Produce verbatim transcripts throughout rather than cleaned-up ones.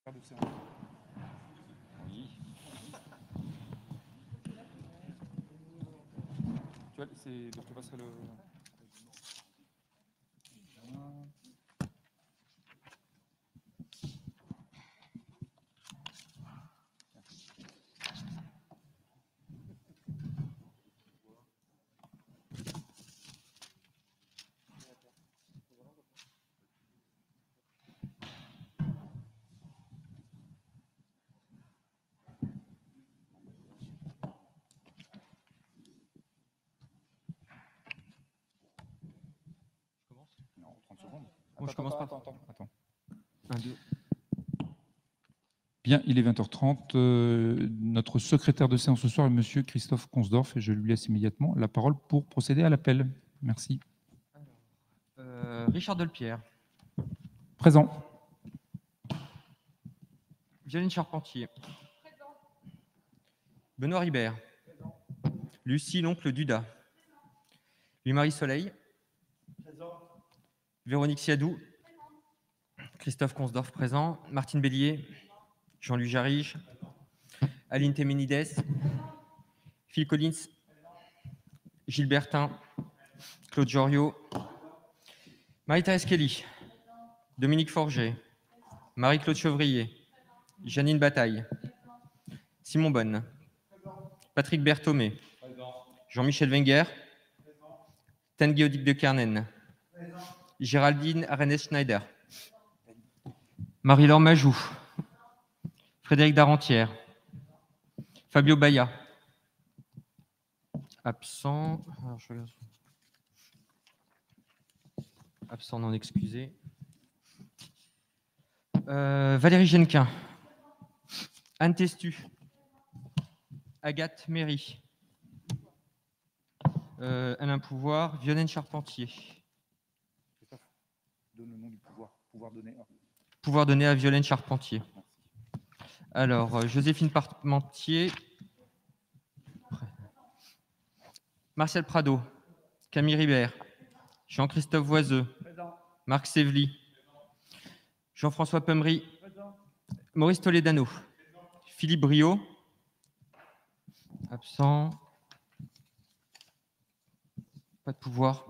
Oui. Tu vois, c'est, je te passerai le. Non, trente secondes. Bon, Attends, je commence attends, par... attends, attends. Un, deux. Bien, il est vingt heures trente. Euh, notre secrétaire de séance ce soir est M. Christophe Consdorf et je lui laisse immédiatement la parole pour procéder à l'appel. Merci. Euh, Richard Delpierre. Présent. Violine Charpentier. Présent. Benoît Ribert. Présent. Lucie l'oncle Duda. Louis-Marie Soleil. Présent. Véronique Siadou. Présent. Christophe Consdorf présent. Martine Bélier. Jean-Louis Jarige. Aline Téménides. Phil Collins. Gilles Bertin. Claude Joriot. Marie-Thérèse Kelly. Dominique Forget. Marie-Claude Chevrier. Janine Bataille. Simon Bonne. Patrick Berthomé. Jean-Michel Wenger. Tanguy Odic de Kernen. Géraldine Arenes-Schneider. Marie-Laure Majou. Frédéric Darentière. Fabio Baya. Absent. Alors, je regarde. Absent non excusé. Euh, Valérie Genquin. Anne Testu. Agathe Méry. Euh, Alain Pouvoir. Violaine Charpentier. Donne le nom du pouvoir. Pouvoir donner. Pouvoir donné à Violaine Charpentier. Alors, euh, Joséphine Parmentier. Martial Prado. Camille Ribert. Jean-Christophe Voiseux. Présent. Marc Sévely. Jean-François Pemery. Présent. Maurice Toledano. Présent. Philippe Briot. Absent. Pas de pouvoir.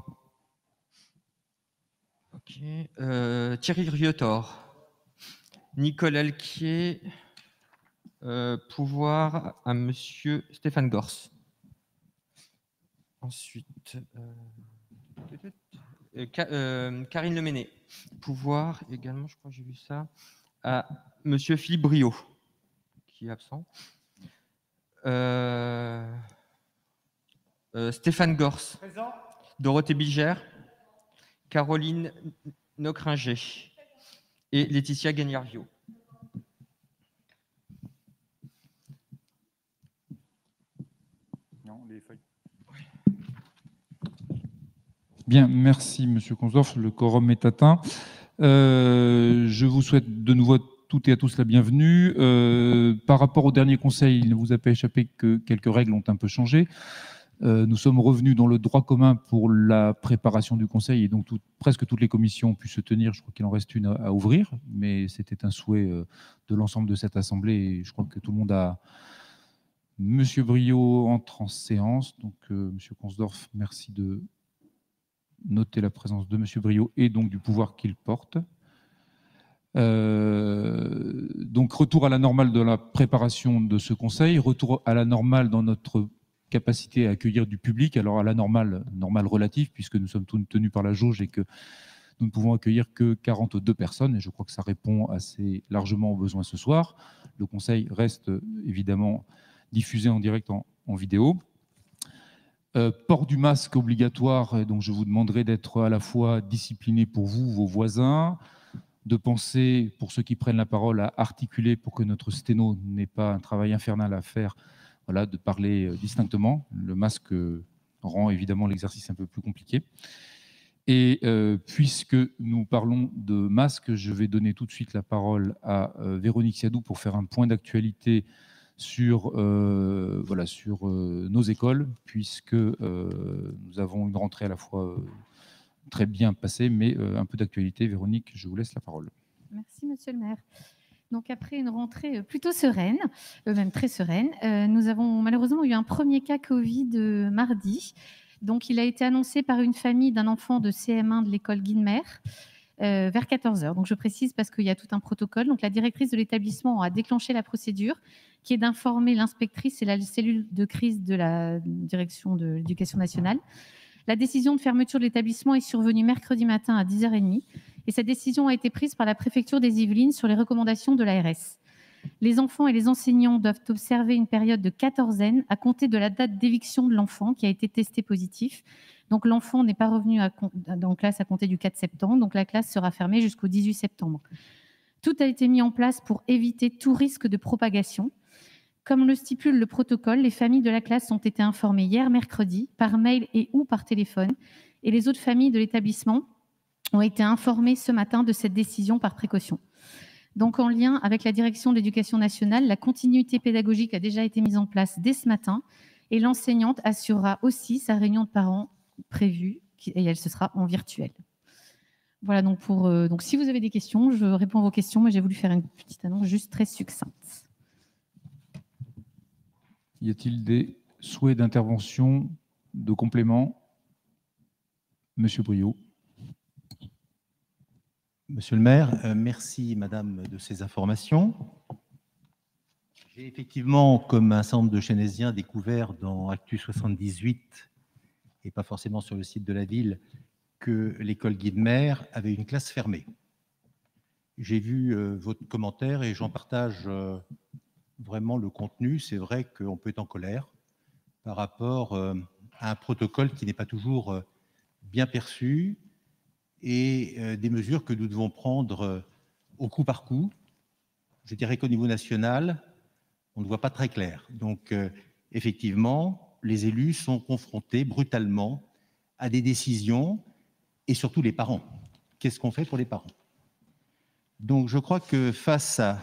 Ok. Euh, Thierry Riotor. Nicole Alquier. Euh, pouvoir à Monsieur Stéphane Gors. Ensuite, euh, euh, euh, Karine Leméné. Pouvoir également, je crois que j'ai vu ça, à Monsieur Philippe Briot, qui est absent. Euh, euh, Stéphane Gors. Présent. Dorothée Bigère. Caroline Nocringer. Et Laetitia Gagnarvio. Non, les feuilles. Bien, merci Monsieur Consdorf. Le quorum est atteint. Euh, je vous souhaite de nouveau à toutes et à tous la bienvenue. Euh, par rapport au dernier conseil, il ne vous a pas échappé que quelques règles ont un peu changé. Euh, nous sommes revenus dans le droit commun pour la préparation du conseil et donc tout, presque toutes les commissions ont pu se tenir. Je crois qu'il en reste une à, à ouvrir, mais c'était un souhait euh, de l'ensemble de cette assemblée et je crois que tout le monde a... Monsieur Briot entre en séance. Donc, euh, Monsieur Consdorf, merci de noter la présence de Monsieur Briot et donc du pouvoir qu'il porte. Euh, donc, retour à la normale de la préparation de ce conseil, retour à la normale dans notre capacité à accueillir du public, alors à la normale, normale relative, puisque nous sommes tous tenus par la jauge et que nous ne pouvons accueillir que quarante-deux personnes, et je crois que ça répond assez largement aux besoins ce soir. Le conseil reste évidemment diffusé en direct en, en vidéo. Euh, port du masque obligatoire, donc je vous demanderai d'être à la fois discipliné pour vous, vos voisins, de penser, pour ceux qui prennent la parole, à articuler pour que notre sténo n'ait pas un travail infernal à faire, voilà, de parler distinctement. Le masque rend évidemment l'exercice un peu plus compliqué. Et euh, puisque nous parlons de masque, je vais donner tout de suite la parole à euh, Véronique Siadou pour faire un point d'actualité sur, euh, voilà, sur euh, nos écoles, puisque euh, nous avons une rentrée à la fois euh, très bien passée, mais euh, un peu d'actualité. Véronique, je vous laisse la parole. Merci, monsieur le maire. Donc après une rentrée plutôt sereine, euh, même très sereine, euh, nous avons malheureusement eu un premier cas Covid euh, mardi. Donc il a été annoncé par une famille d'un enfant de C M un de l'école Guilmer euh, vers quatorze heures. Donc je précise parce qu'il y a tout un protocole. Donc la directrice de l'établissement a déclenché la procédure qui est d'informer l'inspectrice et la cellule de crise de la direction de l'éducation nationale. La décision de fermeture de l'établissement est survenue mercredi matin à dix heures trente et cette décision a été prise par la préfecture des Yvelines sur les recommandations de l'A R S. Les enfants et les enseignants doivent observer une période de quatorzaine à compter de la date d'éviction de l'enfant qui a été testé positif. Donc l'enfant n'est pas revenu à, en classe à compter du quatre septembre, donc la classe sera fermée jusqu'au dix-huit septembre. Tout a été mis en place pour éviter tout risque de propagation. Comme le stipule le protocole, les familles de la classe ont été informées hier mercredi par mail et ou par téléphone et les autres familles de l'établissement ont été informées ce matin de cette décision par précaution. Donc en lien avec la direction de l'éducation nationale, la continuité pédagogique a déjà été mise en place dès ce matin et l'enseignante assurera aussi sa réunion de parents prévue et elle se sera en virtuel. Voilà, donc, pour, euh, donc si vous avez des questions, je réponds à vos questions, mais j'ai voulu faire une petite annonce juste très succincte. Y a-t-il des souhaits d'intervention, de complément? Monsieur Briot. Monsieur le maire, euh, merci madame de ces informations. J'ai effectivement, comme un certain nombre de Chénésiens, découvert dans Actu soixante-dix-huit, et pas forcément sur le site de la ville, que l'école Guilmer avait une classe fermée. J'ai vu euh, votre commentaire et j'en partage euh, vraiment le contenu. C'est vrai qu'on peut être en colère par rapport euh, à un protocole qui n'est pas toujours euh, bien perçu et euh, des mesures que nous devons prendre euh, au coup par coup. Je dirais qu'au niveau national, on ne voit pas très clair. Donc, euh, effectivement, les élus sont confrontés brutalement à des décisions et surtout les parents. Qu'est-ce qu'on fait pour les parents? Donc, je crois que face à,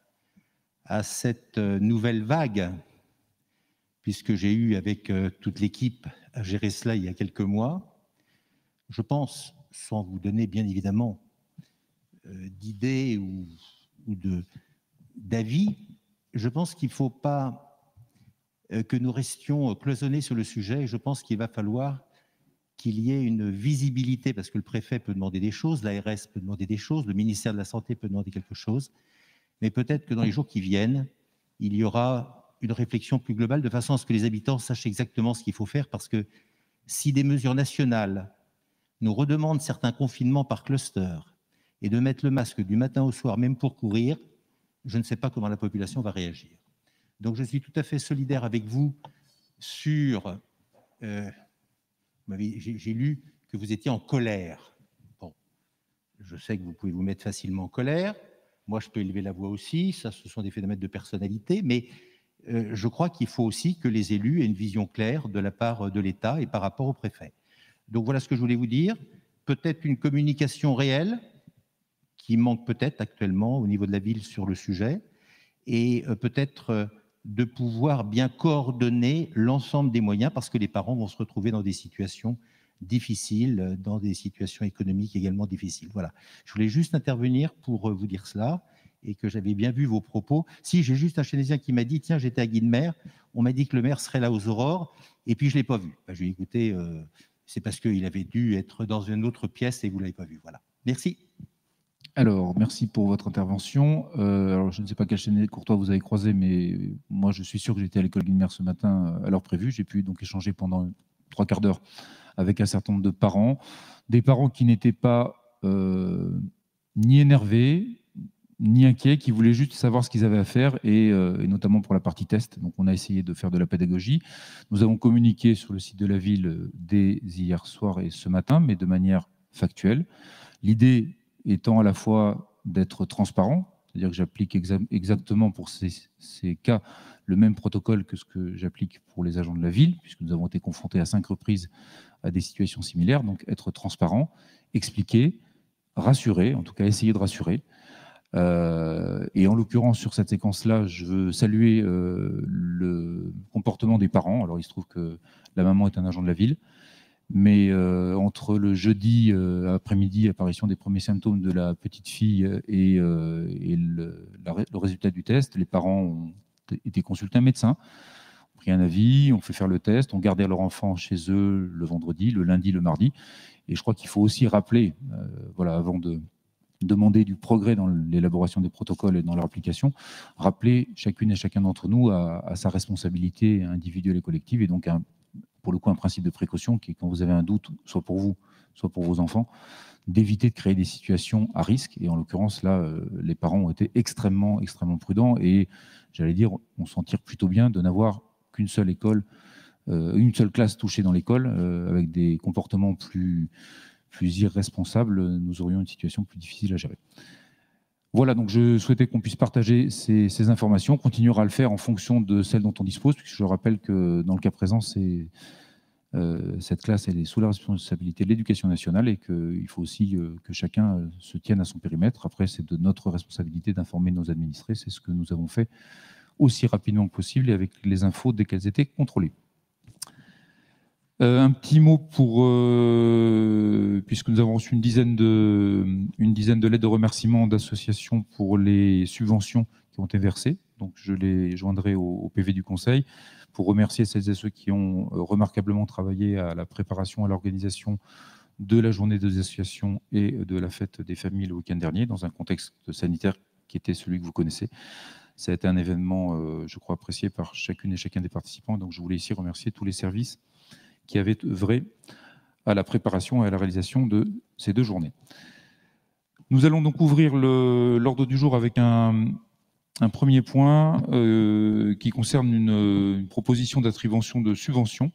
à cette nouvelle vague, puisque j'ai eu avec euh, toute l'équipe à gérer cela il y a quelques mois, je pense, sans vous donner bien évidemment euh, d'idées ou, ou de, d'avis, je pense qu'il ne faut pas euh, que nous restions cloisonnés sur le sujet. Je pense qu'il va falloir qu'il y ait une visibilité, parce que le préfet peut demander des choses, l'A R S peut demander des choses, le ministère de la Santé peut demander quelque chose, mais peut-être que dans les jours qui viennent, il y aura une réflexion plus globale de façon à ce que les habitants sachent exactement ce qu'il faut faire, parce que si des mesures nationales nous redemandent certains confinements par cluster et de mettre le masque du matin au soir, même pour courir, je ne sais pas comment la population va réagir. Donc je suis tout à fait solidaire avec vous sur... Euh, j'ai lu que vous étiez en colère. Bon, je sais que vous pouvez vous mettre facilement en colère. Moi, je peux élever la voix aussi. Ça, ce sont des phénomènes de personnalité. Mais euh, je crois qu'il faut aussi que les élus aient une vision claire de la part de l'État et par rapport au préfet. Donc voilà ce que je voulais vous dire. Peut-être une communication réelle qui manque peut-être actuellement au niveau de la ville sur le sujet et euh, peut-être euh, de pouvoir bien coordonner l'ensemble des moyens parce que les parents vont se retrouver dans des situations difficiles, dans des situations économiques également difficiles. Voilà. Je voulais juste intervenir pour vous dire cela et que j'avais bien vu vos propos. Si, j'ai juste un Chénésien qui m'a dit, tiens, j'étais à Guilmer, on m'a dit que le maire serait là aux aurores et puis je ne l'ai pas vu. Ben, je lui ai dit, écoutez, euh, c'est parce qu'il avait dû être dans une autre pièce et vous ne l'avez pas vu. Voilà. Merci. Alors, merci pour votre intervention. Euh, alors, je ne sais pas quel Chénésien Courtois vous avez croisé, mais moi, je suis sûr que j'étais à l'école Guilmer ce matin à l'heure prévue. J'ai pu donc échanger pendant trois quarts d'heure avec un certain nombre de parents. Des parents qui n'étaient pas euh, ni énervés, ni inquiets, qui voulaient juste savoir ce qu'ils avaient à faire, et, euh, et notamment pour la partie test. Donc, on a essayé de faire de la pédagogie. Nous avons communiqué sur le site de la ville dès hier soir et ce matin, mais de manière factuelle. L'idée étant à la fois d'être transparent, c'est-à-dire que j'applique exa exactement pour ces, ces cas le même protocole que ce que j'applique pour les agents de la ville, puisque nous avons été confrontés à cinq reprises à des situations similaires. Donc être transparent, expliquer, rassurer, en tout cas essayer de rassurer. Euh, et en l'occurrence, sur cette séquence-là, je veux saluer euh, le comportement des parents. Alors il se trouve que la maman est un agent de la ville, Mais euh, entre le jeudi euh, après-midi, apparition des premiers symptômes de la petite fille et, euh, et le, la, le résultat du test, les parents ont été consulter un médecin, ont pris un avis, ont fait faire le test, ont gardé leur enfant chez eux le vendredi, le lundi, le mardi. Et je crois qu'il faut aussi rappeler, euh, voilà, avant de demander du progrès dans l'élaboration des protocoles et dans leur application, rappeler chacune et chacun d'entre nous à, à sa responsabilité individuelle et collective, et donc un, pour le coup un principe de précaution qui est, quand vous avez un doute, soit pour vous, soit pour vos enfants, d'éviter de créer des situations à risque. Et en l'occurrence, là, euh, les parents ont été extrêmement, extrêmement prudents, et j'allais dire, on s'en tire plutôt bien de n'avoir qu'une seule école, euh, une seule classe touchée dans l'école, euh, avec des comportements plus plus irresponsables, nous aurions une situation plus difficile à gérer. Voilà, donc je souhaitais qu'on puisse partager ces, ces informations. On continuera à le faire en fonction de celles dont on dispose, puisque je rappelle que dans le cas présent, c'est, euh, cette classe elle est sous la responsabilité de l'Éducation nationale et qu'il faut aussi euh, que chacun euh, se tienne à son périmètre. Après, c'est de notre responsabilité d'informer nos administrés. C'est ce que nous avons fait aussi rapidement que possible et avec les infos dès qu'elles étaient contrôlées. Euh, un petit mot pour, euh, puisque nous avons reçu une dizaine de, une dizaine de lettres de remerciement d'associations pour les subventions qui ont été versées. Donc je les joindrai au, au P V du Conseil pour remercier celles et ceux qui ont remarquablement travaillé à la préparation, à l'organisation de la journée des associations et de la fête des familles le week-end dernier, dans un contexte sanitaire qui était celui que vous connaissez. Ça a été un événement, euh, je crois, apprécié par chacune et chacun des participants. Donc je voulais ici remercier tous les services qui avait œuvré à la préparation et à la réalisation de ces deux journées. Nous allons donc ouvrir l'ordre du jour avec un, un premier point euh, qui concerne une, une proposition d'attribution de subventions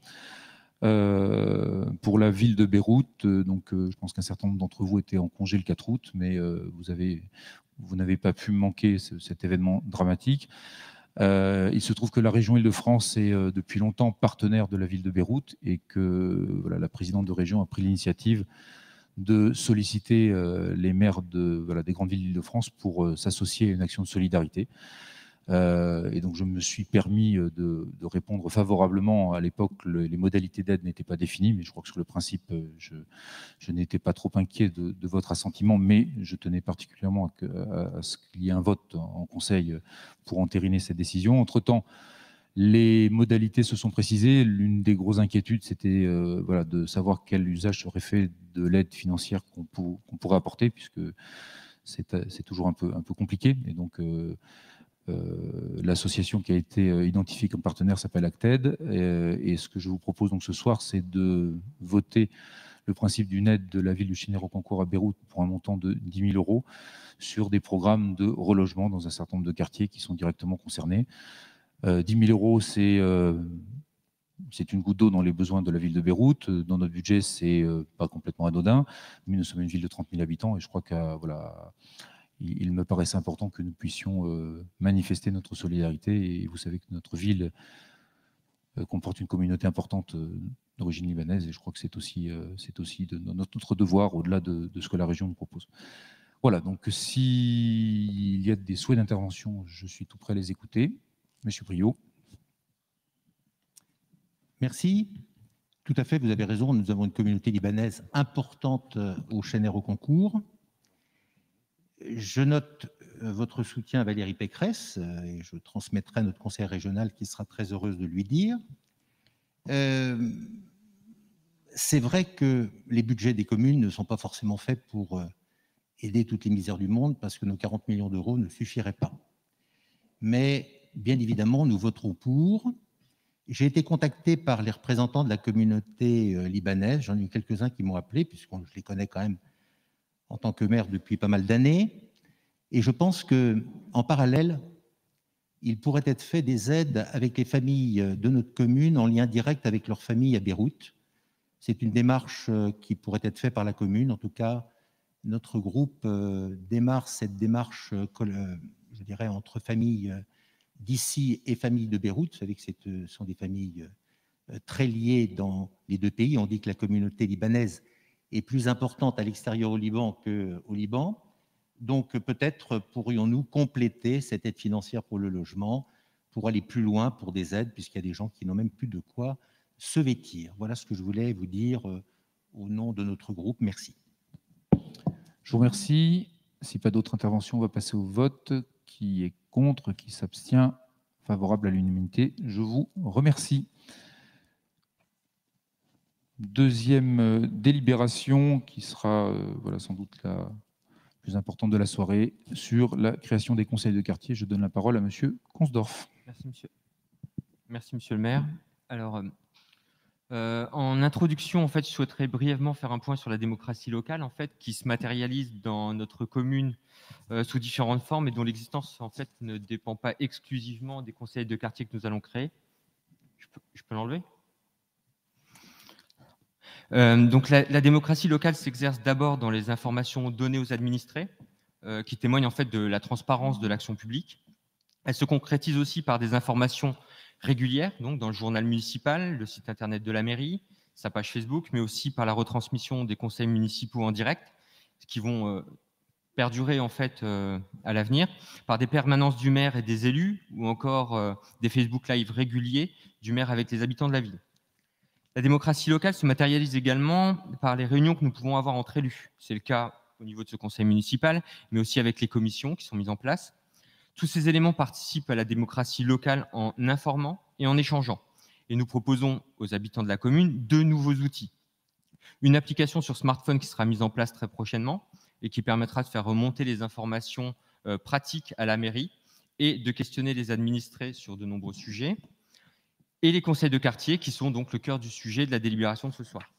euh, pour la ville de Beyrouth. Donc, euh, je pense qu'un certain nombre d'entre vous étaient en congé le quatre août, mais euh, vous avez, vous n'avez pas pu manquer ce, cet événement dramatique. Euh, il se trouve que la région Île-de-France est euh, depuis longtemps partenaire de la ville de Beyrouth et que voilà, la présidente de région a pris l'initiative de solliciter euh, les maires de, voilà, des grandes villes d'Île-de-France pour euh, s'associer à une action de solidarité. Euh, et donc je me suis permis de, de répondre favorablement. À l'époque, le, les modalités d'aide n'étaient pas définies, mais je crois que sur le principe, je, je n'étais pas trop inquiet de, de votre assentiment, mais je tenais particulièrement à, à, à ce qu'il y ait un vote en conseil pour entériner cette décision. Entre-temps, les modalités se sont précisées. L'une des grosses inquiétudes, c'était euh, voilà, de savoir quel usage serait fait de l'aide financière qu'on pour, qu'on pourrait apporter, puisque c'est toujours un peu, un peu compliqué. Et donc, euh, Euh, l'association qui a été identifiée comme partenaire s'appelle Acted. Et, et ce que je vous propose donc ce soir, c'est de voter le principe d'une aide de la ville de Chinero-Concours à Beyrouth pour un montant de dix mille euros sur des programmes de relogement dans un certain nombre de quartiers qui sont directement concernés. Euh, dix mille euros, c'est euh, c'est une goutte d'eau dans les besoins de la ville de Beyrouth. Dans notre budget, c'est euh, pas complètement anodin, mais nous sommes une ville de trente mille habitants et je crois qu'à voilà, il me paraissait important que nous puissions euh, manifester notre solidarité. Et vous savez que notre ville euh, comporte une communauté importante euh, d'origine libanaise, et je crois que c'est aussi, euh, c'est aussi de notre, notre devoir, au-delà de, de ce que la région nous propose. Voilà, donc s'il y a des souhaits d'intervention, je suis tout prêt à les écouter. Monsieur Briot. Merci. Tout à fait, vous avez raison, nous avons une communauté libanaise importante au Chinero-Concours. Je note votre soutien à Valérie Pécresse et je transmettrai à notre conseillère régionale qui sera très heureuse de lui dire. Euh, c'est vrai que les budgets des communes ne sont pas forcément faits pour aider toutes les misères du monde parce que nos quarante millions d'euros ne suffiraient pas. Mais bien évidemment, nous voterons pour. J'ai été contacté par les représentants de la communauté libanaise, j'en ai eu quelques-uns qui m'ont appelé puisque je les connais quand même en tant que maire depuis pas mal d'années. Et je pense qu'en parallèle, il pourrait être fait des aides avec les familles de notre commune en lien direct avec leurs familles à Beyrouth. C'est une démarche qui pourrait être faite par la commune. En tout cas, notre groupe démarre cette démarche, je dirais, entre familles d'ici et familles de Beyrouth. Vous savez que ce sont des familles très liées dans les deux pays. On dit que la communauté libanaise est plus importante à l'extérieur au Liban qu'au Liban. Donc peut-être pourrions-nous compléter cette aide financière pour le logement, pour aller plus loin pour des aides, puisqu'il y a des gens qui n'ont même plus de quoi se vêtir. Voilà ce que je voulais vous dire euh, au nom de notre groupe. Merci. Je vous remercie. Si pas d'autres interventions, on va passer au vote. Qui est contre, qui s'abstient, favorable à l'unanimité. Je vous remercie. Deuxième euh, délibération qui sera euh, voilà, sans doute la plus importante de la soirée sur la création des conseils de quartier. Je donne la parole à Monsieur Consdorf. Merci, monsieur. Merci, monsieur le maire. Alors, euh, euh, en introduction, en fait, je souhaiterais brièvement faire un point sur la démocratie locale, en fait, qui se matérialise dans notre commune euh, sous différentes formes et dont l'existence, en fait, ne dépend pas exclusivement des conseils de quartier que nous allons créer. Je peux, je peux l'enlever ? Euh, donc la, la démocratie locale s'exerce d'abord dans les informations données aux administrés, euh, qui témoignent en fait de la transparence de l'action publique. Elle se concrétise aussi par des informations régulières, donc dans le journal municipal, le site internet de la mairie, sa page Facebook, mais aussi par la retransmission des conseils municipaux en direct, qui vont euh, perdurer en fait euh, à l'avenir, par des permanences du maire et des élus, ou encore euh, des Facebook Live réguliers du maire avec les habitants de la ville. La démocratie locale se matérialise également par les réunions que nous pouvons avoir entre élus. C'est le cas au niveau de ce conseil municipal, mais aussi avec les commissions qui sont mises en place. Tous ces éléments participent à la démocratie locale en informant et en échangeant. Et nous proposons aux habitants de la commune deux nouveaux outils. Une application sur smartphone qui sera mise en place très prochainement et qui permettra de faire remonter les informations euh, pratiques à la mairie et de questionner les administrés sur de nombreux sujets. Et les conseils de quartier qui sont donc le cœur du sujet de la délibération de ce soir.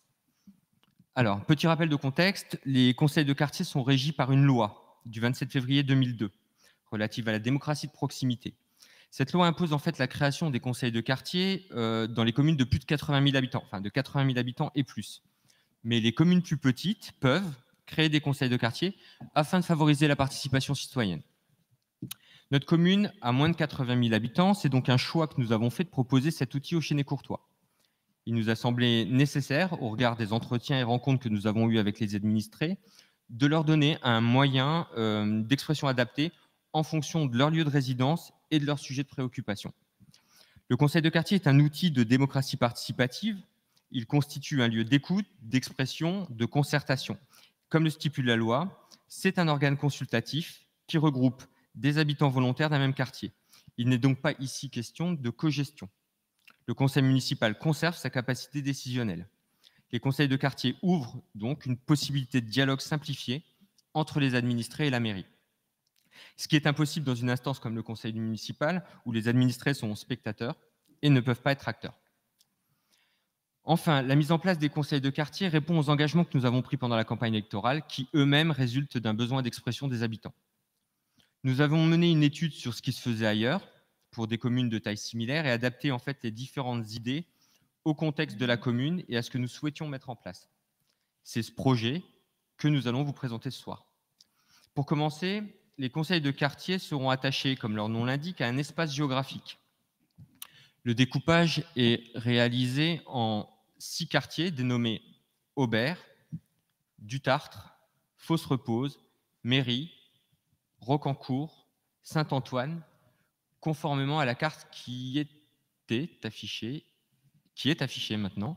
Alors, petit rappel de contexte, les conseils de quartier sont régis par une loi du vingt-sept février deux mille deux relative à la démocratie de proximité. Cette loi impose en fait la création des conseils de quartier euh, dans les communes de plus de quatre-vingt mille habitants, enfin de quatre-vingt mille habitants et plus. Mais les communes plus petites peuvent créer des conseils de quartier afin de favoriser la participation citoyenne. Notre commune a moins de quatre-vingt mille habitants, c'est donc un choix que nous avons fait de proposer cet outil au Chénet-Courtois. Il nous a semblé nécessaire, au regard des entretiens et rencontres que nous avons eus avec les administrés, de leur donner un moyen euh, d'expression adapté en fonction de leur lieu de résidence et de leur sujet de préoccupation. Le conseil de quartier est un outil de démocratie participative. Il constitue un lieu d'écoute, d'expression, de concertation. Comme le stipule la loi, c'est un organe consultatif qui regroupe des habitants volontaires d'un même quartier. Il n'est donc pas ici question de cogestion. Le conseil municipal conserve sa capacité décisionnelle. Les conseils de quartier ouvrent donc une possibilité de dialogue simplifié entre les administrés et la mairie. Ce qui est impossible dans une instance comme le conseil municipal, où les administrés sont spectateurs et ne peuvent pas être acteurs. Enfin, la mise en place des conseils de quartier répond aux engagements que nous avons pris pendant la campagne électorale, qui eux-mêmes résultent d'un besoin d'expression des habitants. Nous avons mené une étude sur ce qui se faisait ailleurs, pour des communes de taille similaire, et adapté en fait les différentes idées au contexte de la commune et à ce que nous souhaitions mettre en place. C'est ce projet que nous allons vous présenter ce soir. Pour commencer, les conseils de quartier seront attachés, comme leur nom l'indique, à un espace géographique. Le découpage est réalisé en six quartiers dénommés Aubert, Dutartre, Fosse-Repose, Mairie, Rocancourt, Saint-Antoine, conformément à la carte qui était affichée, qui est affichée maintenant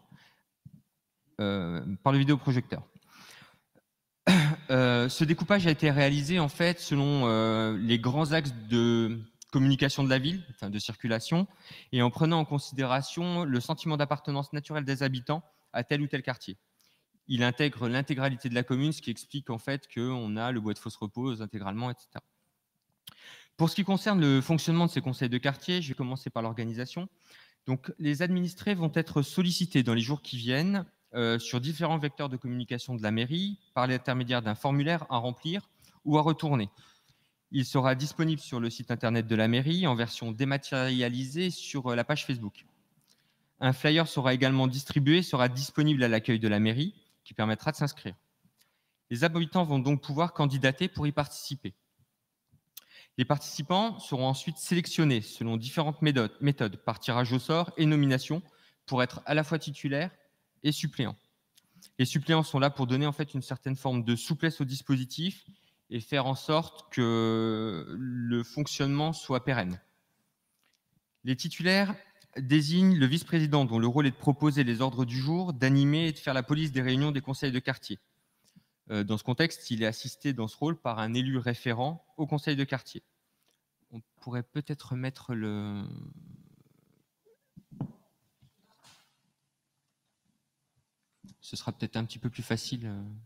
euh, par le vidéoprojecteur. Euh, ce découpage a été réalisé en fait selon euh, les grands axes de communication de la ville, enfin de circulation, et en prenant en considération le sentiment d'appartenance naturelle des habitants à tel ou tel quartier. Il intègre l'intégralité de la commune, ce qui explique en fait qu'on a le bois de Fosse-Repose intégralement, et cetera. Pour ce qui concerne le fonctionnement de ces conseils de quartier, je vais commencer par l'organisation. Donc, les administrés vont être sollicités dans les jours qui viennent euh, sur différents vecteurs de communication de la mairie par l'intermédiaire d'un formulaire à remplir ou à retourner. Il sera disponible sur le site internet de la mairie en version dématérialisée sur la page Facebook. Un flyer sera également distribué, sera disponible à l'accueil de la mairie qui permettra de s'inscrire. Les habitants vont donc pouvoir candidater pour y participer. Les participants seront ensuite sélectionnés selon différentes méthodes, méthodes par tirage au sort et nomination pour être à la fois titulaires et suppléants. Les suppléants sont là pour donner en fait une certaine forme de souplesse au dispositif et faire en sorte que le fonctionnement soit pérenne. Les titulaires désigne le vice-président dont le rôle est de proposer les ordres du jour, d'animer et de faire la police des réunions des conseils de quartier. Euh, dans ce contexte, il est assisté dans ce rôle par un élu référent au conseil de quartier. On pourrait peut-être mettre le... Ce sera peut-être un petit peu plus facile.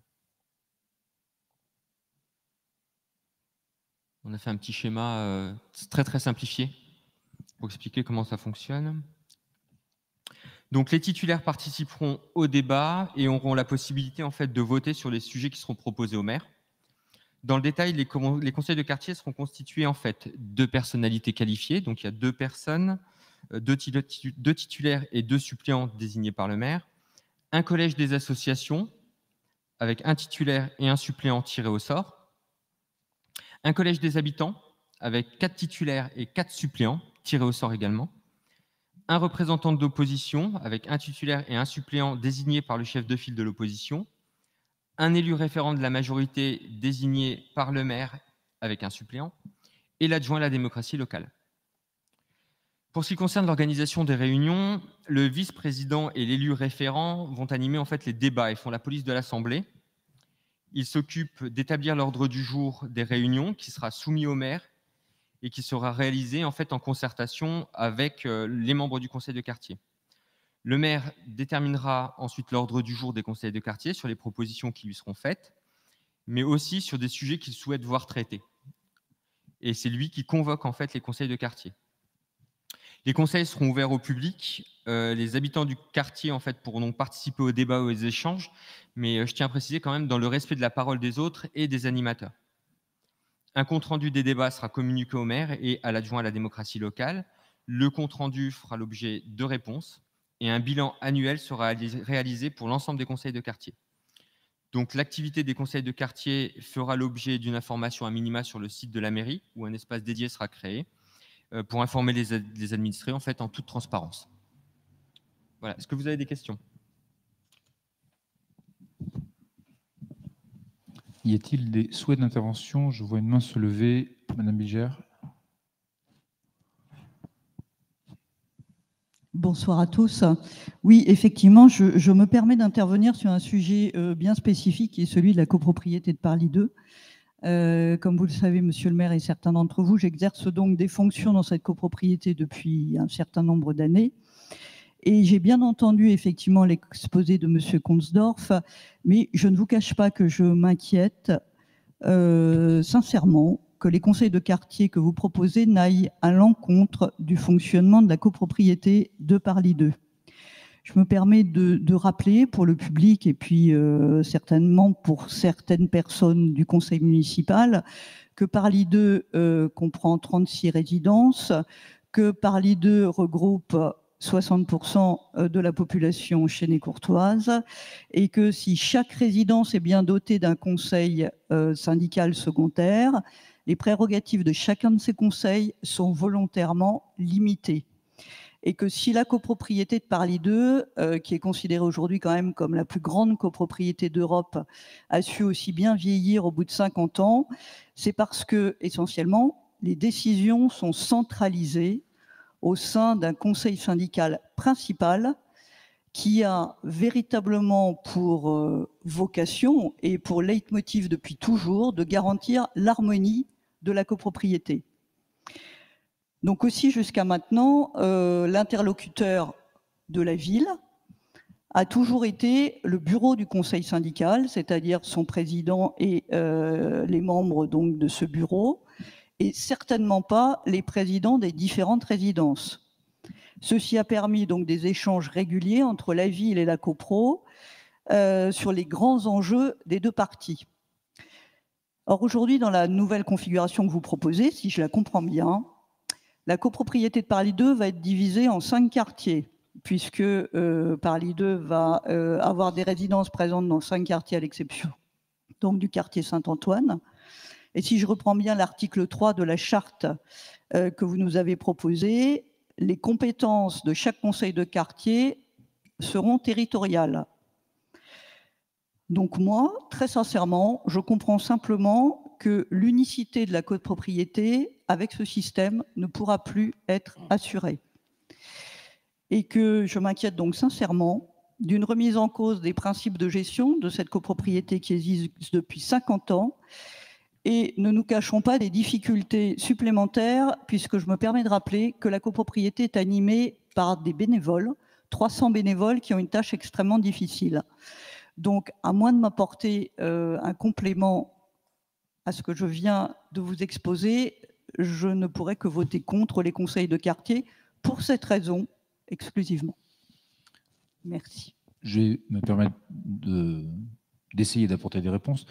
On a fait un petit schéma euh, très très simplifié pour expliquer comment ça fonctionne. Donc les titulaires participeront au débat et auront la possibilité en fait de voter sur les sujets qui seront proposés au maire. Dans le détail, les, les conseils de quartier seront constitués en fait de personnalités qualifiées. Donc il y a deux personnes, deux, deux titulaires et deux suppléants désignés par le maire. Un collège des associations avec un titulaire et un suppléant tirés au sort. Un collège des habitants avec quatre titulaires et quatre suppléants tirés au sort également. Un représentant d'opposition avec un titulaire et un suppléant désignés par le chef de file de l'opposition. Un élu référent de la majorité désigné par le maire avec un suppléant. Et l'adjoint à la démocratie locale. Pour ce qui concerne l'organisation des réunions, le vice-président et l'élu référent vont animer en fait les débats et font la police de l'Assemblée. Ils s'occupent d'établir l'ordre du jour des réunions qui sera soumis au maire et qui sera réalisé en fait en concertation avec les membres du conseil de quartier. Le maire déterminera ensuite l'ordre du jour des conseils de quartier sur les propositions qui lui seront faites, mais aussi sur des sujets qu'il souhaite voir traités. Et c'est lui qui convoque en fait les conseils de quartier. Les conseils seront ouverts au public. Euh, les habitants du quartier en fait, pourront donc participer au débat ou aux échanges, mais euh, je tiens à préciser quand même dans le respect de la parole des autres et des animateurs. Un compte-rendu des débats sera communiqué au maire et à l'adjoint à la démocratie locale. Le compte-rendu fera l'objet de réponses et un bilan annuel sera réalisé pour l'ensemble des conseils de quartier. Donc l'activité des conseils de quartier fera l'objet d'une information à minima sur le site de la mairie où un espace dédié sera créé pour informer les, ad les administrés en fait en toute transparence. Voilà. Est-ce que vous avez des questions? Y a-t-il des souhaits d'intervention? Je vois une main se lever. Madame Bigère. Bonsoir à tous. Oui, effectivement, je, je me permets d'intervenir sur un sujet euh, bien spécifique qui est celui de la copropriété de Parly deux. Euh, comme vous le savez, monsieur le maire et certains d'entre vous, j'exerce donc des fonctions dans cette copropriété depuis un certain nombre d'années. Et j'ai bien entendu effectivement l'exposé de monsieur Konsdorff, mais je ne vous cache pas que je m'inquiète euh, sincèrement que les conseils de quartier que vous proposez n'aillent à l'encontre du fonctionnement de la copropriété de Parly deux. Je me permets de, de rappeler pour le public et puis euh, certainement pour certaines personnes du conseil municipal que Parly deux euh, comprend trente-six résidences, que Parly deux regroupe soixante pour cent de la population chénet-courtoise et que si chaque résidence est bien dotée d'un conseil euh, syndical secondaire, les prérogatives de chacun de ces conseils sont volontairement limitées. Et que si la copropriété de Parly deux, euh, qui est considérée aujourd'hui quand même comme la plus grande copropriété d'Europe, a su aussi bien vieillir au bout de cinquante ans, c'est parce que, essentiellement, les décisions sont centralisées au sein d'un conseil syndical principal qui a véritablement pour euh, vocation et pour leitmotiv depuis toujours de garantir l'harmonie de la copropriété. Donc aussi, jusqu'à maintenant, euh, l'interlocuteur de la ville a toujours été le bureau du conseil syndical, c'est-à-dire son président et euh, les membres donc, de ce bureau, et certainement pas les présidents des différentes résidences. Ceci a permis donc des échanges réguliers entre la ville et la copro euh, sur les grands enjeux des deux parties. Or, aujourd'hui, dans la nouvelle configuration que vous proposez, si je la comprends bien, la copropriété de Parly deux va être divisée en cinq quartiers, puisque euh, Parly deux va euh, avoir des résidences présentes dans cinq quartiers à l'exception donc du quartier Saint-Antoine. Et si je reprends bien l'article trois de la charte euh, que vous nous avez proposée, les compétences de chaque conseil de quartier seront territoriales. Donc moi, très sincèrement, je comprends simplement que l'unicité de la copropriété, avec ce système, ne pourra plus être assurée. et que je m'inquiète donc sincèrement d'une remise en cause des principes de gestion de cette copropriété qui existe depuis cinquante ans. Et ne nous cachons pas des difficultés supplémentaires, puisque je me permets de rappeler que la copropriété est animée par des bénévoles, trois cents bénévoles qui ont une tâche extrêmement difficile. Donc, à moins de m'apporter euh, un complément à ce que je viens de vous exposer, je ne pourrais que voter contre les conseils de quartier pour cette raison exclusivement. Merci. Je vais me permettre d'essayer d'apporter des réponses.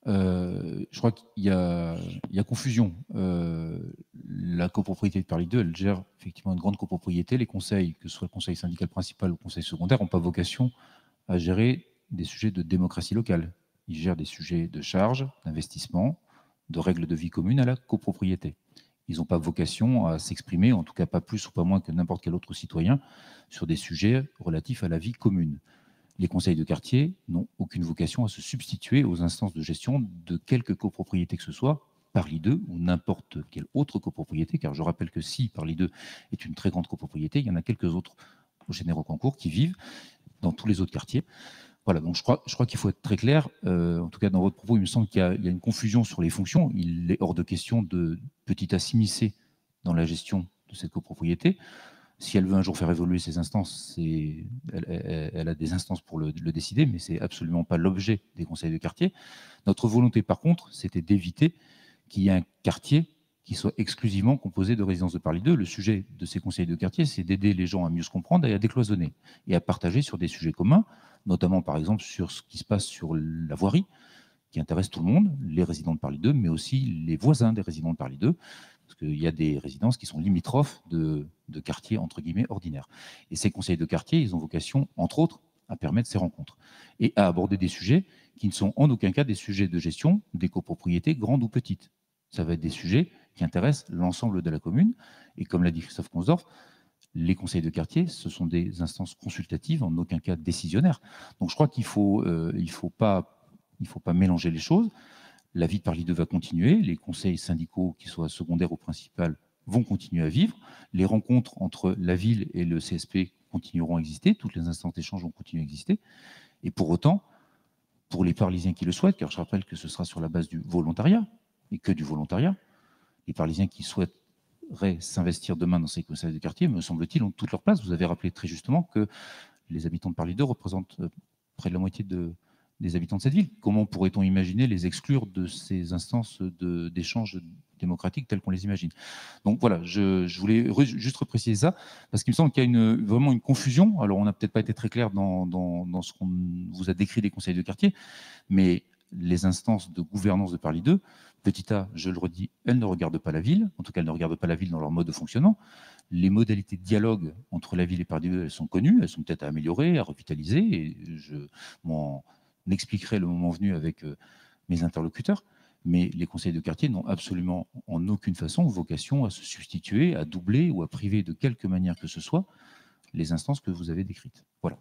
Euh, je crois qu'il y a, il y a confusion. Euh, la copropriété de Paris deux, elle gère effectivement une grande copropriété. Les conseils, que ce soit le conseil syndical principal ou le conseil secondaire, n'ont pas vocation à gérer des sujets de démocratie locale. Ils gèrent des sujets de charges, d'investissement, de règles de vie commune à la copropriété. Ils n'ont pas vocation à s'exprimer, en tout cas pas plus ou pas moins que n'importe quel autre citoyen, sur des sujets relatifs à la vie commune. Les conseils de quartier n'ont aucune vocation à se substituer aux instances de gestion de quelque copropriété que ce soit, Paris deux ou n'importe quelle autre copropriété, car je rappelle que si Paris deux est une très grande copropriété, il y en a quelques autres au Généraux-Concours qui vivent dans tous les autres quartiers. Voilà, donc je crois, je crois qu'il faut être très clair. Euh, en tout cas, dans votre propos, il me semble qu'il y a, il y a une confusion sur les fonctions. Il est hors de question de petit à s'immiscer dans la gestion de cette copropriété. Si elle veut un jour faire évoluer ses instances, elle, elle, elle a des instances pour le, le décider, mais ce n'est absolument pas l'objet des conseils de quartier. Notre volonté, par contre, c'était d'éviter qu'il y ait un quartier qui soit exclusivement composé de résidences de Paris deux. Le sujet de ces conseils de quartier, c'est d'aider les gens à mieux se comprendre et à décloisonner, et à partager sur des sujets communs, notamment, par exemple, sur ce qui se passe sur la voirie, qui intéresse tout le monde, les résidents de Paris deux, mais aussi les voisins des résidents de Paris deux, parce qu'il y a des résidences qui sont limitrophes de, de quartiers, entre guillemets, ordinaires. Et ces conseils de quartier, ils ont vocation, entre autres, à permettre ces rencontres et à aborder des sujets qui ne sont en aucun cas des sujets de gestion des copropriétés, grandes ou petites. Ça va être des sujets qui intéressent l'ensemble de la commune. Et comme l'a dit Christophe Consdorf, les conseils de quartier, ce sont des instances consultatives, en aucun cas décisionnaires. Donc je crois qu'il ne faut, euh, il faut pas, il faut pas mélanger les choses. La vie de Paris deux va continuer, les conseils syndicaux, qu'ils soient secondaires ou principaux, vont continuer à vivre, les rencontres entre la ville et le C S P continueront à exister, toutes les instances d'échange vont continuer à exister, et pour autant, pour les Parisiens qui le souhaitent, car je rappelle que ce sera sur la base du volontariat, et que du volontariat, les Parisiens qui souhaiteraient s'investir demain dans ces conseils de quartier, me semble-t-il, ont toute leur place. Vous avez rappelé très justement que les habitants de Paris deux représentent près de la moitié de des habitants de cette ville. Comment pourrait-on imaginer les exclure de ces instances d'échange démocratique telles qu'on les imagine? Donc voilà, je, je voulais re, juste repréciser ça, parce qu'il me semble qu'il y a une, vraiment une confusion. Alors on n'a peut-être pas été très clair dans, dans, dans ce qu'on vous a décrit des conseils de quartier, mais les instances de gouvernance de Paris deux, petit a, je le redis, elles ne regardent pas la ville, en tout cas elles ne regardent pas la ville dans leur mode de fonctionnement. Les modalités de dialogue entre la ville et Paris deux, elles sont connues, elles sont peut-être à améliorer, à revitaliser, et je m'en expliquerai le moment venu avec euh, mes interlocuteurs, mais les conseils de quartier n'ont absolument en aucune façon vocation à se substituer, à doubler ou à priver de quelque manière que ce soit les instances que vous avez décrites. Voilà.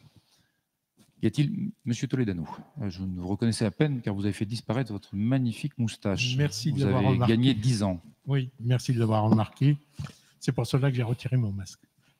Y a-t-il, Monsieur Toledano, je vous reconnaissais à peine car vous avez fait disparaître votre magnifique moustache. Merci vous de l'avoir avez remarqué. gagné dix ans. Oui, merci de l'avoir remarqué. C'est pour cela que j'ai retiré mon masque.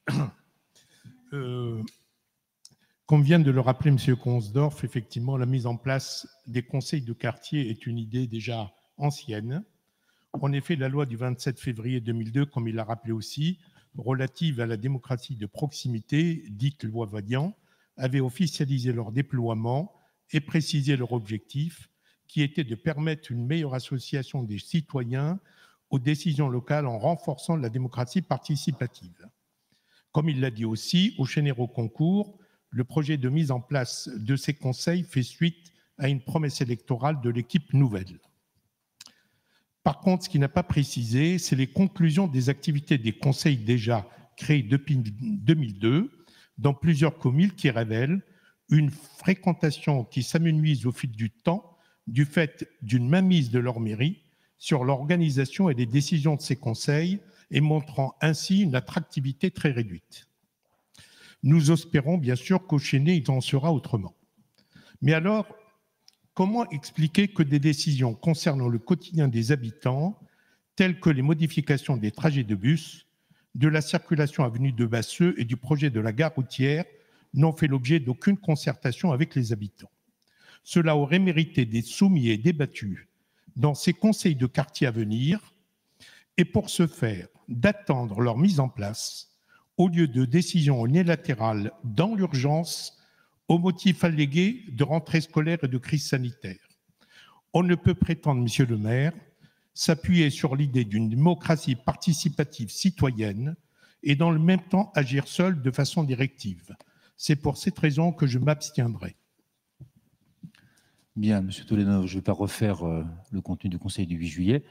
euh, Comme vient de le rappeler M. Consdorf, effectivement, la mise en place des conseils de quartier est une idée déjà ancienne. En effet, la loi du vingt-sept février deux mille deux, comme il l'a rappelé aussi, relative à la démocratie de proximité, dite loi Vadian, avait officialisé leur déploiement et précisé leur objectif, qui était de permettre une meilleure association des citoyens aux décisions locales en renforçant la démocratie participative. Comme il l'a dit aussi, au Généraux-Concours, le projet de mise en place de ces conseils fait suite à une promesse électorale de l'équipe nouvelle. Par contre, ce qui n'a pas précisé, c'est les conclusions des activités des conseils déjà créés depuis deux mille deux dans plusieurs communes qui révèlent une fréquentation qui s'amenuise au fil du temps du fait d'une mainmise de leur mairie sur l'organisation et les décisions de ces conseils et montrant ainsi une attractivité très réduite. Nous espérons bien sûr qu'au Chénet, il en sera autrement. Mais alors, comment expliquer que des décisions concernant le quotidien des habitants, telles que les modifications des trajets de bus, de la circulation avenue de Basseux et du projet de la gare routière n'ont fait l'objet d'aucune concertation avec les habitants. Cela aurait mérité d'être soumis et débattu dans ces conseils de quartier à venir, et pour ce faire, d'attendre leur mise en place au lieu de décisions unilatérales dans l'urgence au motif allégué de rentrée scolaire et de crise sanitaire. On ne peut prétendre, Monsieur le maire, s'appuyer sur l'idée d'une démocratie participative citoyenne et dans le même temps agir seul de façon directive. C'est pour cette raison que je m'abstiendrai. Bien, Monsieur Toledano, je ne vais pas refaire euh, le contenu du Conseil du huit juillet.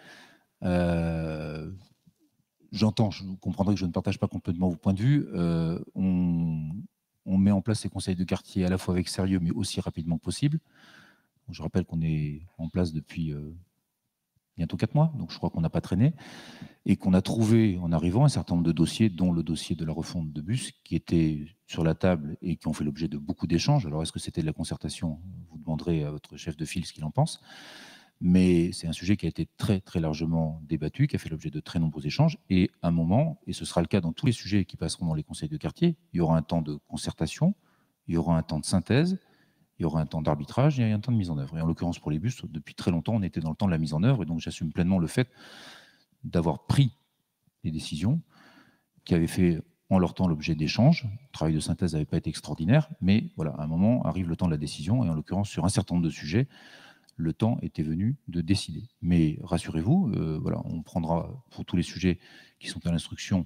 Euh, J'entends, je comprendrai que je ne partage pas complètement vos points de vue. Euh, on, on met en place ces conseils de quartier à la fois avec sérieux, mais aussi rapidement que possible. Je rappelle qu'on est en place depuis euh, bientôt quatre mois, donc je crois qu'on n'a pas traîné, et qu'on a trouvé en arrivant un certain nombre de dossiers, dont le dossier de la refonte de bus, qui étaient sur la table et qui ont fait l'objet de beaucoup d'échanges. Alors, est-ce que c'était de la concertation? Vous demanderez à votre chef de file ce qu'il en pense. Mais c'est un sujet qui a été très, très largement débattu, qui a fait l'objet de très nombreux échanges. Et à un moment, et ce sera le cas dans tous les sujets qui passeront dans les conseils de quartier, il y aura un temps de concertation, il y aura un temps de synthèse, il y aura un temps d'arbitrage et un temps de mise en œuvre. Et en l'occurrence, pour les bus, depuis très longtemps, on était dans le temps de la mise en œuvre. Et donc, j'assume pleinement le fait d'avoir pris des décisions qui avaient fait en leur temps l'objet d'échanges. Le travail de synthèse n'avait pas été extraordinaire, mais voilà, à un moment arrive le temps de la décision. Et en l'occurrence, sur un certain nombre de sujets, le temps était venu de décider. Mais rassurez-vous, euh, voilà, on prendra pour tous les sujets qui sont à l'instruction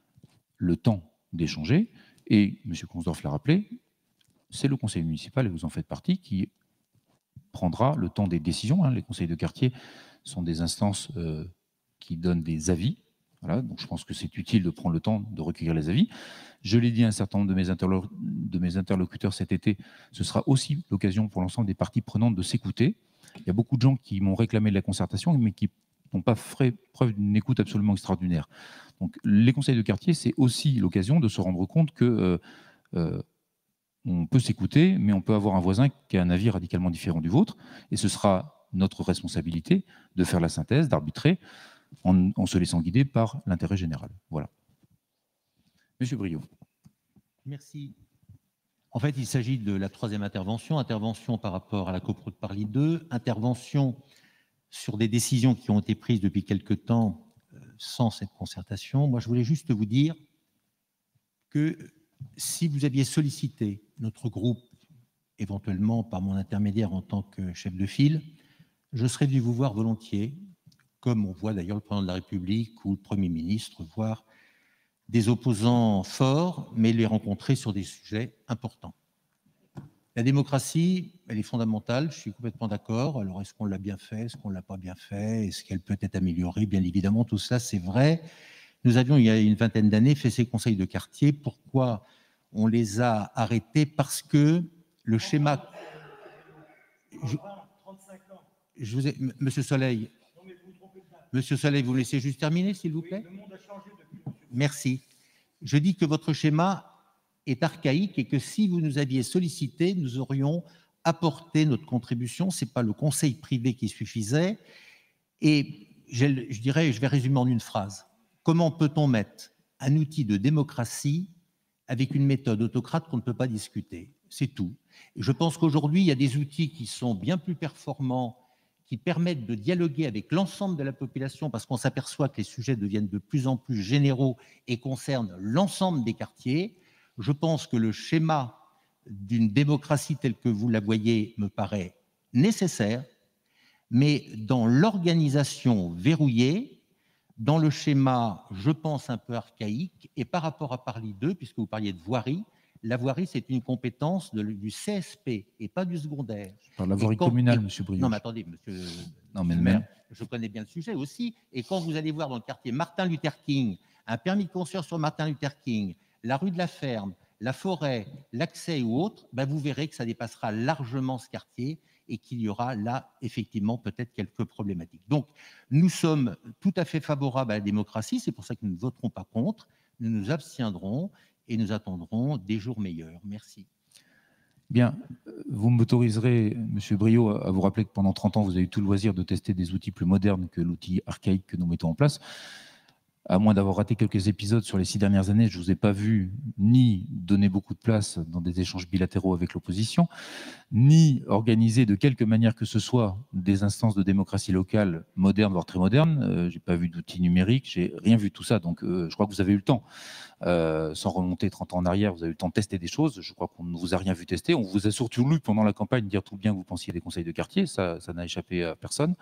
le temps d'échanger. Et M. Consdorff l'a rappelé, c'est le conseil municipal, et vous en faites partie, qui prendra le temps des décisions. Hein. Les conseils de quartier sont des instances euh, qui donnent des avis. Voilà, donc je pense que c'est utile de prendre le temps de recueillir les avis. Je l'ai dit à un certain nombre de mes, interlo de mes interlocuteurs cet été, ce sera aussi l'occasion pour l'ensemble des parties prenantes de s'écouter. Il y a beaucoup de gens qui m'ont réclamé de la concertation, mais qui n'ont pas fait preuve d'une écoute absolument extraordinaire. Donc, les conseils de quartier, c'est aussi l'occasion de se rendre compte que euh, euh, on peut s'écouter, mais on peut avoir un voisin qui a un avis radicalement différent du vôtre, et ce sera notre responsabilité de faire la synthèse, d'arbitrer, en, en se laissant guider par l'intérêt général. Voilà. Monsieur Briot. Merci. En fait, il s'agit de la troisième intervention, intervention par rapport à la CoPro de Parly deux, intervention sur des décisions qui ont été prises depuis quelque temps euh, sans cette concertation. Moi, je voulais juste vous dire que si vous aviez sollicité notre groupe, éventuellement par mon intermédiaire en tant que chef de file, je serais venu vous voir volontiers, comme on voit d'ailleurs le président de la République ou le Premier ministre, voir des opposants forts, mais les rencontrer sur des sujets importants. La démocratie, elle est fondamentale, je suis complètement d'accord. Alors, est-ce qu'on l'a bien fait, est-ce qu'on ne l'a pas bien fait, est-ce qu'elle peut être améliorée? Bien évidemment, tout ça, c'est vrai. Nous avions, il y a une vingtaine d'années, fait ces conseils de quartier. Pourquoi on les a arrêtés? Parce que le schéma... Je, je vous ai... Monsieur Soleil, Monsieur Soleil, vous me laissez juste terminer, s'il vous plaît? Merci. Je dis que votre schéma est archaïque et que si vous nous aviez sollicité, nous aurions apporté notre contribution. Ce n'est pas le conseil privé qui suffisait. Et je, je dirais, je vais résumer en une phrase. Comment peut-on mettre un outil de démocratie avec une méthode autocrate qu'on ne peut pas discuter? C'est tout. Et je pense qu'aujourd'hui, il y a des outils qui sont bien plus performants, qui permettent de dialoguer avec l'ensemble de la population, parce qu'on s'aperçoit que les sujets deviennent de plus en plus généraux et concernent l'ensemble des quartiers. Je pense que le schéma d'une démocratie telle que vous la voyez me paraît nécessaire, mais dans l'organisation verrouillée, dans le schéma, je pense, un peu archaïque, et par rapport à Parly deux, puisque vous parliez de voirie, la voirie, c'est une compétence de, du C S P et pas du secondaire. Par la voirie quand, communale, M. Briot. Non, mais attendez, monsieur, non, mais monsieur le maire, maire, je connais bien le sujet aussi. Et quand vous allez voir dans le quartier Martin Luther King, un permis de construire sur Martin Luther King, la rue de la Ferme, la forêt, l'accès ou autre, ben vous verrez que ça dépassera largement ce quartier et qu'il y aura là, effectivement, peut-être quelques problématiques. Donc, nous sommes tout à fait favorables à la démocratie, c'est pour ça que nous ne voterons pas contre, nous nous abstiendrons et nous attendrons des jours meilleurs. Merci. Bien, vous m'autoriserez, M. Briot, à vous rappeler que pendant trente ans, vous avez eu tout le loisir de tester des outils plus modernes que l'outil archaïque que nous mettons en place. à moins d'avoir raté quelques épisodes sur les six dernières années, je ne vous ai pas vu ni donner beaucoup de place dans des échanges bilatéraux avec l'opposition, ni organiser de quelque manière que ce soit des instances de démocratie locale modernes, voire très modernes. Euh, je n'ai pas vu d'outils numériques, je n'ai rien vu de tout ça. Donc euh, je crois que vous avez eu le temps, euh, sans remonter trente ans en arrière, vous avez eu le temps de tester des choses. Je crois qu'on ne vous a rien vu tester. On vous a surtout lu pendant la campagne dire tout bien que vous pensiez des conseils de quartier. Ça, ça n'a échappé à personne.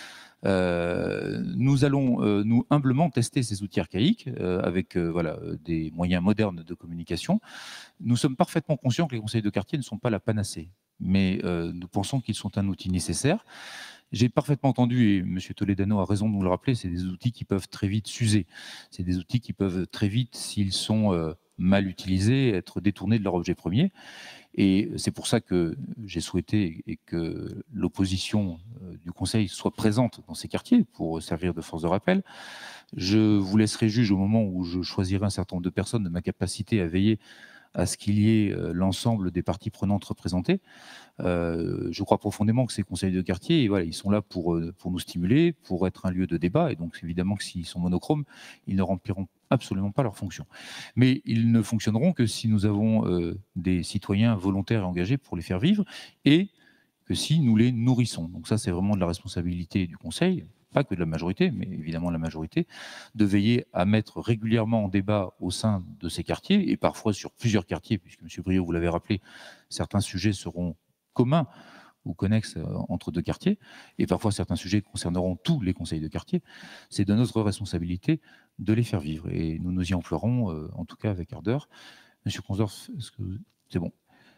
Euh, nous allons, euh, nous, humblement tester ces outils archaïques euh, avec euh, voilà, des moyens modernes de communication. Nous sommes parfaitement conscients que les conseils de quartier ne sont pas la panacée, mais euh, nous pensons qu'ils sont un outil nécessaire. J'ai parfaitement entendu, et M. Toledano a raison de nous le rappeler, c'est des outils qui peuvent très vite s'user. C'est des outils qui peuvent très vite, s'ils sont euh, mal utilisés, être détournés de leur objet premier. Et c'est pour ça que j'ai souhaité et que l'opposition du Conseil soit présente dans ces quartiers pour servir de force de rappel. Je vous laisserai juge au moment où je choisirai un certain nombre de personnes de ma capacité à veiller à ce qu'il y ait l'ensemble des parties prenantes représentées. Euh, je crois profondément que ces conseils de quartier, voilà, ils sont là pour, pour nous stimuler, pour être un lieu de débat, et donc évidemment que s'ils sont monochromes, ils ne rempliront absolument pas leur fonction. Mais ils ne fonctionneront que si nous avons euh, des citoyens volontaires et engagés pour les faire vivre, et que si nous les nourrissons. Donc ça, c'est vraiment de la responsabilité du Conseil, pas que de la majorité, mais évidemment de la majorité, de veiller à mettre régulièrement en débat au sein de ces quartiers, et parfois sur plusieurs quartiers, puisque M. Briot, vous l'avez rappelé, certains sujets seront communs ou connexes entre deux quartiers, et parfois certains sujets concerneront tous les conseils de quartier. C'est de notre responsabilité de les faire vivre, et nous nous y emploierons, euh, en tout cas avec ardeur. M. Consdorf, est-ce que c'est bon?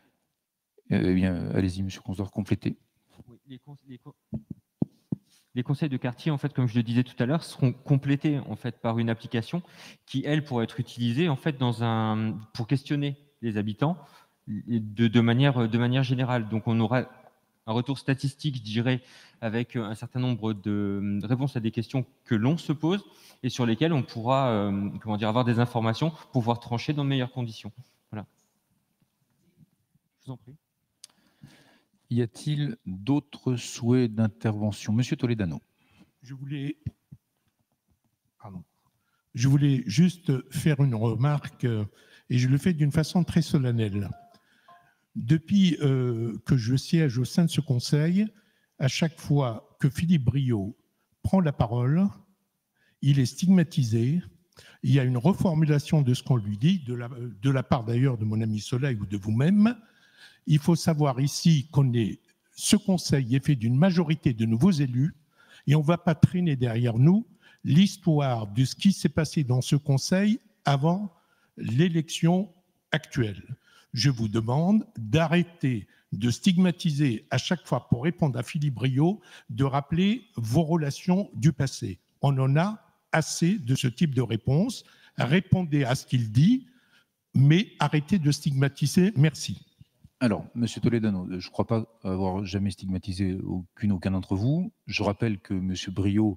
Eh bien, allez-y, M. Consdorf, complétez. Oui, les, con les, con les conseils de quartier, en fait, comme je le disais tout à l'heure, seront complétés en fait par une application qui, elle, pourrait être utilisée en fait dans un pour questionner les habitants de, de manière de manière générale. Donc, on aura un retour statistique, je dirais, avec un certain nombre de réponses à des questions que l'on se pose et sur lesquelles on pourra, euh, comment dire, avoir des informations pour pouvoir trancher dans de meilleures conditions. Voilà. Je vous en prie. Y a-t-il d'autres souhaits d'intervention? Monsieur Toledano. Je voulais... Pardon. Je voulais juste faire une remarque, et je le fais d'une façon très solennelle. Depuis euh, que je siège au sein de ce conseil, à chaque fois que Philippe Briot prend la parole, il est stigmatisé. Il y a une reformulation de ce qu'on lui dit, de la, de la part d'ailleurs de mon ami Soleil ou de vous-même. Il faut savoir ici qu'on est, ce conseil est fait d'une majorité de nouveaux élus et on ne va pas traîner derrière nous l'histoire de ce qui s'est passé dans ce conseil avant l'élection actuelle. Je vous demande d'arrêter de stigmatiser à chaque fois pour répondre à Philippe Briot, de rappeler vos relations du passé. On en a assez de ce type de réponse. Répondez à ce qu'il dit, mais arrêtez de stigmatiser. Merci. Alors, M. Toledano, je ne crois pas avoir jamais stigmatisé aucune, aucun d'entre vous. Je rappelle que M. Briot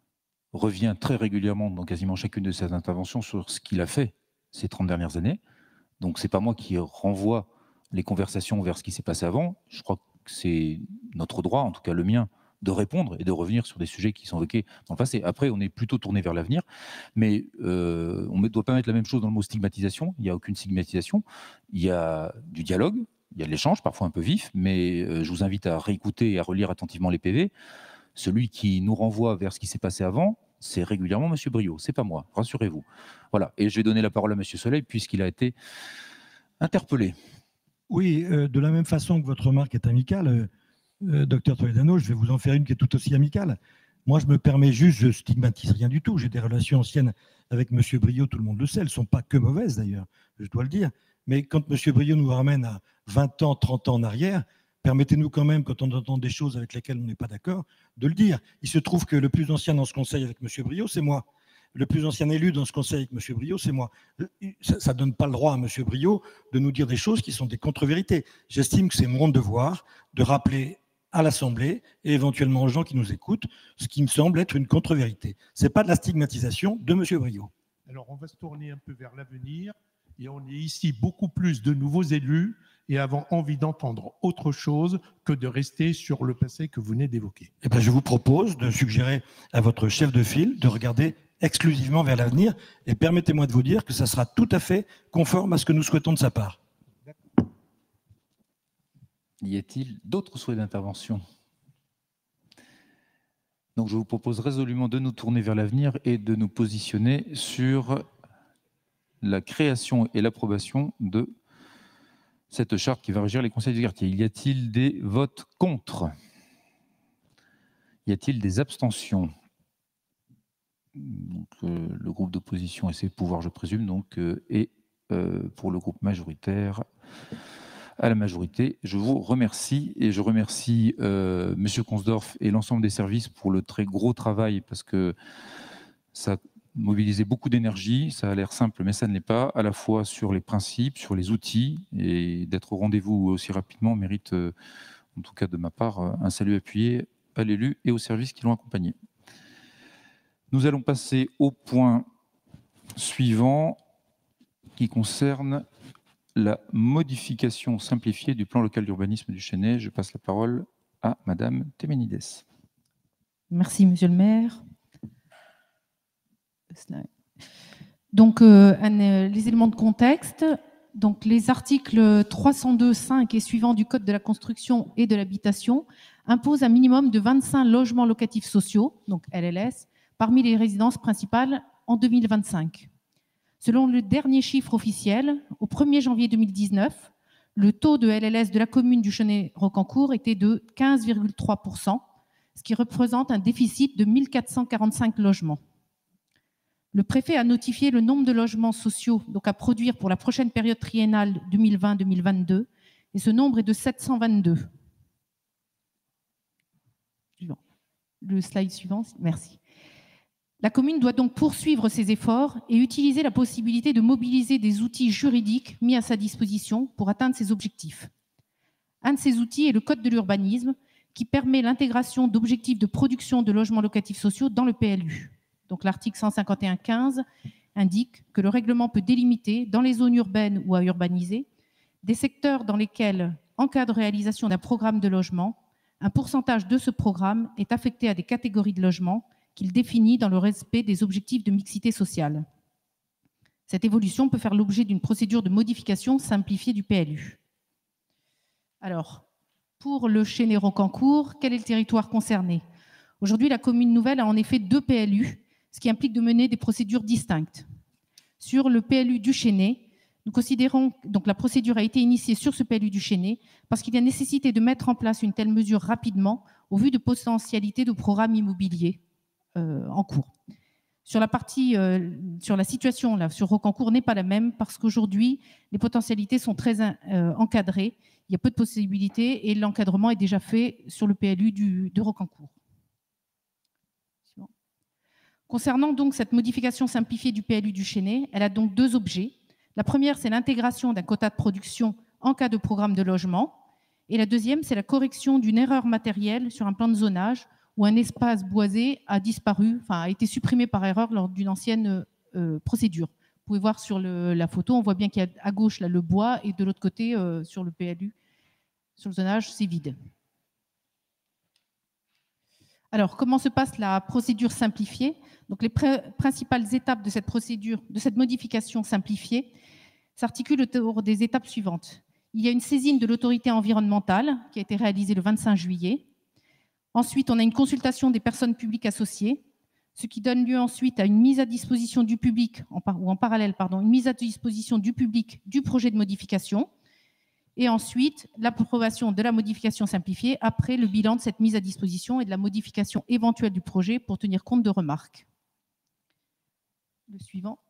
revient très régulièrement dans quasiment chacune de ses interventions sur ce qu'il a fait ces trente dernières années. Donc, ce n'est pas moi qui renvoie les conversations vers ce qui s'est passé avant. Je crois que c'est notre droit, en tout cas le mien, de répondre et de revenir sur des sujets qui sont évoqués dans le passé. Après, on est plutôt tourné vers l'avenir, mais euh, on ne doit pas mettre la même chose dans le mot stigmatisation. Il n'y a aucune stigmatisation. Il y a du dialogue, il y a de l'échange, parfois un peu vif, mais euh, je vous invite à réécouter et à relire attentivement les P V. Celui qui nous renvoie vers ce qui s'est passé avant, c'est régulièrement M. Briot, c'est pas moi, rassurez-vous. Voilà, et je vais donner la parole à M. Soleil puisqu'il a été interpellé. Oui, euh, de la même façon que votre remarque est amicale, euh, euh, docteur Toledano, je vais vous en faire une qui est tout aussi amicale. Moi, je me permets juste, je stigmatise rien du tout. J'ai des relations anciennes avec M. Briot, tout le monde le sait. Elles ne sont pas que mauvaises d'ailleurs, je dois le dire. Mais quand M. Briot nous ramène à vingt ans, trente ans en arrière, permettez-nous quand même, quand on entend des choses avec lesquelles on n'est pas d'accord, de le dire. Il se trouve que le plus ancien dans ce conseil avec M. Briot, c'est moi. Le plus ancien élu dans ce conseil avec M. Briot, c'est moi. Ça ne donne pas le droit à M. Briot de nous dire des choses qui sont des contre-vérités. J'estime que c'est mon devoir de rappeler à l'Assemblée et éventuellement aux gens qui nous écoutent ce qui me semble être une contre-vérité. Ce n'est pas de la stigmatisation de M. Briot. Alors, on va se tourner un peu vers l'avenir et on est ici beaucoup plus de nouveaux élus et avons envie d'entendre autre chose que de rester sur le passé que vous venez d'évoquer. Eh bien, je vous propose de suggérer à votre chef de file de regarder exclusivement vers l'avenir. Et permettez-moi de vous dire que ça sera tout à fait conforme à ce que nous souhaitons de sa part. Y a-t-il d'autres souhaits d'intervention? Donc je vous propose résolument de nous tourner vers l'avenir et de nous positionner sur la création et l'approbation de cette charte qui va régir les conseils de quartier. Y a-t-il des votes contre? Y a-t-il des abstentions? Donc, euh, le groupe d'opposition et ses pouvoirs, je présume, donc, euh, et euh, pour le groupe majoritaire, à la majorité. Je vous remercie et je remercie euh, M. Consdorff et l'ensemble des services pour le très gros travail parce que ça a mobilisé beaucoup d'énergie, ça a l'air simple mais ça ne l'est pas, à la fois sur les principes, sur les outils, et d'être au rendez-vous aussi rapidement mérite, euh, en tout cas de ma part, un salut appuyé à l'élu et aux services qui l'ont accompagné. Nous allons passer au point suivant qui concerne la modification simplifiée du plan local d'urbanisme du Chesnay. Je passe la parole à Madame Téménides. Merci, Monsieur le maire. Donc, euh, un, euh, les éléments de contexte. Donc, les articles trois cent deux, cinq et suivants du Code de la construction et de l'habitation imposent un minimum de vingt-cinq logements locatifs sociaux, donc L L S, parmi les résidences principales en deux mille vingt-cinq. Selon le dernier chiffre officiel, au premier janvier deux mille dix-neuf, le taux de L L S de la commune du Chesnay-Rocancourt était de quinze virgule trois pour cent, ce qui représente un déficit de mille quatre cent quarante-cinq logements. Le préfet a notifié le nombre de logements sociaux donc à produire pour la prochaine période triennale deux mille vingt deux mille vingt-deux, et ce nombre est de sept cent vingt-deux. Le slide suivant, merci. La commune doit donc poursuivre ses efforts et utiliser la possibilité de mobiliser des outils juridiques mis à sa disposition pour atteindre ses objectifs. Un de ces outils est le Code de l'urbanisme qui permet l'intégration d'objectifs de production de logements locatifs sociaux dans le P L U. Donc l'article cent cinquante et un quinze indique que le règlement peut délimiter dans les zones urbaines ou à urbaniser des secteurs dans lesquels, en cas de réalisation d'un programme de logement, un pourcentage de ce programme est affecté à des catégories de logements qu'il définit dans le respect des objectifs de mixité sociale. Cette évolution peut faire l'objet d'une procédure de modification simplifiée du P L U. Alors, pour le Chesnay-Rocancourt, quel est le territoire concerné? Aujourd'hui, la commune nouvelle a en effet deux P L U, ce qui implique de mener des procédures distinctes. Sur le P L U du Chesnay, nous considérons, donc la procédure a été initiée sur ce P L U du Chesnay parce qu'il y a nécessité de mettre en place une telle mesure rapidement au vu de potentialités de programmes immobiliers Euh, en cours. Sur la partie, euh, sur la situation là, sur Rocancourt n'est pas la même parce qu'aujourd'hui, les potentialités sont très euh, encadrées. Il y a peu de possibilités et l'encadrement est déjà fait sur le P L U du, de Rocancourt. Concernant donc cette modification simplifiée du P L U du Chesnay, elle a donc deux objets. La première, c'est l'intégration d'un quota de production en cas de programme de logement. Et la deuxième, c'est la correction d'une erreur matérielle sur un plan de zonage où un espace boisé a disparu, enfin a été supprimé par erreur lors d'une ancienne euh, procédure. Vous pouvez voir sur le, la photo, on voit bien qu'il y a à gauche là, le bois et de l'autre côté, euh, sur le P L U, sur le zonage, c'est vide. Alors, comment se passe la procédure simplifiée? Donc, les principales étapes de cette procédure, de cette modification simplifiée, s'articulent autour des étapes suivantes. Il y a une saisine de l'autorité environnementale qui a été réalisée le vingt-cinq juillet. Ensuite, on a une consultation des personnes publiques associées, ce qui donne lieu ensuite à une mise à disposition du public, ou en parallèle, pardon, une mise à disposition du public du projet de modification, et ensuite l'approbation de la modification simplifiée après le bilan de cette mise à disposition et de la modification éventuelle du projet pour tenir compte de remarques. Le suivant.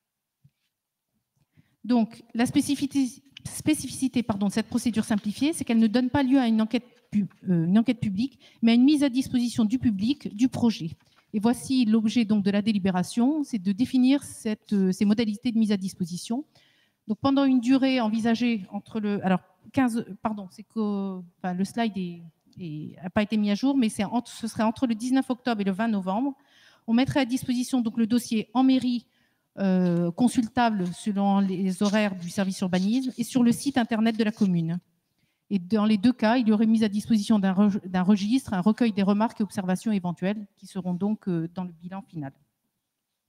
Donc, la spécificité, spécificité pardon, de cette procédure simplifiée, c'est qu'elle ne donne pas lieu à une enquête une enquête publique, mais à une mise à disposition du public du projet. Et voici l'objet donc de la délibération, c'est de définir cette, ces modalités de mise à disposition. Donc pendant une durée envisagée entre le, alors quinze, pardon, c'est que enfin, le slide n'a pas été mis à jour, mais c'est entre, ce serait entre le dix-neuf octobre et le vingt novembre. On mettrait à disposition donc le dossier en mairie euh, consultable selon les horaires du service urbanisme et sur le site internet de la commune. Et dans les deux cas, il y aurait mise à disposition d'un re, d'un registre, un recueil des remarques et observations éventuelles qui seront donc euh, dans le bilan final.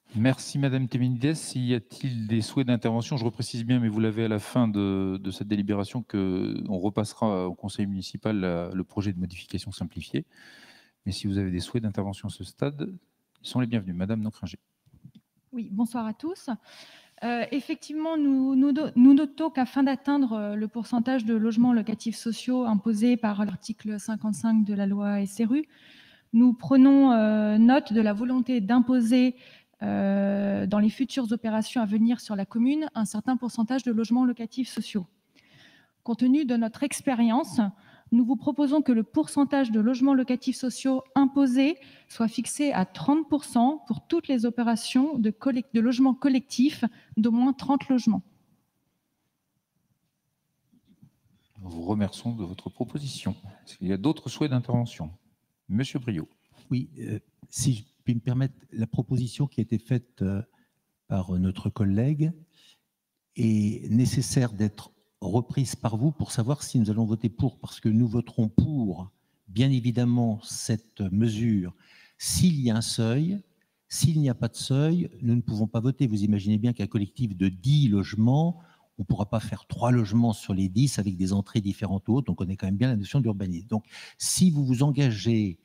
Merci Madame Temenides. Y a-t-il des souhaits d'intervention? Je reprécise bien, mais vous l'avez à la fin de, de cette délibération, qu'on repassera au conseil municipal la, le projet de modification simplifiée. Mais si vous avez des souhaits d'intervention à ce stade, ils sont les bienvenus. Madame Nocringer. Oui, bonsoir à tous. Euh, effectivement, nous, nous, nous notons qu'afin d'atteindre le pourcentage de logements locatifs sociaux imposé par l'article cinquante-cinq de la loi S R U, nous prenons euh, note de la volonté d'imposer euh, dans les futures opérations à venir sur la commune un certain pourcentage de logements locatifs sociaux. Compte tenu de notre expérience, nous vous proposons que le pourcentage de logements locatifs sociaux imposés soit fixé à trente pour cent pour toutes les opérations de, collect- de logements collectifs d'au moins trente logements. Nous vous remercions de votre proposition. Est-ce qu'il y a d'autres souhaits d'intervention? Monsieur Briot. Oui, euh, si je puis me permettre, la proposition qui a été faite euh, par notre collègue est nécessaire d'être reprise par vous pour savoir si nous allons voter pour, parce que nous voterons pour, bien évidemment, cette mesure s'il y a un seuil. S'il n'y a pas de seuil, nous ne pouvons pas voter. Vous imaginez bien qu'un collectif de dix logements, on ne pourra pas faire trois logements sur les dix avec des entrées différentes ou autres, donc on connaît quand même bien la notion d'urbanisme. Donc, si vous vous engagez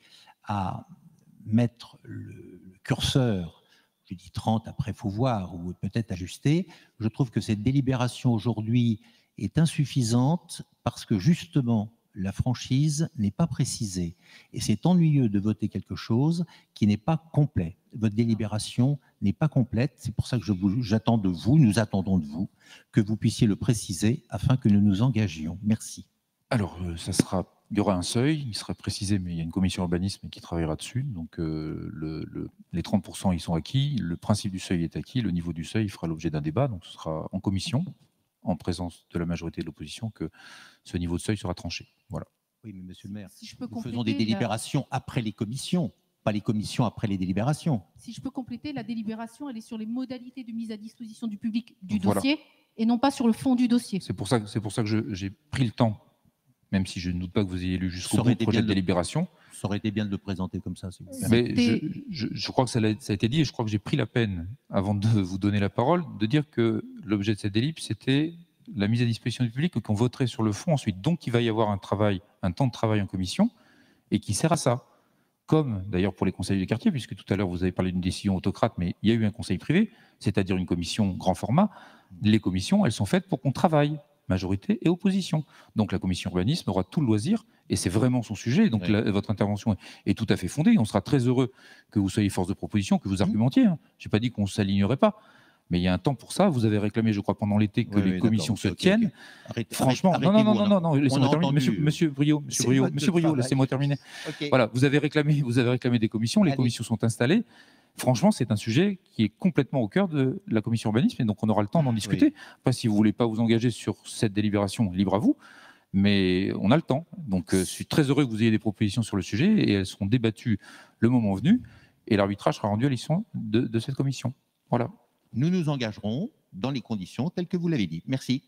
à mettre le curseur, je dis trente, après il faut voir, ou peut-être ajuster, je trouve que cette délibération aujourd'hui est insuffisante parce que justement, la franchise n'est pas précisée. Et c'est ennuyeux de voter quelque chose qui n'est pas complet. Votre délibération n'est pas complète. C'est pour ça que je vous, j'attends de vous, nous attendons de vous, que vous puissiez le préciser afin que nous nous engagions. Merci. Alors, euh, ça sera, il y aura un seuil, il sera précisé, mais il y a une commission urbanisme qui travaillera dessus. Donc, euh, le, le, les trente pour cent, ils sont acquis. Le principe du seuil est acquis. Le niveau du seuil fera l'objet d'un débat. Donc, ce sera en commission, en présence de la majorité de l'opposition, que ce niveau de seuil sera tranché. Voilà. Oui, mais monsieur le maire, Si je peux nous faisons des compléter délibérations la... après les commissions, pas les commissions après les délibérations. Si je peux compléter, la délibération, elle est sur les modalités de mise à disposition du public du Voilà. dossier et non pas sur le fond du dossier. C'est pour ça, c'est pour ça que je, j'ai pris le temps, même si je ne doute pas que vous ayez lu jusqu'au bout le projet de délibération. Ça aurait été bien de le présenter comme ça. Mais je, je, je crois que ça a, ça a été dit, et je crois que j'ai pris la peine, avant de vous donner la parole, de dire que l'objet de cette délib, c'était la mise à disposition du public, qu'on voterait sur le fond ensuite. Donc, il va y avoir un travail, un temps de travail en commission, et qui sert à ça. Comme d'ailleurs pour les conseils de quartier, puisque tout à l'heure vous avez parlé d'une décision autocrate, mais il y a eu un conseil privé, c'est-à-dire une commission grand format. Les commissions, elles sont faites pour qu'on travaille, majorité et opposition. Donc la commission urbanisme aura tout le loisir, et c'est vraiment son sujet. Donc oui. la, votre intervention est, est tout à fait fondée. On sera très heureux que vous soyez force de proposition, que vous argumentiez. Hein. Je n'ai pas dit qu'on ne s'alignerait pas. Mais il y a un temps pour ça. Vous avez réclamé, je crois, pendant l'été que oui, les oui, commissions se okay, tiennent. Okay. Arrêtez, Franchement, arrêtez, non, non, non, non, non, laissez-moi terminer. Monsieur, monsieur Briot, monsieur Briot, monsieur Briot, laissez-moi terminer. Okay. Voilà, vous avez réclamé, vous avez réclamé des commissions. Les Allez. commissions sont installées. Franchement, c'est un sujet qui est complètement au cœur de la commission urbanisme, et donc on aura le temps d'en discuter. Oui. Après, si vous voulez pas vous engager sur cette délibération, libre à vous. Mais on a le temps. Donc, euh, je suis très heureux que vous ayez des propositions sur le sujet, et elles seront débattues le moment venu, et l'arbitrage sera rendu à l'issue de, de cette commission. Voilà. Nous nous engagerons dans les conditions telles que vous l'avez dit. Merci.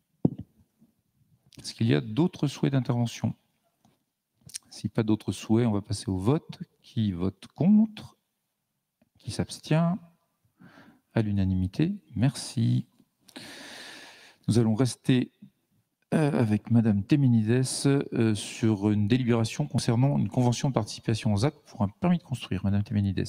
Est-ce qu'il y a d'autres souhaits d'intervention? Si pas d'autres souhaits, on va passer au vote. Qui vote contre? Qui s'abstient? À l'unanimité. Merci. Nous allons rester euh, avec Madame Temenides euh, sur une délibération concernant une convention de participation aux Z A C pour un permis de construire. Madame Temenides.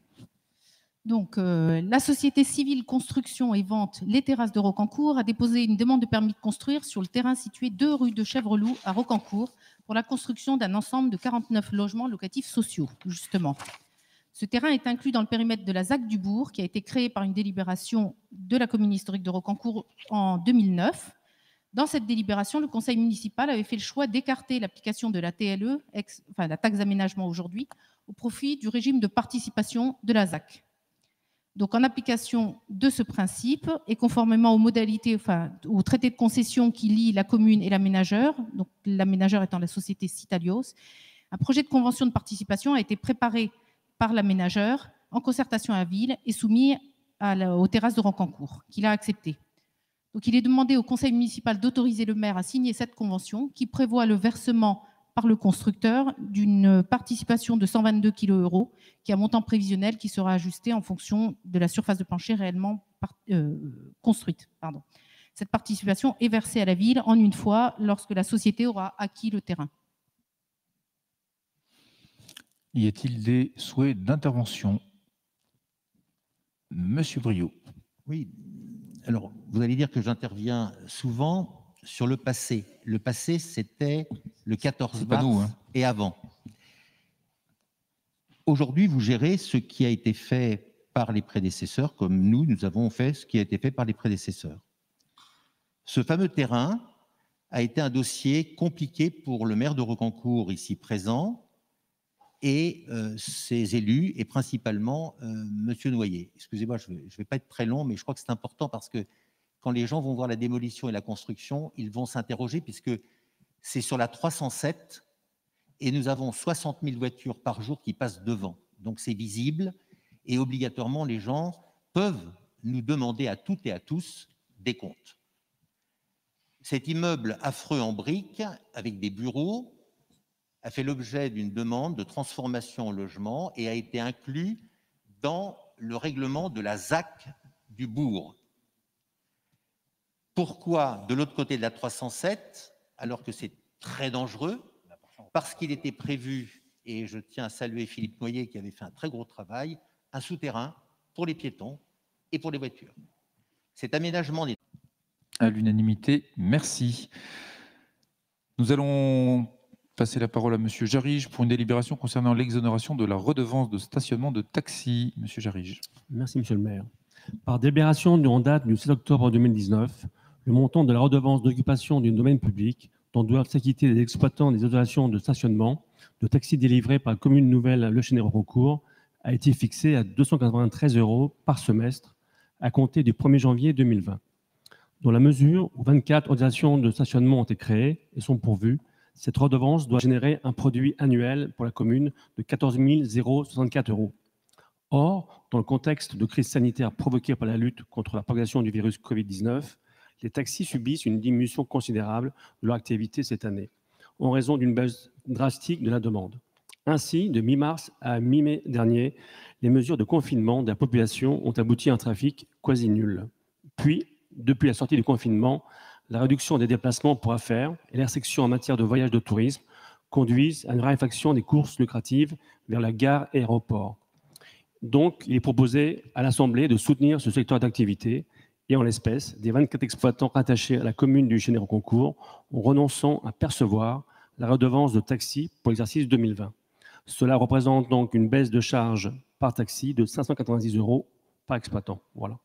Donc, euh, la société civile Construction et Vente Les Terrasses de Rocancourt a déposé une demande de permis de construire sur le terrain situé deux rue de Chèvreloup à Rocancourt pour la construction d'un ensemble de quarante-neuf logements locatifs sociaux, justement. Ce terrain est inclus dans le périmètre de la Z A C du Bourg, qui a été créée par une délibération de la commune historique de Rocancourt en deux mille neuf. Dans cette délibération, le conseil municipal avait fait le choix d'écarter l'application de la T L E, ex, enfin la taxe d'aménagement aujourd'hui, au profit du régime de participation de la Z A C. Donc, en application de ce principe et conformément aux modalités, enfin, au traité de concession qui lie la commune et l'aménageur, donc l'aménageur étant la société Citalios, un projet de convention de participation a été préparé par l'aménageur en concertation à la ville et soumis à la, aux terrasses de Rocancourt, qu'il a accepté. Donc, il est demandé au conseil municipal d'autoriser le maire à signer cette convention qui prévoit le versement par le constructeur d'une participation de cent vingt-deux kilos euros, qui est un montant prévisionnel qui sera ajusté en fonction de la surface de plancher réellement par, euh, construite. Pardon. Cette participation est versée à la ville en une fois lorsque la société aura acquis le terrain. Y a-t-il des souhaits d'intervention? Monsieur Briot. Oui, alors vous allez dire que j'interviens souvent sur le passé. Le passé, c'était le quatorze mars nous, hein. et avant. Aujourd'hui, vous gérez ce qui a été fait par les prédécesseurs, comme nous, nous avons fait ce qui a été fait par les prédécesseurs. Ce fameux terrain a été un dossier compliqué pour le maire de Rocancourt, ici présent, et euh, ses élus, et principalement euh, Monsieur Noyer. Excusez-moi, je ne vais, vais pas être très long, mais je crois que c'est important parce que quand les gens vont voir la démolition et la construction, ils vont s'interroger puisque c'est sur la trois cent sept et nous avons soixante mille voitures par jour qui passent devant. Donc c'est visible et obligatoirement les gens peuvent nous demander à toutes et à tous des comptes. Cet immeuble affreux en briques avec des bureaux a fait l'objet d'une demande de transformation en logement et a été inclus dans le règlement de la Z A C du bourg. Pourquoi de l'autre côté de la trois cent sept, alors que c'est très dangereux? Parce qu'il était prévu, et je tiens à saluer Philippe Noyer qui avait fait un très gros travail, un souterrain pour les piétons et pour les voitures. Cet aménagement n'est... À l'unanimité, merci. Nous allons passer la parole à Monsieur Jarige pour une délibération concernant l'exonération de la redevance de stationnement de taxi. Monsieur Jarige. Merci, Monsieur le maire. Par délibération en date du sept octobre deux mille dix-neuf, le montant de la redevance d'occupation du domaine public dont doivent s'acquitter les exploitants des autorisations de stationnement de taxis délivrés par la commune nouvelle Le Chesnay-Rocancourt a été fixé à deux cent quatre-vingt-treize euros par semestre à compter du premier janvier deux mille vingt. Dans la mesure où vingt-quatre autorisations de stationnement ont été créées et sont pourvues, cette redevance doit générer un produit annuel pour la commune de quatorze mille soixante-quatre euros. Or, dans le contexte de crise sanitaire provoquée par la lutte contre la propagation du virus Covid dix-neuf, les taxis subissent une diminution considérable de leur activité cette année, en raison d'une baisse drastique de la demande. Ainsi, de mi-mars à mi-mai dernier, les mesures de confinement de la population ont abouti à un trafic quasi nul. Puis, depuis la sortie du confinement, la réduction des déplacements pour affaires et les restrictions en matière de voyage de tourisme conduisent à une raréfaction des courses lucratives vers la gare et l'aéroport. Donc, il est proposé à l'Assemblée de soutenir ce secteur d'activité et, en l'espèce, des vingt-quatre exploitants rattachés à la commune du Chesnay-Rocancourt en renonçant à percevoir la redevance de taxi pour l'exercice deux mille vingt. Cela représente donc une baisse de charge par taxi de cinq cent quatre-vingt-dix euros par exploitant. Voilà.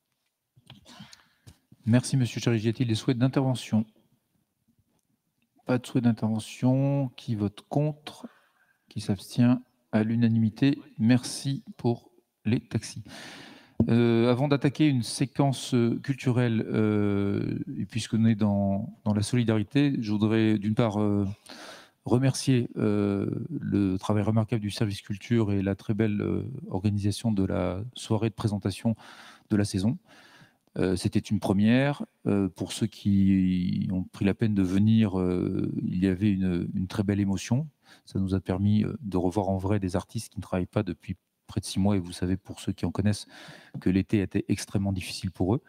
Merci, Monsieur Jarige. Y a-t-il des souhaits d'intervention? Pas de souhait d'intervention. Qui vote contre? Qui s'abstient? À l'unanimité. Merci pour les taxis. Euh, avant d'attaquer une séquence culturelle, euh, et puisque nous sommes dans, dans la solidarité, je voudrais d'une part euh, remercier euh, le travail remarquable du service culture et la très belle euh, organisation de la soirée de présentation de la saison. Euh, C'était une première. Euh, pour ceux qui ont pris la peine de venir, euh, il y avait une, une très belle émotion. Ça nous a permis de revoir en vrai des artistes qui ne travaillent pas depuis près de six mois. Et vous savez, pour ceux qui en connaissent, que l'été était extrêmement difficile pour eux.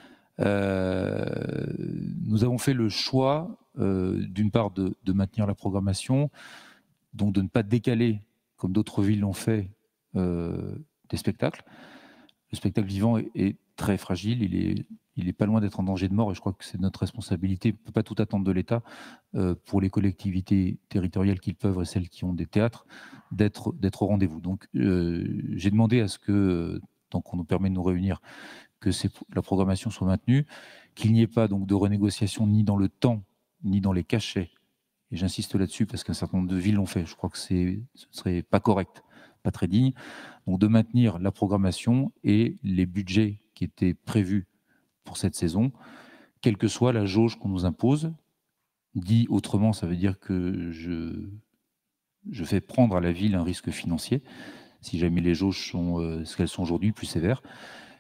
Euh, nous avons fait le choix, euh, d'une part, de, de maintenir la programmation, donc de ne pas décaler, comme d'autres villes l'ont fait, euh, des spectacles. Le spectacle vivant est, est très fragile, il est, il est pas loin d'être en danger de mort, et je crois que c'est notre responsabilité. On ne peut pas tout attendre de l'État, euh, pour les collectivités territoriales qui le peuvent et celles qui ont des théâtres, d'être d'être au rendez-vous. Donc, euh, j'ai demandé à ce que, tant qu'on nous permet de nous réunir, que la programmation soit maintenue, qu'il n'y ait pas donc de renégociation ni dans le temps, ni dans les cachets. Et j'insiste là-dessus parce qu'un certain nombre de villes l'ont fait. Je crois que ce ne serait pas correct, pas très digne. Donc de maintenir la programmation et les budgets qui étaient prévus pour cette saison, quelle que soit la jauge qu'on nous impose. Dit autrement, ça veut dire que je, je fais prendre à la ville un risque financier, si jamais les jauges sont euh, ce qu'elles sont aujourd'hui, plus sévères.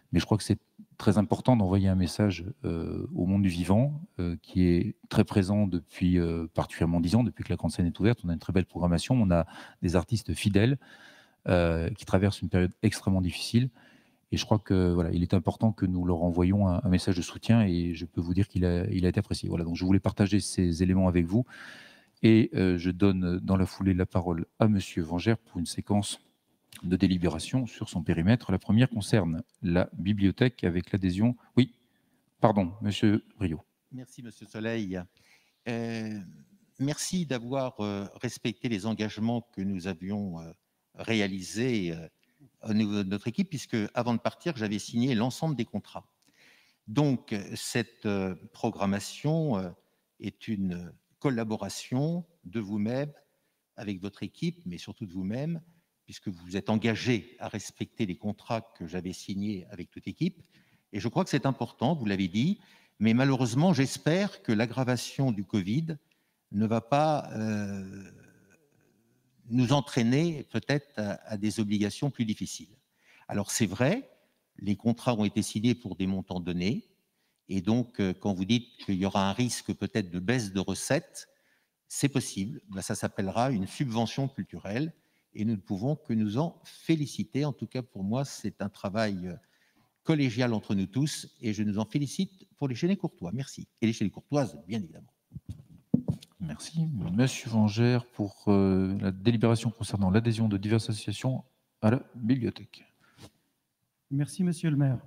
Mais je crois que c'est très important d'envoyer un message euh, au monde du vivant, euh, qui est très présent depuis euh, particulièrement dix ans, depuis que la Grande Scène est ouverte. On a une très belle programmation, on a des artistes fidèles euh, qui traversent une période extrêmement difficile. Et je crois que voilà, il est important que nous leur envoyions un, un message de soutien, et je peux vous dire qu'il a, il a été apprécié. Voilà, donc je voulais partager ces éléments avec vous, et euh, je donne dans la foulée la parole à Monsieur Vengère pour une séquence de délibération sur son périmètre. La première concerne la bibliothèque avec l'adhésion. Oui, pardon, Monsieur Brio. Merci, Monsieur Soleil. Euh, merci d'avoir euh, respecté les engagements que nous avions euh, réalisés euh, au niveau de notre équipe, puisque avant de partir, j'avais signé l'ensemble des contrats. Donc, cette euh, programmation euh, est une collaboration de vous-même avec votre équipe, mais surtout de vous-même, puisque vous êtes engagé à respecter les contrats que j'avais signés avec toute équipe. Et je crois que c'est important, vous l'avez dit, mais malheureusement, j'espère que l'aggravation du Covid ne va pas euh, nous entraîner peut-être à, à des obligations plus difficiles. Alors c'est vrai, les contrats ont été signés pour des montants donnés, et donc euh, quand vous dites qu'il y aura un risque peut-être de baisse de recettes, c'est possible, ben, ça s'appellera une subvention culturelle, et nous ne pouvons que nous en féliciter. En tout cas, pour moi, c'est un travail collégial entre nous tous, et je nous en félicite pour les Chénais courtois. Merci. Et les Chénais courtoises, bien évidemment. Merci. Monsieur Vengère pour euh, la délibération concernant l'adhésion de diverses associations à la bibliothèque. Merci, Monsieur le maire.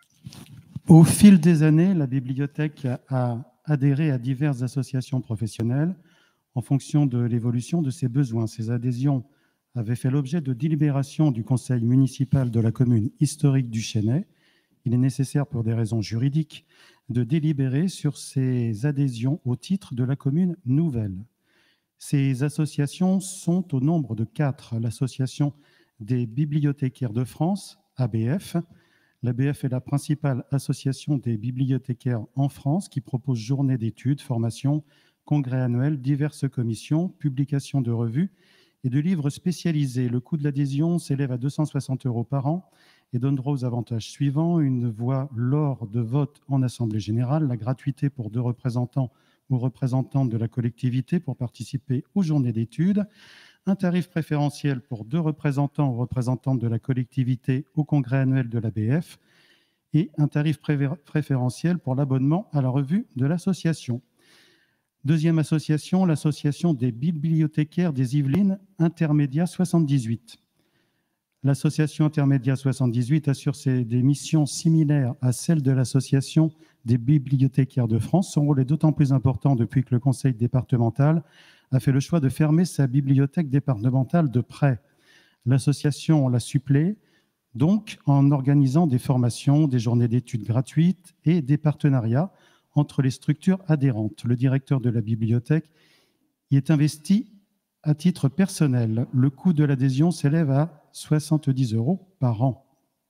Au fil des années, la bibliothèque a adhéré à diverses associations professionnelles en fonction de l'évolution de ses besoins. Ces adhésions avaient fait l'objet de délibérations du conseil municipal de la commune historique du Chesnay. Il est nécessaire, pour des raisons juridiques, de délibérer sur ces adhésions au titre de la commune nouvelle. Ces associations sont au nombre de quatre. L'Association des bibliothécaires de France, A B F. L'A B F est la principale association des bibliothécaires en France qui propose journées d'études, formations, congrès annuels, diverses commissions, publications de revues et de livres spécialisés. Le coût de l'adhésion s'élève à deux cent soixante euros par an et donne droit aux avantages suivants: une voix lors de vote en Assemblée générale, la gratuité pour deux représentants ou représentantes de la collectivité pour participer aux journées d'études, un tarif préférentiel pour deux représentants ou représentantes de la collectivité au congrès annuel de l'A B F et un tarif préférentiel pour l'abonnement à la revue de l'association. Deuxième association, l'Association des bibliothécaires des Yvelines, Intermédia soixante-dix-huit. L'association Intermédia soixante-dix-huit assure ses, des missions similaires à celles de l'Association des bibliothécaires de France. Son rôle est d'autant plus important depuis que le conseil départemental a fait le choix de fermer sa bibliothèque départementale de près. L'association l'a supplée donc en organisant des formations, des journées d'études gratuites et des partenariats entre les structures adhérentes. Le directeur de la bibliothèque y est investi à titre personnel. Le coût de l'adhésion s'élève à soixante-dix euros par an.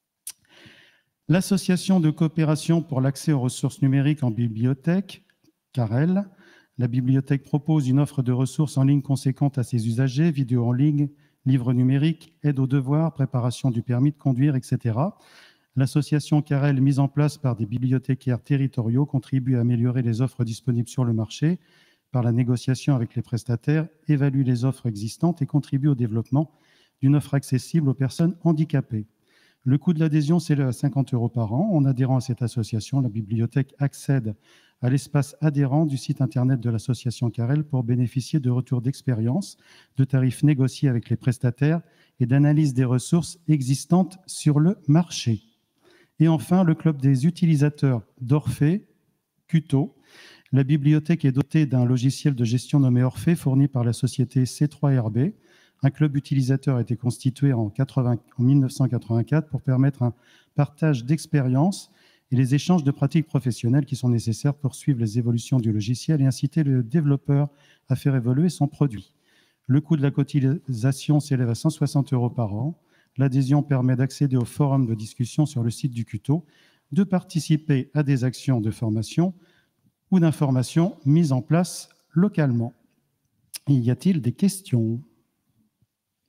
L'association de coopération pour l'accès aux ressources numériques en bibliothèque, CAREL. La bibliothèque propose une offre de ressources en ligne conséquente à ses usagers, vidéos en ligne, livres numériques, aide aux devoirs, préparation du permis de conduire, et cetera. L'association CAREL, mise en place par des bibliothécaires territoriaux, contribue à améliorer les offres disponibles sur le marché par la négociation avec les prestataires, évalue les offres existantes et contribue au développement d'une offre accessible aux personnes handicapées. Le coût de l'adhésion s'élève à cinquante euros par an. En adhérant à cette association, la bibliothèque accède à l'espace adhérent du site internet de l'association CAREL pour bénéficier de retours d'expérience, de tarifs négociés avec les prestataires et d'analyse des ressources existantes sur le marché. Et enfin, le club des utilisateurs d'Orphée, C U T O. La bibliothèque est dotée d'un logiciel de gestion nommé Orphée, fourni par la société C trois R B. Un club utilisateur a été constitué en, en mille neuf cent quatre-vingt-quatre pour permettre un partage d'expériences et les échanges de pratiques professionnelles qui sont nécessaires pour suivre les évolutions du logiciel et inciter le développeur à faire évoluer son produit. Le coût de la cotisation s'élève à cent soixante euros par an. L'adhésion permet d'accéder au forum de discussion sur le site du C U T O, de participer à des actions de formation ou d'information mises en place localement. Y a-t-il des questions ?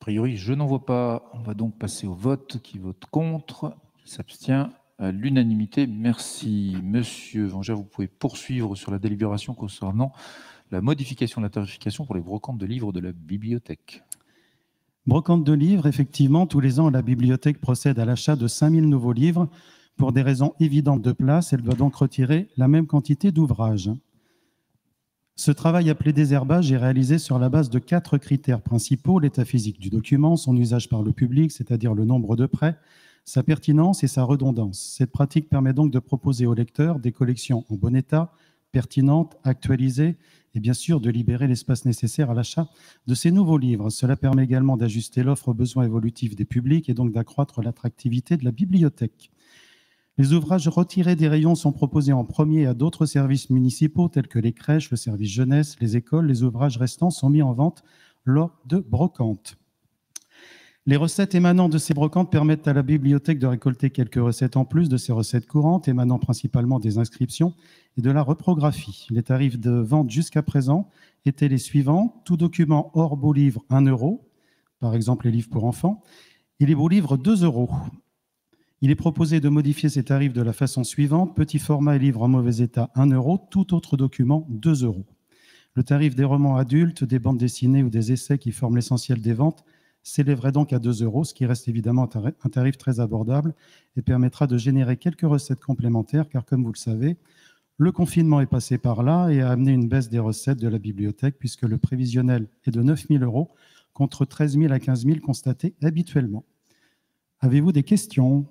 priori, je n'en vois pas. On va donc passer au vote. Qui vote contre? Qui s'abstient? À l'unanimité. Merci. Monsieur Vengère, vous pouvez poursuivre sur la délibération concernant la modification de la tarification pour les brocantes de livres de la bibliothèque. Brocante de livres, effectivement, tous les ans, la bibliothèque procède à l'achat de cinq mille nouveaux livres. Pour des raisons évidentes de place, elle doit donc retirer la même quantité d'ouvrages. Ce travail appelé désherbage est réalisé sur la base de quatre critères principaux: l'état physique du document, son usage par le public, c'est-à-dire le nombre de prêts, sa pertinence et sa redondance. Cette pratique permet donc de proposer aux lecteurs des collections en bon état, pertinentes, actualisées, et bien sûr de libérer l'espace nécessaire à l'achat de ces nouveaux livres. Cela permet également d'ajuster l'offre aux besoins évolutifs des publics et donc d'accroître l'attractivité de la bibliothèque. Les ouvrages retirés des rayons sont proposés en premier à d'autres services municipaux tels que les crèches, le service jeunesse, les écoles. Les ouvrages restants sont mis en vente lors de brocantes. Les recettes émanant de ces brocantes permettent à la bibliothèque de récolter quelques recettes en plus de ses recettes courantes, émanant principalement des inscriptions et de la reprographie. Les tarifs de vente jusqu'à présent étaient les suivants: tout document hors beau livre, un euro, par exemple les livres pour enfants, et les beaux livres, deux euros. Il est proposé de modifier ces tarifs de la façon suivante: petit format et livres en mauvais état, un euro, tout autre document, deux euros. Le tarif des romans adultes, des bandes dessinées ou des essais qui forment l'essentiel des ventes s'élèverait donc à deux euros, ce qui reste évidemment un tarif très abordable et permettra de générer quelques recettes complémentaires, car comme vous le savez, le confinement est passé par là et a amené une baisse des recettes de la bibliothèque, puisque le prévisionnel est de neuf mille euros contre treize mille à quinze mille constatés habituellement. Avez-vous des questions?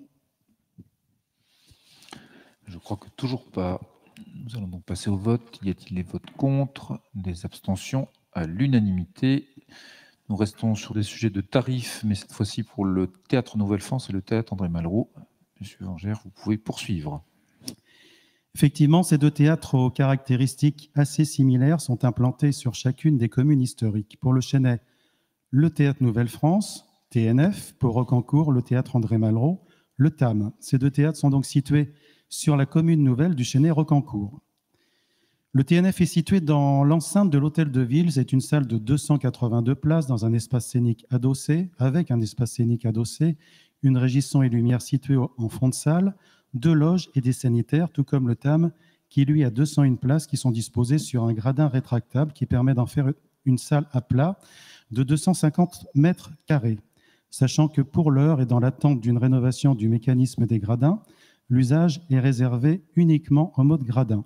Je crois que toujours pas. Nous allons donc passer au vote. Y a-t-il des votes contre? Des abstentions? À l'unanimité. Nous restons sur des sujets de tarifs, mais cette fois-ci pour le Théâtre Nouvelle-France et le Théâtre André Malraux. Monsieur Vengère, vous pouvez poursuivre. Effectivement, ces deux théâtres aux caractéristiques assez similaires sont implantés sur chacune des communes historiques. Pour le Chesnay, le Théâtre Nouvelle-France, T N F. Pour Rocancourt, le Théâtre André Malraux, le T A M. Ces deux théâtres sont donc situés sur la commune nouvelle du Chesnay-Rocancourt. Le T N F est situé dans l'enceinte de l'Hôtel de Ville. C'est une salle de deux cent quatre-vingt-deux places dans un espace scénique adossé, avec un espace scénique adossé, une régie son et lumière située en fond de salle, deux loges et des sanitaires, tout comme le T A M, qui lui a deux cent un places qui sont disposées sur un gradin rétractable qui permet d'en faire une salle à plat de deux cent cinquante mètres carrés. Sachant que pour l'heure et dans l'attente d'une rénovation du mécanisme des gradins, l'usage est réservé uniquement en mode gradin.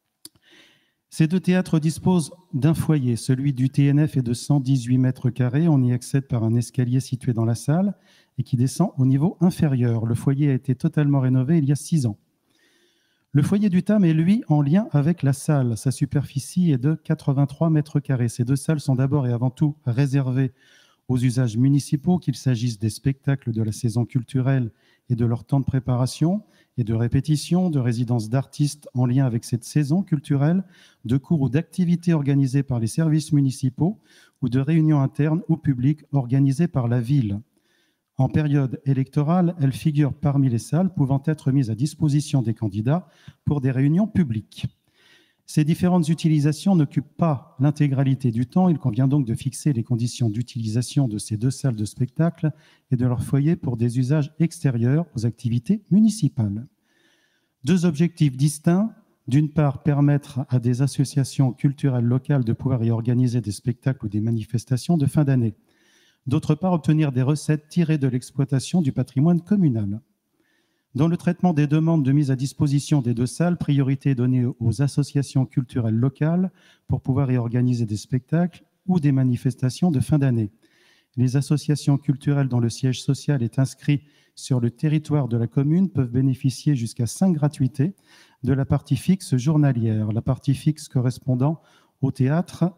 Ces deux théâtres disposent d'un foyer. Celui du T N F est de cent dix-huit mètres carrés. On y accède par un escalier situé dans la salle et qui descend au niveau inférieur. Le foyer a été totalement rénové il y a six ans. Le foyer du T A M est, lui, en lien avec la salle. Sa superficie est de quatre-vingt-trois mètres carrés. Ces deux salles sont d'abord et avant tout réservées aux usages municipaux, qu'il s'agisse des spectacles de la saison culturelle et de leur temps de préparation et de répétition, de résidences d'artistes en lien avec cette saison culturelle, de cours ou d'activités organisées par les services municipaux ou de réunions internes ou publiques organisées par la ville. En période électorale, elles figurent parmi les salles pouvant être mises à disposition des candidats pour des réunions publiques. Ces différentes utilisations n'occupent pas l'intégralité du temps. Il convient donc de fixer les conditions d'utilisation de ces deux salles de spectacle et de leur foyer pour des usages extérieurs aux activités municipales. Deux objectifs distincts. D'une part, permettre à des associations culturelles locales de pouvoir y organiser des spectacles ou des manifestations de fin d'année. D'autre part, obtenir des recettes tirées de l'exploitation du patrimoine communal. Dans le traitement des demandes de mise à disposition des deux salles, priorité est donnée aux associations culturelles locales pour pouvoir y organiser des spectacles ou des manifestations de fin d'année. Les associations culturelles dont le siège social est inscrit sur le territoire de la commune peuvent bénéficier jusqu'à cinq gratuités de la partie fixe journalière, la partie fixe correspondant au théâtre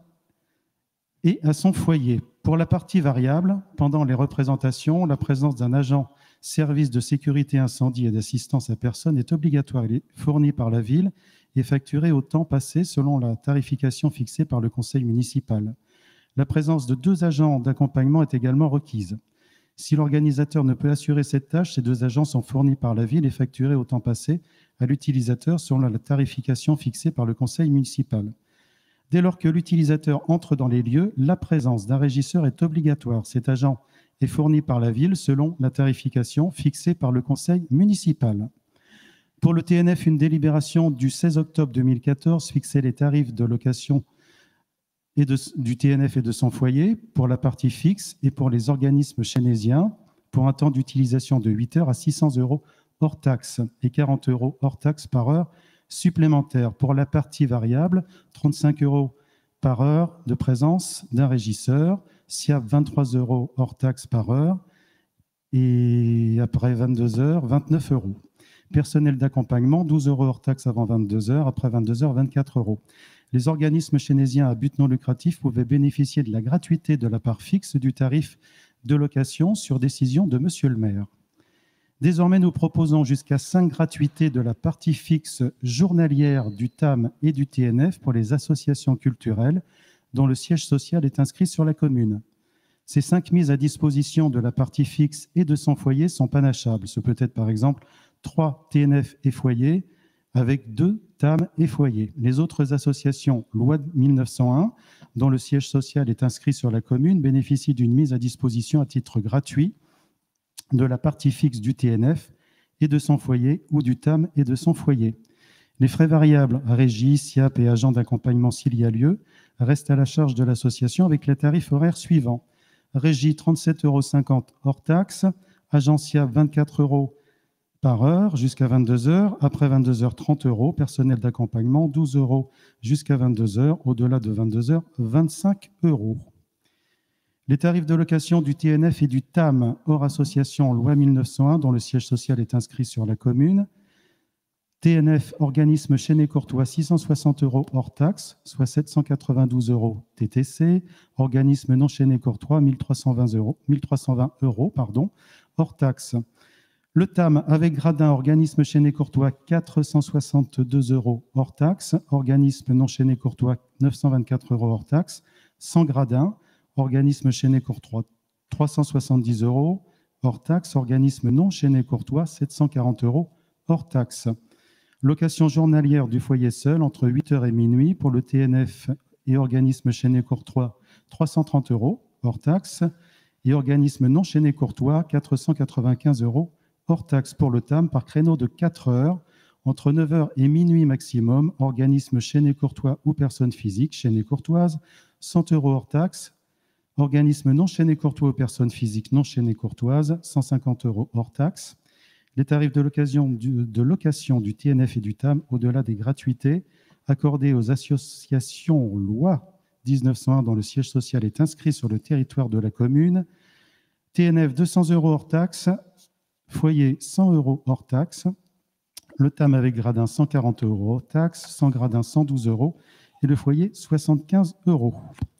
et à son foyer. Pour la partie variable, pendant les représentations, la présence d'un agent service de sécurité incendie et d'assistance à personne est obligatoire. Il est fourni par la ville et facturé au temps passé selon la tarification fixée par le conseil municipal. La présence de deux agents d'accompagnement est également requise. Si l'organisateur ne peut assurer cette tâche, ces deux agents sont fournis par la ville et facturés au temps passé à l'utilisateur selon la tarification fixée par le conseil municipal. Dès lors que l'utilisateur entre dans les lieux, la présence d'un régisseur est obligatoire. Cet agent est fourni par la ville selon la tarification fixée par le conseil municipal. Pour le T N F, une délibération du seize octobre deux mille quatorze fixait les tarifs de location et de, du T N F et de son foyer pour la partie fixe et pour les organismes chénésiens pour un temps d'utilisation de huit heures à six cents euros hors taxe et quarante euros hors taxe par heure supplémentaire. Pour la partie variable, trente-cinq euros par heure de présence d'un régisseur, S I A P vingt-trois euros hors taxe par heure et après vingt-deux heures, vingt-neuf euros. Personnel d'accompagnement, douze euros hors taxe avant vingt-deux heures, après vingt-deux heures, vingt-quatre euros. Les organismes chénésiens à but non lucratif pouvaient bénéficier de la gratuité de la part fixe du tarif de location sur décision de Monsieur le maire. Désormais, nous proposons jusqu'à cinq gratuités de la partie fixe journalière du T A M et du T N F pour les associations culturelles dont le siège social est inscrit sur la commune. Ces cinq mises à disposition de la partie fixe et de son foyer sont panachables. Ce peut être par exemple trois T N F et foyer avec deux T A M et foyer. Les autres associations, loi mille neuf cent un, dont le siège social est inscrit sur la commune, bénéficient d'une mise à disposition à titre gratuit de la partie fixe du T N F et de son foyer ou du T A M et de son foyer. Les frais variables, régie, S I A P et agents d'accompagnement s'il y a lieu, restent à la charge de l'association avec les tarifs horaires suivants. Régie, trente-sept euros cinquante hors taxe, agent S I A P, vingt-quatre euros par heure jusqu'à vingt-deux heures, après vingt-deux heures, trente euros, personnel d'accompagnement, douze euros jusqu'à vingt-deux heures, au-delà de vingt-deux heures, vingt-cinq euros. Les tarifs de location du T N F et du T A M hors association loi mille neuf cent un, dont le siège social est inscrit sur la commune. T N F, organisme Chénet-Courtois, six cent soixante euros hors taxe, soit sept cent quatre-vingt-douze euros T T C. Organisme non Chénet-Courtois, mille trois cent vingt euros, mille trois cent vingt euros pardon, hors taxe. Le T A M avec gradin, organisme Chénet-Courtois, quatre cent soixante-deux euros hors taxe. Organisme non Chénet-Courtois, neuf cent vingt-quatre euros hors taxe. Sans gradin, organisme Chénet-Courtois, trois cent soixante-dix euros hors taxe. Organisme non Chénet-Courtois, sept cent quarante euros hors taxe. Location journalière du foyer seul entre huit heures et minuit pour le T N F et organisme Chénet-Courtois, trois cent trente euros hors taxe. Et organisme non Chénet-Courtois, quatre cent quatre-vingt-quinze euros hors taxe pour le T A M par créneau de quatre heures, entre neuf heures et minuit maximum, organisme Chénet-Courtois ou personne physique, Chénet-Courtoise, cent euros hors taxe, organisme non Chénet-Courtois ou personne physique, non Chénet-Courtoise, cent cinquante euros hors taxe. Les tarifs de location, du, de location du T N F et du T A M, au-delà des gratuités accordées aux associations loi mille neuf cent un dont le siège social est inscrit sur le territoire de la commune. T N F, deux cents euros hors taxe. Foyer, cent euros hors taxe. Le T A M avec gradin, cent quarante euros hors taxe. Sans gradin, cent douze euros. Et le foyer, soixante-quinze euros.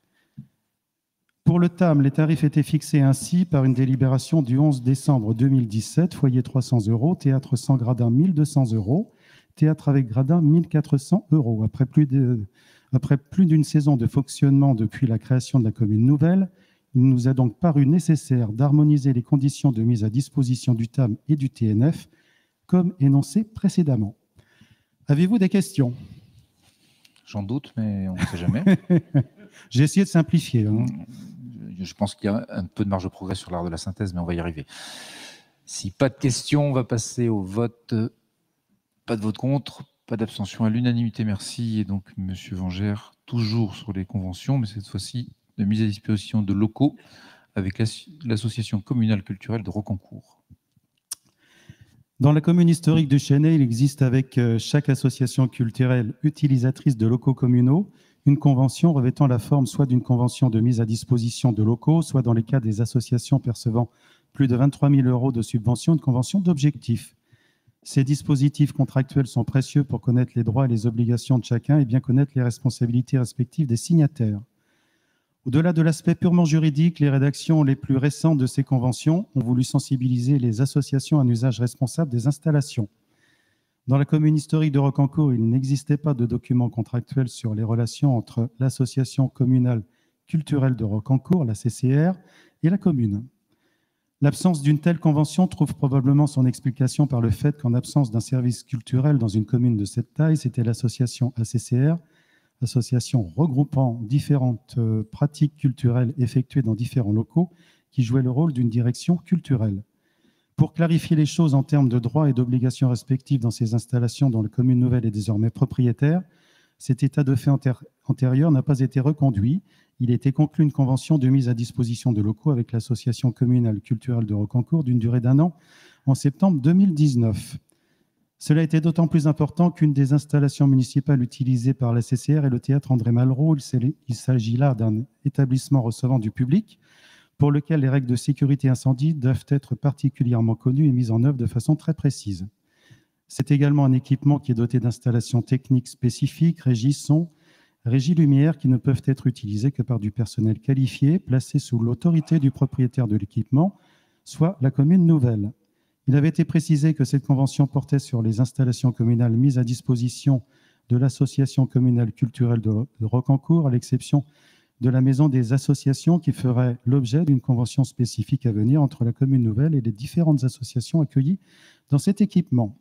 Pour le T A M, les tarifs étaient fixés ainsi par une délibération du onze décembre deux mille dix-sept. Foyer, trois cents euros. Théâtre sans gradin, mille deux cents euros. Théâtre avec gradin, mille quatre cents euros. Après plus de, après plus d'une saison de fonctionnement depuis la création de la commune nouvelle, il nous a donc paru nécessaire d'harmoniser les conditions de mise à disposition du T A M et du T N F, comme énoncé précédemment. Avez-vous des questions? J'en doute, mais on ne sait jamais. J'ai essayé de simplifier. Hein. Je pense qu'il y a un peu de marge de progrès sur l'art de la synthèse, mais on va y arriver. Si pas de questions, on va passer au vote. Pas de vote contre, pas d'abstention à l'unanimité, merci. Et donc, M. Vengère, toujours sur les conventions, mais cette fois-ci de mise à disposition de locaux avec l'association communale culturelle de Rocancourt. Dans la commune historique de Chênay, il existe avec chaque association culturelle utilisatrice de locaux communaux une convention revêtant la forme soit d'une convention de mise à disposition de locaux, soit dans les cas des associations percevant plus de vingt-trois mille euros de subvention, une convention d'objectifs. Ces dispositifs contractuels sont précieux pour connaître les droits et les obligations de chacun et bien connaître les responsabilités respectives des signataires. Au-delà de l'aspect purement juridique, les rédactions les plus récentes de ces conventions ont voulu sensibiliser les associations à un usage responsable des installations. Dans la commune historique de Rocancourt, il n'existait pas de document contractuel sur les relations entre l'association communale culturelle de Rocancourt, la C C R, et la commune. L'absence d'une telle convention trouve probablement son explication par le fait qu'en absence d'un service culturel dans une commune de cette taille, c'était l'association A C C R, association regroupant différentes pratiques culturelles effectuées dans différents locaux, qui jouait le rôle d'une direction culturelle. Pour clarifier les choses en termes de droits et d'obligations respectives dans ces installations dont la commune nouvelle est désormais propriétaire, cet état de fait antérieur n'a pas été reconduit. Il a été conclu une convention de mise à disposition de locaux avec l'association communale culturelle de Rocancourt d'une durée d'un an en septembre deux mille dix-neuf. Cela était d'autant plus important qu'une des installations municipales utilisées par la C C R est le théâtre André Malraux. Il s'agit là d'un établissement recevant du public pour lequel les règles de sécurité incendie doivent être particulièrement connues et mises en œuvre de façon très précise. C'est également un équipement qui est doté d'installations techniques spécifiques, régie son, régie lumière, qui ne peuvent être utilisées que par du personnel qualifié, placé sous l'autorité du propriétaire de l'équipement, soit la commune nouvelle. Il avait été précisé que cette convention portait sur les installations communales mises à disposition de l'association communale culturelle de Rocancourt, à l'exception de la maison des associations qui ferait l'objet d'une convention spécifique à venir entre la commune nouvelle et les différentes associations accueillies dans cet équipement.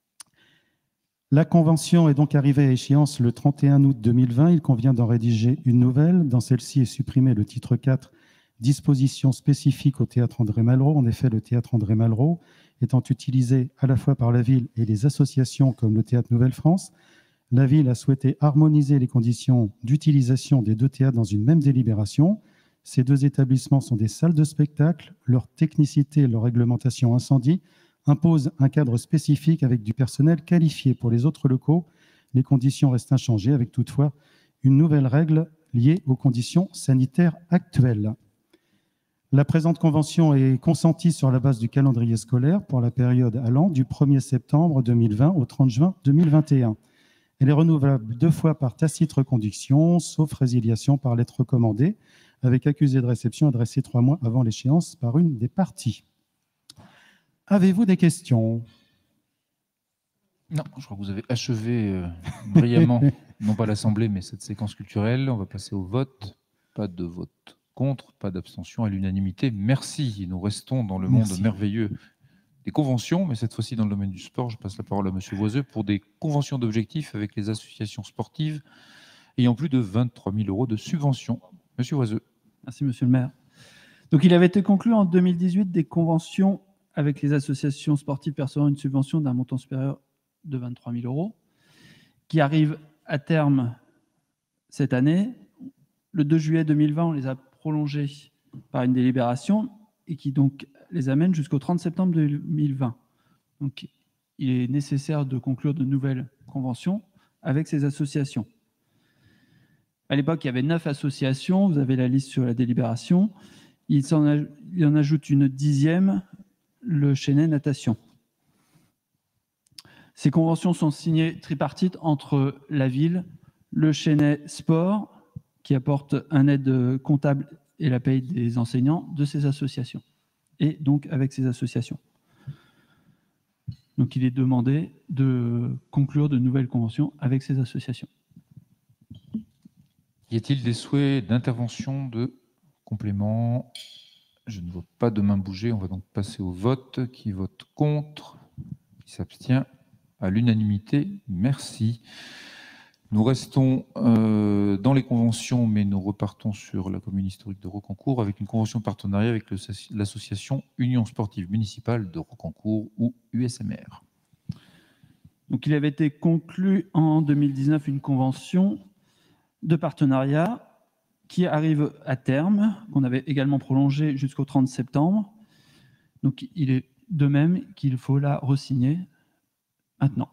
La convention est donc arrivée à échéance le trente et un août deux mille vingt. Il convient d'en rédiger une nouvelle. Dans celle-ci est supprimé le titre quatre, dispositions spécifiques au théâtre André Malraux. En effet, le théâtre André Malraux étant utilisé à la fois par la ville et les associations comme le Théâtre Nouvelle-France, la ville a souhaité harmoniser les conditions d'utilisation des deux théâtres dans une même délibération. Ces deux établissements sont des salles de spectacle. Leur technicité et leur réglementation incendie imposent un cadre spécifique avec du personnel qualifié. Pour les autres locaux, les conditions restent inchangées, avec toutefois une nouvelle règle liée aux conditions sanitaires actuelles. La présente convention est consentie sur la base du calendrier scolaire pour la période allant du premier septembre deux mille vingt au trente juin deux mille vingt et un. Elle est renouvelable deux fois par tacite reconduction, sauf résiliation par lettre recommandée, avec accusé de réception adressé trois mois avant l'échéance par une des parties. Avez-vous des questions? Non, je crois que vous avez achevé euh, brillamment, non pas l'Assemblée, mais cette séquence culturelle. On va passer au vote. Pas de vote contre, pas d'abstention, à l'unanimité. Merci. Nous restons dans le Merci. monde merveilleux des conventions, mais cette fois-ci dans le domaine du sport. Je passe la parole à M. Voiseux pour des conventions d'objectifs avec les associations sportives ayant plus de vingt-trois mille euros de subventions. M. Voiseux. Merci, Monsieur le maire. Donc, il avait été conclu en deux mille dix-huit des conventions avec les associations sportives percevant une subvention d'un montant supérieur de vingt-trois mille euros, qui arrivent à terme cette année. Le deux juillet deux mille vingt, on les a prolongées par une délibération et qui donc les amène jusqu'au trente septembre deux mille vingt. Donc, il est nécessaire de conclure de nouvelles conventions avec ces associations. À l'époque, il y avait neuf associations. Vous avez la liste sur la délibération. Il, s'en a, il en ajoute une dixième, le Chesnay Natation. Ces conventions sont signées tripartites entre la ville, le Chesnay Sport, qui apporte un aide comptable et la paye des enseignants de ces associations, et donc avec ces associations. Donc il est demandé de conclure de nouvelles conventions avec ces associations. Y a-t-il des souhaits d'intervention, de complément? Je ne vois pas de main bouger. On va donc passer au vote. Qui vote contre? Qui s'abstient? À l'unanimité. Merci. Nous restons euh, dans les conventions, mais nous repartons sur la commune historique de Rocancourt avec une convention de partenariat avec l'association Union sportive municipale de Rocancourt, ou U S M R. Donc, il avait été conclu en deux mille dix-neuf une convention de partenariat qui arrive à terme, qu'on avait également prolongée jusqu'au trente septembre. Donc, il est de même qu'il faut la re-signer maintenant.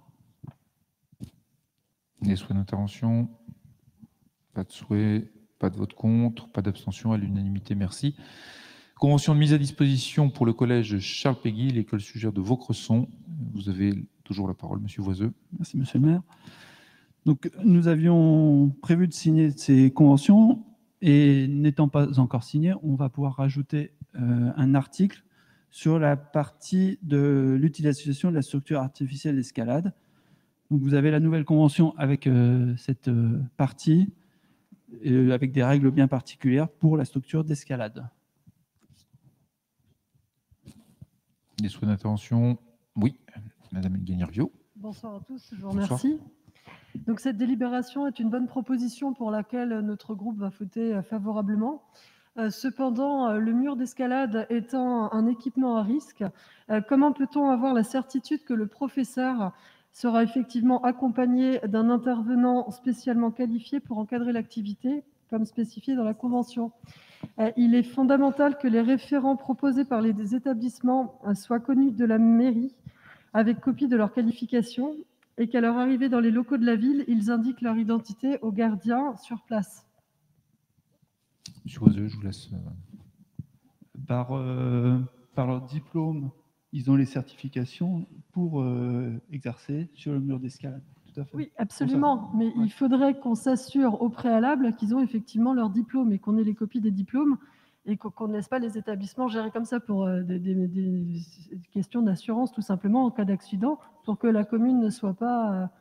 Des souhaits d'intervention? Pas de souhait, pas de vote contre, pas d'abstention, à l'unanimité, merci. Convention de mise à disposition pour le collège Charles Péguy, l'école Sugère de Vaucresson. Vous avez toujours la parole, Monsieur Voiseux. Merci, Monsieur le maire. Donc, nous avions prévu de signer ces conventions et n'étant pas encore signées, on va pouvoir rajouter euh, un article sur la partie de l'utilisation de la structure artificielle d'escalade. Donc, vous avez la nouvelle convention avec euh, cette euh, partie, euh, avec des règles bien particulières pour la structure d'escalade. Des souhaits d'intervention? Oui, Madame Gagnarvio. Bonsoir à tous, je vous remercie. Donc, cette délibération est une bonne proposition pour laquelle notre groupe va voter favorablement. Euh, cependant, euh, le mur d'escalade étant un équipement à risque, euh, comment peut-on avoir la certitude que le professeur sera effectivement accompagné d'un intervenant spécialement qualifié pour encadrer l'activité, comme spécifié dans la Convention? Euh, Il est fondamental que les référents proposés par les établissements euh, soient connus de la mairie, avec copie de leur qualification, et qu'à leur arrivée dans les locaux de la ville, ils indiquent leur identité aux gardiens sur place. Monsieur Oiseux, je vous laisse. Par, euh, par leur diplôme, ils ont les certifications pour euh, exercer sur le mur d'escalade. Tout à fait. Oui, absolument. Mais il faudrait qu'on s'assure au préalable qu'ils ont effectivement leur diplôme et qu'on ait les copies des diplômes et qu'on ne laisse pas les établissements gérer comme ça pour euh, des, des, des questions d'assurance, tout simplement, en cas d'accident, pour que la commune ne soit pas... Euh,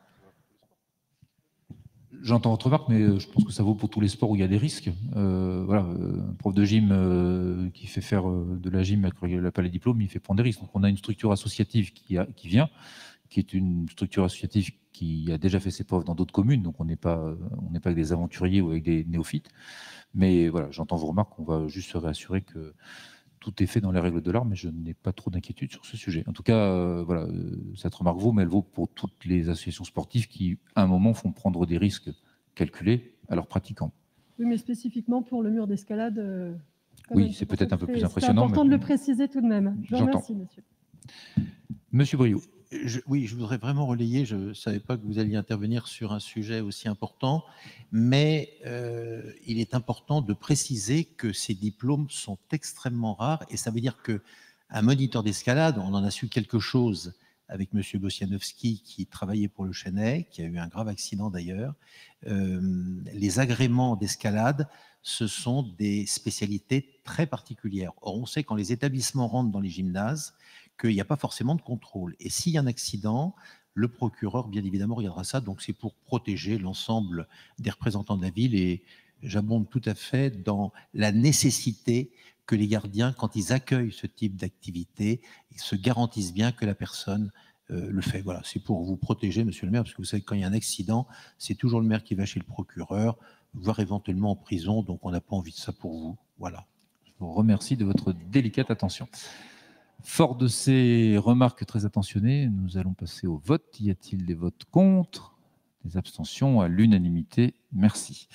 J'entends votre remarque, mais je pense que ça vaut pour tous les sports où il y a des risques. Euh, voilà, un prof de gym euh, qui fait faire euh, de la gym avec il n'a pas les diplômes, il fait prendre des risques. Donc on a une structure associative qui, a, qui vient, qui est une structure associative qui a déjà fait ses preuves dans d'autres communes. Donc on n'est pas, on n'est pas avec des aventuriers ou avec des néophytes. Mais voilà, j'entends vos remarques. On va juste se réassurer que tout est fait dans les règles de l'art, mais je n'ai pas trop d'inquiétude sur ce sujet. En tout cas, euh, voilà, euh, cette remarque vaut, mais elle vaut pour toutes les associations sportives qui, à un moment, font prendre des risques calculés à leurs pratiquants. Oui, mais spécifiquement pour le mur d'escalade. Euh, oui, c'est peut-être un peu plus impressionnant. C'est important mais... de le préciser tout de même. Je vous remercie, monsieur. Monsieur Briot. Je, oui, je voudrais vraiment relayer, je ne savais pas que vous alliez intervenir sur un sujet aussi important, mais euh, il est important de préciser que ces diplômes sont extrêmement rares, et ça veut dire qu'un moniteur d'escalade, on en a su quelque chose avec M. Bosianowski qui travaillait pour le Chênay, qui a eu un grave accident d'ailleurs. Euh, les agréments d'escalade, ce sont des spécialités très particulières. Or, on sait quand les établissements rentrent dans les gymnases, qu'il n'y a pas forcément de contrôle. Et s'il y a un accident, le procureur, bien évidemment, regardera ça. Donc, c'est pour protéger l'ensemble des représentants de la ville. Et j'abonde tout à fait dans la nécessité que les gardiens, quand ils accueillent ce type d'activité, ils se garantissent bien que la personne euh, le fait. Voilà, c'est pour vous protéger, monsieur le maire, parce que vous savez, quand il y a un accident, c'est toujours le maire qui va chez le procureur, voire éventuellement en prison. Donc, on n'a pas envie de ça pour vous. Voilà. Je vous remercie de votre délicate attention. Fort de ces remarques très attentionnées, nous allons passer au vote. Y a-t-il des votes contre? Des abstentions? À l'unanimité, merci.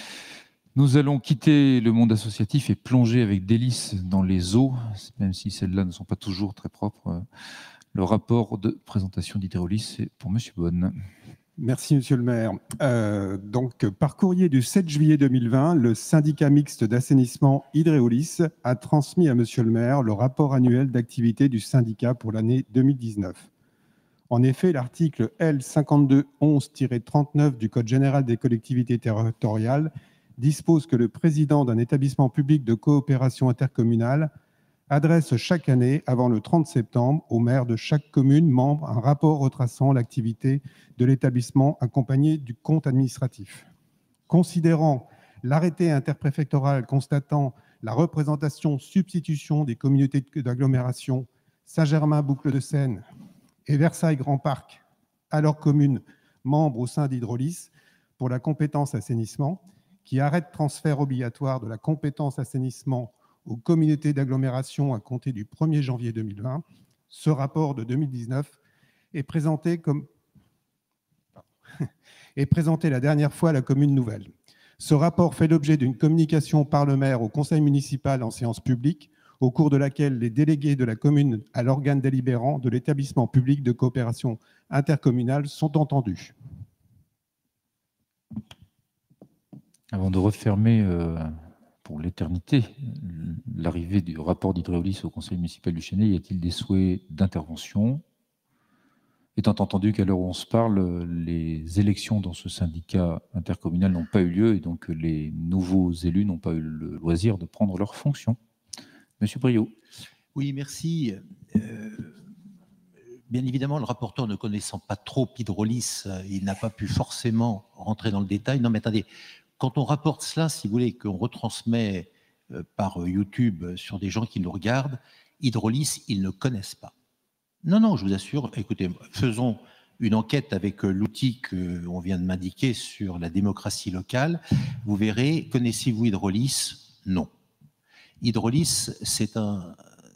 Nous allons quitter le monde associatif et plonger avec délice dans les eaux, même si celles-là ne sont pas toujours très propres. Le rapport de présentation d'Hydréolis, c'est pour Monsieur Bonne. Merci, Monsieur le maire. Euh, donc, par courrier du sept juillet deux mille vingt, le syndicat mixte d'assainissement Hydréolis a transmis à Monsieur le maire le rapport annuel d'activité du syndicat pour l'année deux mille dix-neuf. En effet, l'article L cinquante-deux onze tiret trente-neuf du Code général des collectivités territoriales dispose que le président d'un établissement public de coopération intercommunale adresse chaque année, avant le trente septembre, au maire de chaque commune membre un rapport retraçant l'activité de l'établissement accompagné du compte administratif. Considérant l'arrêté interpréfectoral constatant la représentation substitution des communautés d'agglomération Saint-Germain-Boucle-de-Seine et Versailles-Grand Parc à leurs communes membres au sein d'Hydréolis pour la compétence assainissement, qui arrête transfert obligatoire de la compétence assainissement aux communautés d'agglomération à compter du premier janvier deux mille vingt, ce rapport de deux mille dix-neuf est présenté comme est présenté la dernière fois à la commune nouvelle. Ce rapport fait l'objet d'une communication par le maire au conseil municipal en séance publique, au cours de laquelle les délégués de la commune à l'organe délibérant de l'établissement public de coopération intercommunale sont entendus. Avant de refermer euh, pour l'éternité l'arrivée du rapport d'Hydréolis au conseil municipal du Chênay, y a-t-il des souhaits d'intervention? Étant entendu qu'à l'heure où on se parle, les élections dans ce syndicat intercommunal n'ont pas eu lieu et donc les nouveaux élus n'ont pas eu le loisir de prendre leurs fonctions. Monsieur Briot. Oui, merci. Euh, bien évidemment, le rapporteur ne connaissant pas trop Hydréolis, il n'a pas pu forcément rentrer dans le détail. Non, mais attendez, quand on rapporte cela, si vous voulez, qu'on retransmet euh, par YouTube sur des gens qui nous regardent, Hydréolis, ils ne connaissent pas. Non, non, je vous assure, écoutez, faisons une enquête avec l'outil qu'on vient de m'indiquer sur la démocratie locale. Vous verrez, connaissez-vous Hydréolis? Non. Hydrolis, c'est un,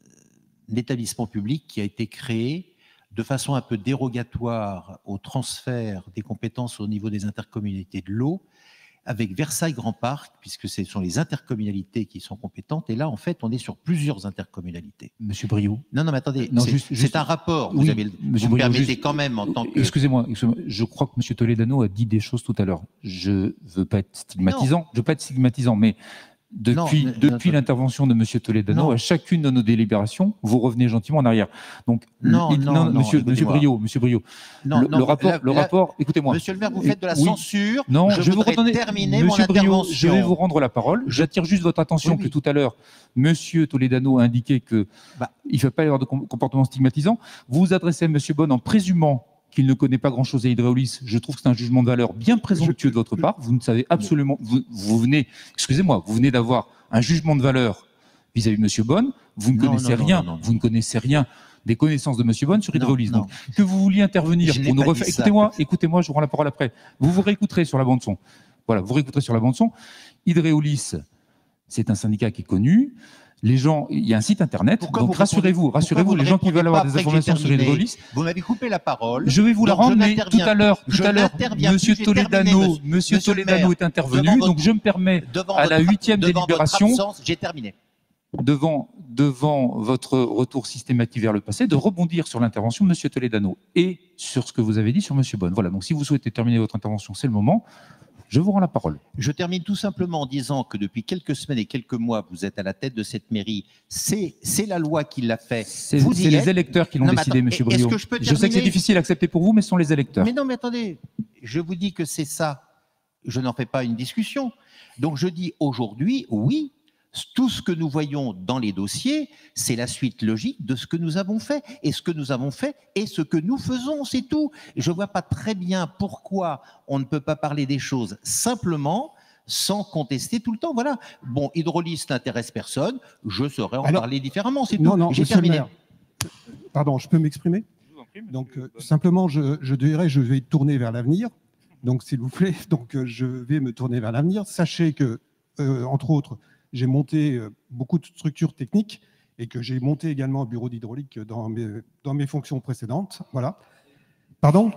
un établissement public qui a été créé de façon un peu dérogatoire au transfert des compétences au niveau des intercommunalités de l'eau, avec Versailles Grand Parc, puisque ce sont les intercommunalités qui sont compétentes. Et là, en fait, on est sur plusieurs intercommunalités. Monsieur Briot. Non, non, mais attendez, Non, c'est juste- juste- c'est un rapport. Oui, vous avez, Monsieur vous me Briot, permettez juste- quand même en tant que... Excusez-moi, excusez-moi, je crois que Monsieur Toledano a dit des choses tout à l'heure. Je ne veux pas être stigmatisant, je veux pas être stigmatisant, mais depuis, Non, mais- depuis l'intervention de Monsieur Toledano, Non. à chacune de nos délibérations, vous revenez gentiment en arrière. Donc, Non, il- non, non, Monsieur, écoutez-moi. Monsieur Briot, Monsieur Briot, Non, le, non, le rapport, là- le là- rapport, écoutez-moi. Monsieur le maire, vous faites de la Oui. censure. Non, je, je, vais vous voudrais redonner. terminer Monsieur mon Briot, intervention. je vais vous rendre la parole. J'attire juste votre attention Oui, que oui. tout à l'heure, Monsieur Toledano a indiqué que Bah. il ne faut pas y avoir de com- comportement stigmatisant. Vous vous adressez à Monsieur Bonne en présumant qu'il ne connaît pas grand-chose à Hydrolis. Je trouve que c'est un jugement de valeur bien présomptueux de votre part. Vous ne savez absolument... Vous, vous venez, excusez-moi, vous venez d'avoir un jugement de valeur vis-à-vis de Monsieur Bonne. Vous ne Non, connaissez non, non, rien. non, non. Vous ne connaissez rien des connaissances de Monsieur Bonne sur Non, Hydrolis. non. Donc, que vous vouliez intervenir Je n'ai pour nous pas refaire... dit ça. Écoutez-moi, écoutez-moi, je vous rends la parole après. Vous vous réécouterez sur la bande-son. Voilà, vous réécouterez sur la bande-son. Hydrolis, c'est un syndicat qui est connu. Les gens, il y a un site internet, Pourquoi donc vous rassurez-vous, répondez- rassurez-vous, pourquoi les vous gens qui ne veulent avoir répondez des pas après que j'ai informations sur terminé Hydrolis, Vous m'avez coupé la parole. je vais vous la donc je rendre, mais tout n'interviens à l'heure, plus. tout Je à l'heure, n'interviens Monsieur plus, j'ai terminé, Toledano, monsieur- Monsieur monsieur le Toledano maire. est intervenu, Devant donc votre- je me permets, devant à la votre- huitième devant votre délibération, absence, j'ai terminé. devant, devant votre retour systématique vers le passé, de rebondir sur l'intervention de Monsieur Toledano et sur ce que vous avez dit sur Monsieur Bonne. Voilà, donc si vous souhaitez terminer votre intervention, c'est le moment. Je vous rends la parole. Je termine tout simplement en disant que depuis quelques semaines et quelques mois, vous êtes à la tête de cette mairie. C'est c'est la loi qui l'a fait. C'est Vous c'est y les êtes. électeurs qui l'ont Non, mais décidé, attends, Monsieur est-ce Briot. que je peux sais que c'est terminer difficile à accepter pour vous, mais ce sont les électeurs. Mais non, mais attendez, je vous dis que c'est ça. Je n'en fais pas une discussion. Donc je dis aujourd'hui, oui, tout ce que nous voyons dans les dossiers, c'est la suite logique de ce que nous avons fait. Et ce que nous avons fait est ce que nous faisons, c'est tout. Je ne vois pas très bien pourquoi on ne peut pas parler des choses simplement sans contester tout le temps. Voilà. Bon, Hydrolis n'intéresse personne, je saurais en Alors, parler différemment, c'est tout. Non, non, J'ai monsieur le terminé. maire. Pardon, je peux m'exprimer? Donc, euh, simplement, je, je dirais, je vais tourner vers l'avenir. Donc, s'il vous plaît, donc, euh, je vais me tourner vers l'avenir. Sachez que, euh, entre autres, j'ai monté euh, beaucoup de structures techniques et que j'ai monté également un bureau d'hydraulique dans mes, dans mes fonctions précédentes. Voilà. Pardon?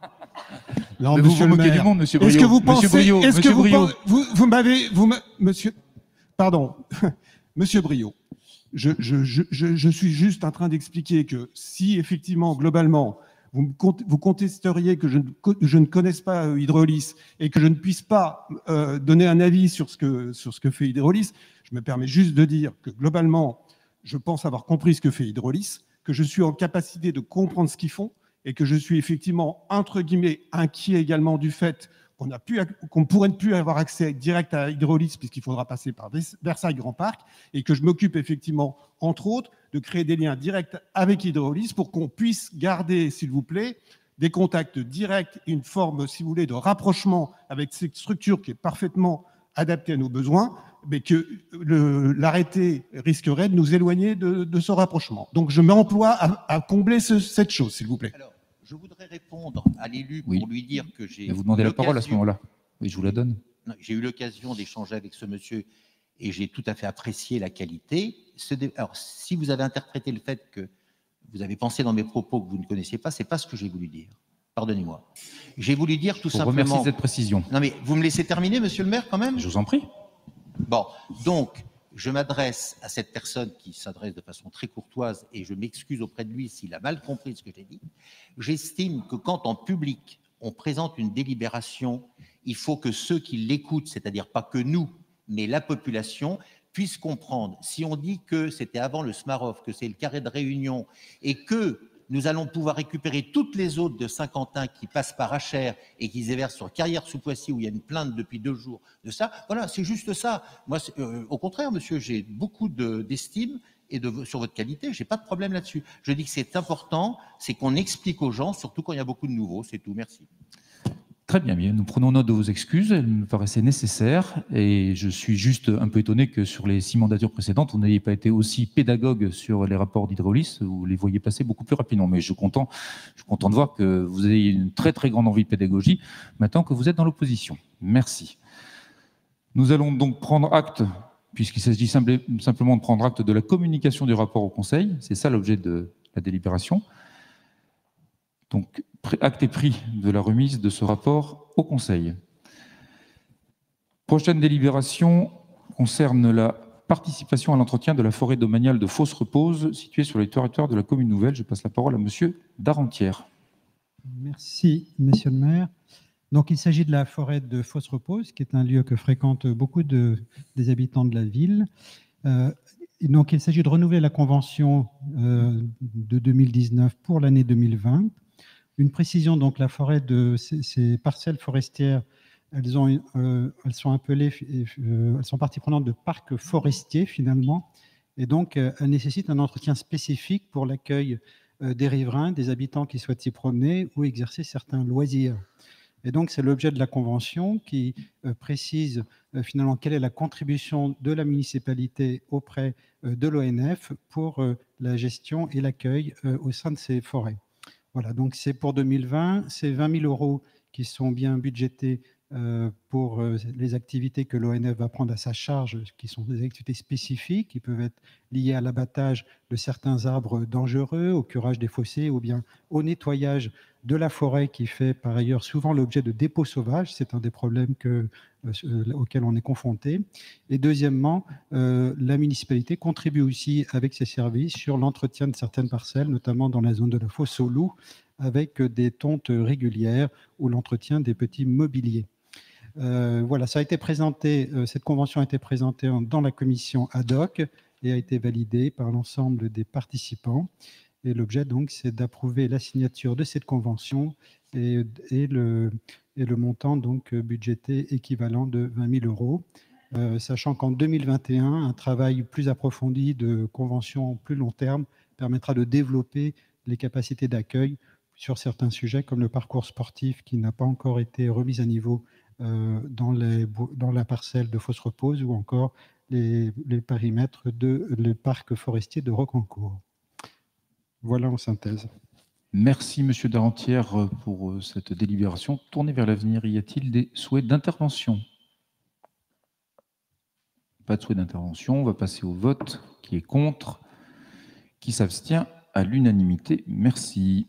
Non, Mais vous monsieur vous le moquez maire. du monde, monsieur Est-ce Briot. que vous Monsieur pensez, Briot, est-ce que monsieur vous, Briot. pen- vous, vous m'avez, vous m'a- monsieur, pardon, monsieur Briot, je, je, je, je, je suis juste en train d'expliquer que si effectivement, globalement, vous, me cont- vous contesteriez que je ne, co- je ne connaisse pas euh, Hydrolis et que je ne puisse pas euh, donner un avis sur ce, que, sur ce que fait Hydrolis, je me permets juste de dire que globalement, je pense avoir compris ce que fait Hydrolis, que je suis en capacité de comprendre ce qu'ils font et que je suis effectivement, entre guillemets, inquiet également du fait qu'on ne qu'on pourrait ne plus avoir accès direct à Hydrolis puisqu'il faudra passer par Versailles Grand Parc et que je m'occupe effectivement, entre autres, de créer des liens directs avec Hydrolis pour qu'on puisse garder, s'il vous plaît, des contacts directs et une forme, si vous voulez, de rapprochement avec cette structure qui est parfaitement adaptée à nos besoins, mais que le- l'arrêté risquerait de nous éloigner de, de ce rapprochement. Donc je m'emploie à, à combler ce- cette chose, s'il vous plaît. Alors, je voudrais répondre à l'élu Oui. pour lui dire que j'ai... Et vous demandez la parole à ce l'occasion- moment-là. Oui, je vous la donne. Non, j'ai eu l'occasion d'échanger avec ce monsieur et j'ai tout à fait apprécié la qualité. Ce dé- Alors, si vous avez interprété le fait que vous avez pensé dans mes propos que vous ne connaissiez pas, c'est pas ce que j'ai voulu dire. Pardonnez-moi. J'ai voulu dire tout Je vous simplement... remercie de cette précision. Non, mais vous me laissez terminer, monsieur le maire, quand même? Je vous en prie. Bon, donc, je m'adresse à cette personne qui s'adresse de façon très courtoise et je m'excuse auprès de lui s'il a mal compris ce que j'ai dit. J'estime que quand en public, on présente une délibération, il faut que ceux qui l'écoutent, c'est-à-dire pas que nous, mais la population, puissent comprendre. Si on dit que c'était avant le Smarov, que c'est le carré de réunion et que nous allons pouvoir récupérer toutes les autres de Saint-Quentin qui passent par Achères et qui se déversent sur Carrière-sous-Poissy où il y a une plainte depuis deux jours de ça. Voilà, c'est juste ça. Moi, c'est- euh, au contraire, monsieur, j'ai beaucoup de- d'estime et de, sur votre qualité. J'ai pas de problème là-dessus. Je dis que c'est important, c'est qu'on explique aux gens, surtout quand il y a beaucoup de nouveaux. C'est tout. Merci. Très bien, bien, nous prenons note de vos excuses, elles me paraissaient nécessaires et je suis juste un peu étonné que sur les six mandatures précédentes, vous n'ayez pas été aussi pédagogue sur les rapports d'Hydrolis, vous les voyez passer beaucoup plus rapidement. Mais je suis content, je suis content de voir que vous avez une très très grande envie de pédagogie maintenant que vous êtes dans l'opposition. Merci. Nous allons donc prendre acte puisqu'il s'agit simplement de prendre acte de la communication du rapport au Conseil. C'est ça l'objet de la délibération. Donc, acte est pris de la remise de ce rapport au Conseil. Prochaine délibération concerne la participation à l'entretien de la forêt domaniale de Fosse-Repose, située sur le territoire de la commune nouvelle. Je passe la parole à Monsieur Darentière. Merci, Monsieur le maire. Donc, il s'agit de la forêt de Fosse-Repose, qui est un lieu que fréquentent beaucoup de, des habitants de la ville. Euh, donc, il s'agit de renouveler la convention euh, de deux mille dix-neuf pour l'année deux mille vingt. Une précision, donc, la forêt de ces, ces parcelles forestières, elles, ont, euh, elles sont appelées, euh, elles sont partie prenante de parcs forestiers, finalement, et donc, euh, elles nécessitent un entretien spécifique pour l'accueil euh, des riverains, des habitants qui souhaitent s'y promener ou exercer certains loisirs. Et donc, c'est l'objet de la convention qui euh, précise euh, finalement quelle est la contribution de la municipalité auprès euh, de l'O N F pour euh, la gestion et l'accueil euh, au sein de ces forêts. Voilà, donc c'est pour deux mille vingt, c'est vingt mille euros qui sont bien budgétés euh, pour euh, les activités que l'O N F va prendre à sa charge, qui sont des activités spécifiques, qui peuvent être liées à l'abattage de certains arbres dangereux, au curage des fossés ou bien au nettoyage de la forêt qui fait par ailleurs souvent l'objet de dépôts sauvages. C'est un des problèmes que, euh, auxquels on est confronté. Et deuxièmement, euh, la municipalité contribue aussi avec ses services sur l'entretien de certaines parcelles, notamment dans la zone de la fosse aux loups, avec des tontes régulières ou l'entretien des petits mobiliers. Euh, voilà, ça a été présenté, euh, cette convention a été présentée en, dans la commission ad hoc et a été validée par l'ensemble des participants. Et l'objet, donc, c'est d'approuver la signature de cette convention et, et, le, et le montant donc, budgété équivalent de vingt mille euros, euh, sachant qu'en deux mille vingt et un, un travail plus approfondi de convention plus long terme permettra de développer les capacités d'accueil sur certains sujets, comme le parcours sportif qui n'a pas encore été remis à niveau euh, dans, les, dans la parcelle de Fosse-Repose ou encore les, les périmètres de le parc forestier de Rocancourt. Voilà en synthèse. Merci, Monsieur Darentière, pour cette délibération. Tournée vers l'avenir, y a-t-il des souhaits d'intervention? Pas de souhait d'intervention. On va passer au vote. Qui est contre? Qui s'abstient? À l'unanimité. Merci.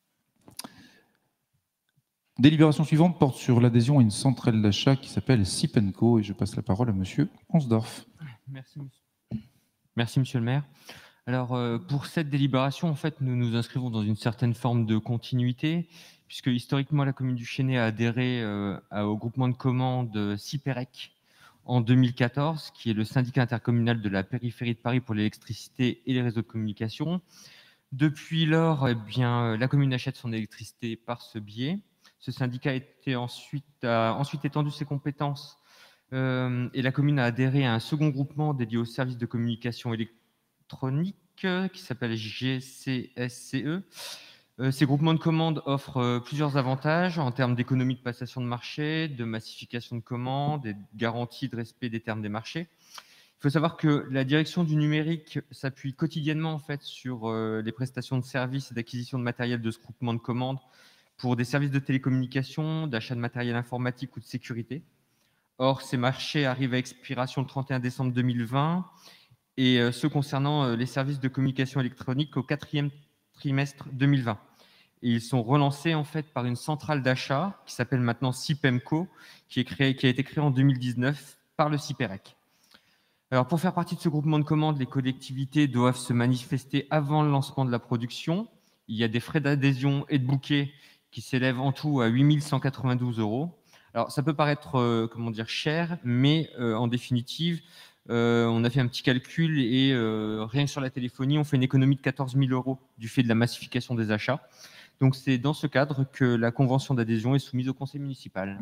Délibération suivante porte sur l'adhésion à une centrale d'achat qui s'appelle Sipenco. Et je passe la parole à Monsieur Consdorf. Merci, monsieur. Merci, Monsieur le maire. Alors, euh, pour cette délibération, en fait, nous nous inscrivons dans une certaine forme de continuité, puisque historiquement, la commune du Chesnay a adhéré euh, au groupement de commandes Siperec en deux mille quatorze, qui est le syndicat intercommunal de la périphérie de Paris pour l'électricité et les réseaux de communication. Depuis lors, eh bien, la commune achète son électricité par ce biais. Ce syndicat a, été ensuite, a ensuite étendu ses compétences euh, et la commune a adhéré à un second groupement dédié aux services de communication électronique qui s'appelle G C S C E. Euh, ces groupements de commandes offrent euh, plusieurs avantages en termes d'économie de passation de marché, de massification de commandes et de garantie de respect des termes des marchés. Il faut savoir que la direction du numérique s'appuie quotidiennement en fait, sur euh, les prestations de services et d'acquisition de matériel de ce groupement de commandes pour des services de télécommunication, d'achat de matériel informatique ou de sécurité. Or, ces marchés arrivent à expiration le trente et un décembre deux mille vingt et euh, ceux concernant euh, les services de communication électronique au quatrième trimestre deux mille vingt. Et ils sont relancés en fait par une centrale d'achat qui s'appelle maintenant Sipemco, qui, est créé, qui a été créée en deux mille dix-neuf par le Siperec. Alors, pour faire partie de ce groupement de commandes, les collectivités doivent se manifester avant le lancement de la production. Il y a des frais d'adhésion et de bouquet qui s'élèvent en tout à huit mille cent quatre-vingt-douze euros. Alors, ça peut paraître euh, comment dire, cher, mais euh, en définitive, euh, on a fait un petit calcul et euh, rien que sur la téléphonie, on fait une économie de quatorze mille euros du fait de la massification des achats. Donc, c'est dans ce cadre que la convention d'adhésion est soumise au conseil municipal.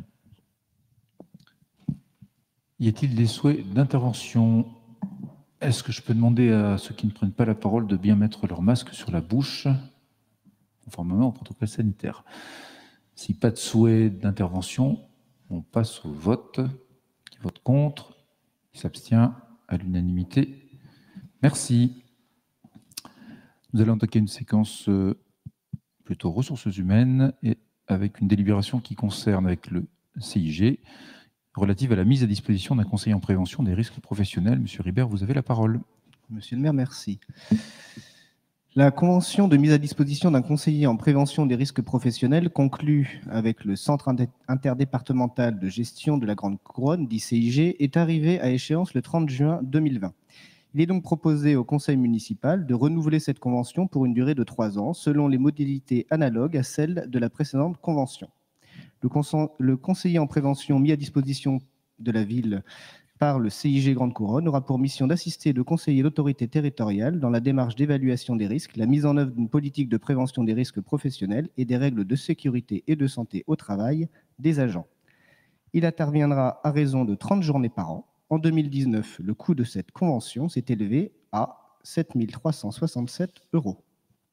Y a-t-il des souhaits d'intervention? Est-ce que je peux demander à ceux qui ne prennent pas la parole de bien mettre leur masque sur la bouche, conformément au protocole sanitaire? Si pas de souhait d'intervention, on passe au vote. Qui vote contre? Qui s'abstient? À l'unanimité. Merci. Nous allons attaquer une séquence plutôt ressources humaines et avec une délibération qui concerne avec le C I G relative à la mise à disposition d'un conseiller en prévention des risques professionnels. Monsieur Ribert, vous avez la parole. Monsieur le maire, merci. La convention de mise à disposition d'un conseiller en prévention des risques professionnels conclue avec le Centre interdépartemental de gestion de la Grande Couronne, dit C I G, est arrivée à échéance le trente juin deux mille vingt. Il est donc proposé au conseil municipal de renouveler cette convention pour une durée de trois ans, selon les modalités analogues à celles de la précédente convention. Le, conse- le conseiller en prévention mis à disposition de la ville par le C I G Grande Couronne aura pour mission d'assister et de conseiller l'autorité territoriale dans la démarche d'évaluation des risques, la mise en œuvre d'une politique de prévention des risques professionnels et des règles de sécurité et de santé au travail des agents. Il interviendra à raison de trente journées par an. En deux mille dix-neuf, le coût de cette convention s'est élevé à sept mille trois cent soixante-sept euros.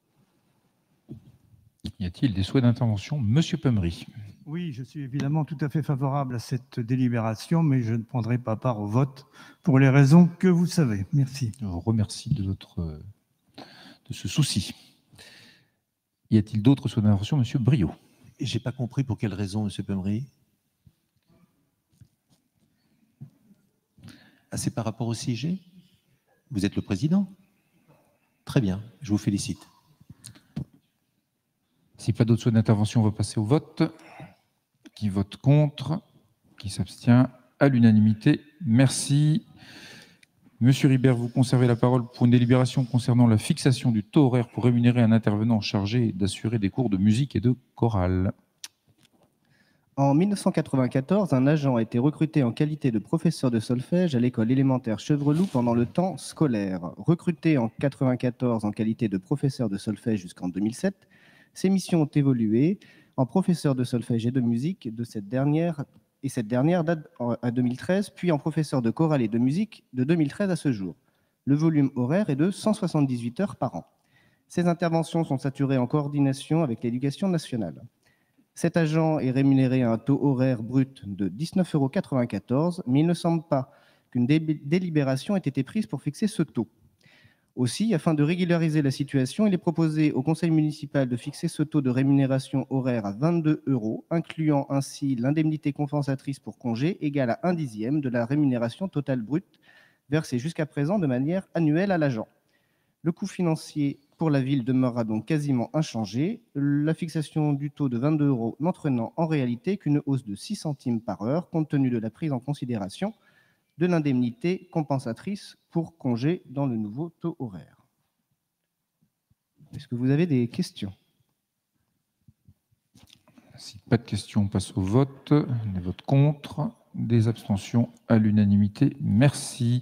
Y a-t-il des souhaits d'intervention? Monsieur Pommery. Oui, je suis évidemment tout à fait favorable à cette délibération, mais je ne prendrai pas part au vote pour les raisons que vous savez. Merci. Je vous remercie de, votre, de ce souci. Y a-t-il d'autres souhaits d'intervention? Monsieur Briot. Je n'ai pas compris pour quelle raison, monsieur Pommery. Ah, c'est par rapport au C I G? Vous êtes le président? Très bien, je vous félicite. Si pas d'autres souhaits d'intervention, on va passer au vote. Qui vote contre? Qui s'abstient? À l'unanimité. Merci. Monsieur Ribert, vous conservez la parole pour une délibération concernant la fixation du taux horaire pour rémunérer un intervenant chargé d'assurer des cours de musique et de chorale. En mille neuf cent quatre-vingt-quatorze, un agent a été recruté en qualité de professeur de solfège à l'école élémentaire Chevreloup pendant le temps scolaire. Recruté en mille neuf cent quatre-vingt-quatorze en qualité de professeur de solfège jusqu'en deux mille sept, ses missions ont évolué en professeur de solfège et de musique de cette dernière, et cette dernière date à deux mille treize, puis en professeur de chorale et de musique de deux mille treize à ce jour. Le volume horaire est de cent soixante-dix-huit heures par an. Ces interventions sont saturées en coordination avec l'Éducation nationale. Cet agent est rémunéré à un taux horaire brut de dix-neuf euros quatre-vingt-quatorze, mais il ne semble pas qu'une délibération ait été prise pour fixer ce taux. Aussi, afin de régulariser la situation, il est proposé au conseil municipal de fixer ce taux de rémunération horaire à vingt-deux euros, incluant ainsi l'indemnité compensatrice pour congé égale à un dixième de la rémunération totale brute versée jusqu'à présent de manière annuelle à l'agent. Le coût financier pour la ville demeurera donc quasiment inchangé, la fixation du taux de vingt-deux euros n'entraînant en réalité qu'une hausse de six centimes par heure, compte tenu de la prise en considération de l'indemnité compensatrice pour congé dans le nouveau taux horaire. Est-ce que vous avez des questions? Si pas de questions, on passe au vote. Des votes contre, des abstentions à l'unanimité. Merci.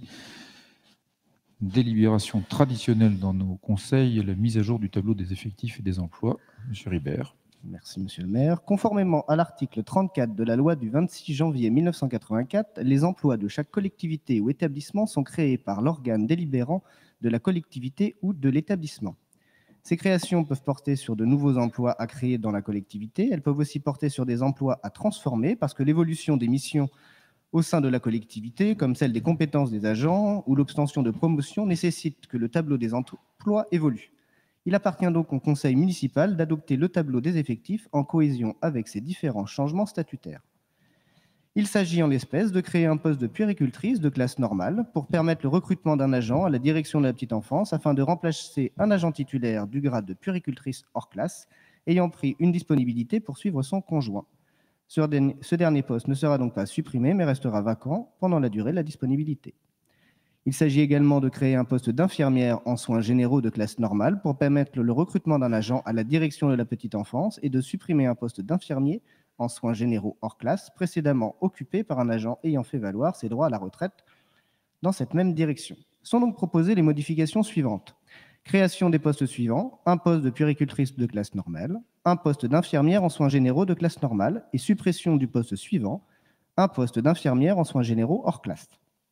Délibération traditionnelle dans nos conseils, la mise à jour du tableau des effectifs et des emplois. Monsieur Ribert. Merci, monsieur le maire. Conformément à l'article trente-quatre de la loi du vingt-six janvier mille neuf cent quatre-vingt-quatre, les emplois de chaque collectivité ou établissement sont créés par l'organe délibérant de la collectivité ou de l'établissement. Ces créations peuvent porter sur de nouveaux emplois à créer dans la collectivité. Elles peuvent aussi porter sur des emplois à transformer parce que l'évolution des missions au sein de la collectivité, comme celle des compétences des agents ou l'obtention de promotion, nécessite que le tableau des emplois évolue. Il appartient donc au conseil municipal d'adopter le tableau des effectifs en cohésion avec ces différents changements statutaires. Il s'agit en l'espèce de créer un poste de puéricultrice de classe normale pour permettre le recrutement d'un agent à la direction de la petite enfance afin de remplacer un agent titulaire du grade de puéricultrice hors classe ayant pris une disponibilité pour suivre son conjoint. Ce dernier poste ne sera donc pas supprimé mais restera vacant pendant la durée de la disponibilité. Il s'agit également de créer un poste d'infirmière en soins généraux de classe normale pour permettre le recrutement d'un agent à la direction de la petite enfance et de supprimer un poste d'infirmier en soins généraux hors classe précédemment occupé par un agent ayant fait valoir ses droits à la retraite dans cette même direction. Sont donc proposées les modifications suivantes. Création des postes suivants, un poste de puéricultrice de classe normale, un poste d'infirmière en soins généraux de classe normale et suppression du poste suivant, un poste d'infirmière en soins généraux hors classe.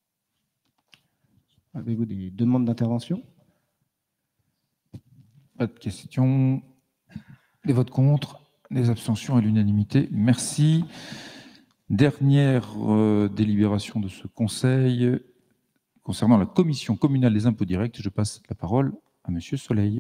Avez-vous des demandes d'intervention? Pas de questions. Des votes contre, des abstentions à l'unanimité. Merci. Dernière euh, délibération de ce conseil concernant la commission communale des impôts directs. Je passe la parole à Monsieur Soleil.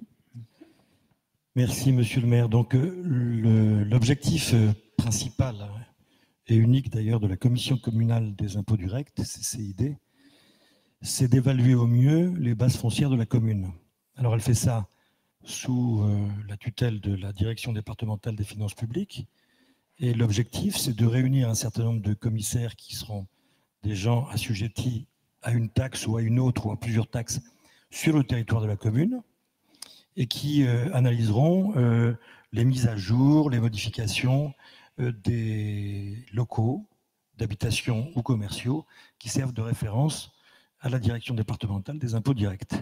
Merci, Monsieur le maire. Donc, euh, l'objectif euh, principal et unique d'ailleurs de la Commission communale des impôts directs, C C I D, c'est d'évaluer au mieux les bases foncières de la commune. Alors elle fait ça sous euh, la tutelle de la Direction départementale des finances publiques, et l'objectif, c'est de réunir un certain nombre de commissaires qui seront des gens assujettis à une taxe ou à une autre ou à plusieurs taxes sur le territoire de la commune, et qui euh, analyseront euh, les mises à jour, les modifications euh, des locaux d'habitation ou commerciaux qui servent de référence à la direction départementale des impôts directs.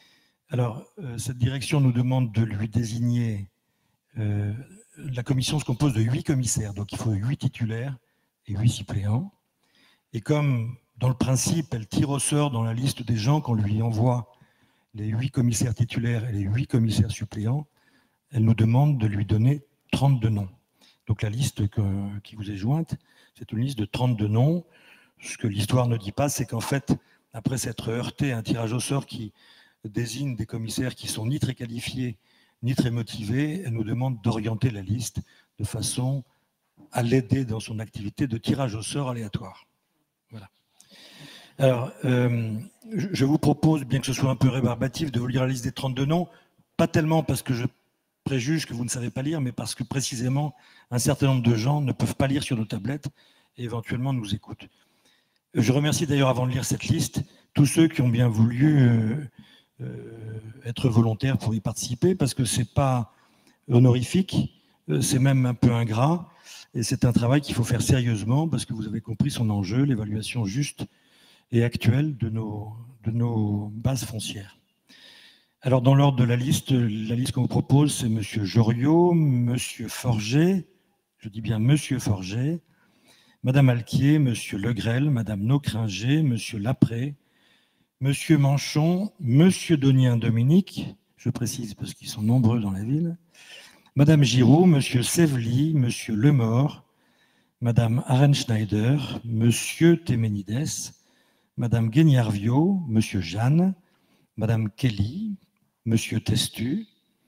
Alors, euh, cette direction nous demande de lui désigner... Euh, la commission se compose de huit commissaires, donc il faut huit titulaires et huit suppléants. Et comme, dans le principe, elle tire au sort dans la liste des gens qu'on lui envoie les huit commissaires titulaires et les huit commissaires suppléants, elle nous demande de lui donner trente-deux noms. Donc la liste que, qui vous est jointe, c'est une liste de trente-deux noms. Ce que l'histoire ne dit pas, c'est qu'en fait, après s'être heurté à un tirage au sort qui désigne des commissaires qui sont ni très qualifiés, ni très motivés, elle nous demande d'orienter la liste de façon à l'aider dans son activité de tirage au sort aléatoire. Voilà. Alors, euh, je vous propose, bien que ce soit un peu rébarbatif, de vous lire la liste des trente-deux noms, pas tellement parce que je préjuge que vous ne savez pas lire, mais parce que précisément, un certain nombre de gens ne peuvent pas lire sur nos tablettes et éventuellement nous écoutent. Je remercie d'ailleurs, avant de lire cette liste, tous ceux qui ont bien voulu euh, euh, être volontaires pour y participer, parce que ce n'est pas honorifique, euh, c'est même un peu ingrat, et c'est un travail qu'il faut faire sérieusement, parce que vous avez compris son enjeu, l'évaluation juste et actuelle de nos, de nos bases foncières. Alors, dans l'ordre de la liste, la liste qu'on vous propose, c'est M. Joriot, M. Forget, je dis bien M. Forget, Mme Alquier, M. Legrel, Mme Naucringer, M. Lapré, M. Manchon, M. Donien-Dominique, je précise parce qu'ils sont nombreux dans la ville, Mme Giraud, M. Sévely, M. Lemort, Mme Arenschneider, M. Téménides, Mme Guignard-Viau, M. Jeanne, Mme Kelly, M. Testu,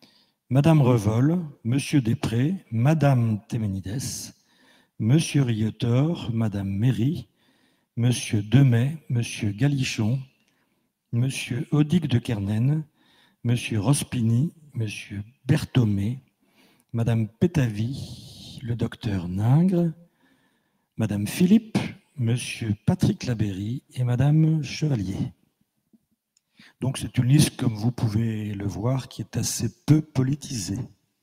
Mme Revol, M. Després, Mme Téménides, M. Riotor, Mme Méry, M. Demet, M. Galichon, M. Audic de Kernen, M. Rospini, M. Berthomé, Mme Pétavy, le docteur Ningre, Mme Philippe, M. Patrick Labéry et Mme Chevalier. Donc c'est une liste, comme vous pouvez le voir, qui est assez peu politisée.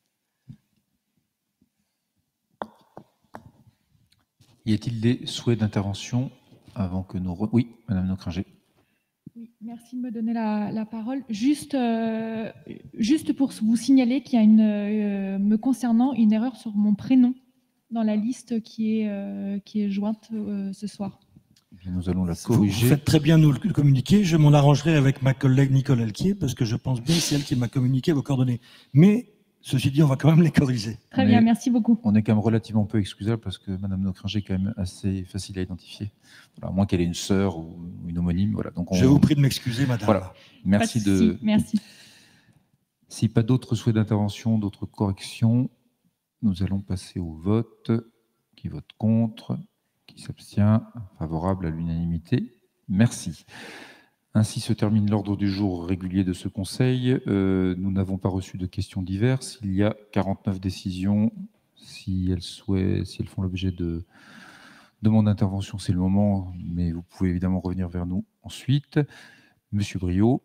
Y a-t-il des souhaits d'intervention avant que nous... Re... Oui, Mme Naucringer. Oui, merci de me donner la, la parole. Juste, euh, juste pour vous signaler qu'il y a, une, euh, me concernant, une erreur sur mon prénom dans la liste qui est, euh, qui est jointe euh, ce soir. Eh bien, nous allons la corriger. Vous faites très bien nous le communiquer. Je m'en arrangerai avec ma collègue Nicole Alquier, parce que je pense bien que c'est elle qui m'a communiqué vos coordonnées. Mais, ceci dit, on va quand même les corriger. Très on bien, est, merci beaucoup. On est quand même relativement peu excusable, parce que Mme Naucringer est quand même assez facile à identifier. Voilà, à moins qu'elle ait une sœur ou une homonyme. Voilà, donc on... Je vous prie de m'excuser, madame. Voilà. Merci pas de... de... Merci. Si pas d'autres souhaits d'intervention, d'autres corrections, nous allons passer au vote. Qui vote contre? Qui s'abstient? Favorable à l'unanimité. Merci. Ainsi se termine l'ordre du jour régulier de ce Conseil. Euh, nous n'avons pas reçu de questions diverses. Il y a quarante-neuf décisions. Si elles, souhaitent, si elles font l'objet de demandes d'intervention, c'est le moment, mais vous pouvez évidemment revenir vers nous ensuite. Monsieur Briot.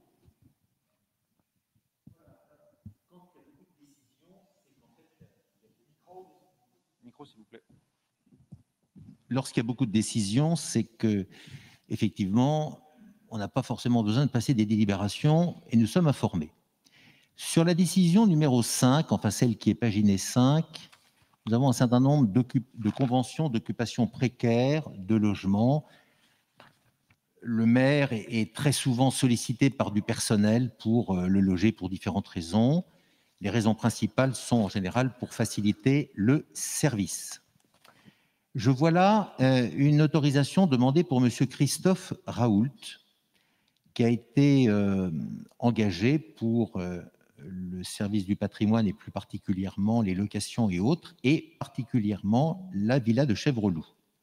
Micro, s'il vous plaît. Lorsqu'il y a beaucoup de décisions, c'est que, effectivement, on n'a pas forcément besoin de passer des délibérations et nous sommes informés. Sur la décision numéro cinq, enfin celle qui est paginée cinq, nous avons un certain nombre de conventions d'occupation précaire de logements. Le maire est, est très souvent sollicité par du personnel pour le loger pour différentes raisons. Les raisons principales sont en général pour faciliter le service. Je vois là euh, une autorisation demandée pour M. Christophe Raoult, qui a été euh, engagé pour euh, le service du patrimoine et plus particulièrement les locations et autres, et particulièrement la villa de Chèvreloup.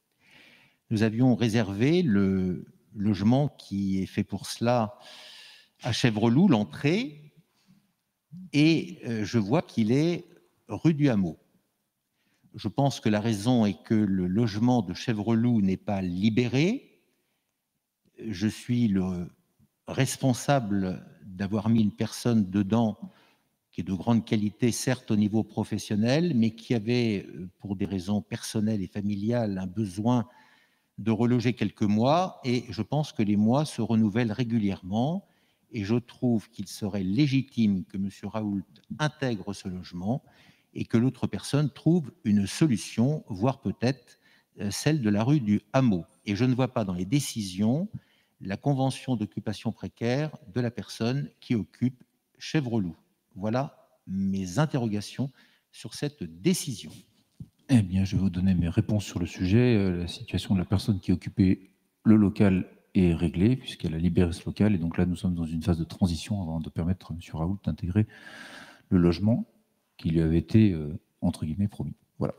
nous avions réservé le logement qui est fait pour cela à Chèvreloup, l'entrée, et euh, je vois qu'il est rue du Hameau. Je pense que la raison est que le logement de Chèvreloup n'est pas libéré. Je suis le responsable d'avoir mis une personne dedans qui est de grande qualité, certes au niveau professionnel, mais qui avait, pour des raisons personnelles et familiales, un besoin de reloger quelques mois, et je pense que les mois se renouvellent régulièrement, et je trouve qu'il serait légitime que M. Raoult intègre ce logement et que l'autre personne trouve une solution, voire peut-être celle de la rue du Hameau. Et je ne vois pas dans les décisions la convention d'occupation précaire de la personne qui occupe Chèvreloup. Voilà mes interrogations sur cette décision. Eh bien, je vais vous donner mes réponses sur le sujet. La situation de la personne qui occupait le local est réglée, puisqu'elle a libéré ce local. Et donc là, nous sommes dans une phase de transition avant de permettre à M. Raoult d'intégrer le logement qui lui avait été, euh, entre guillemets, promis. Voilà.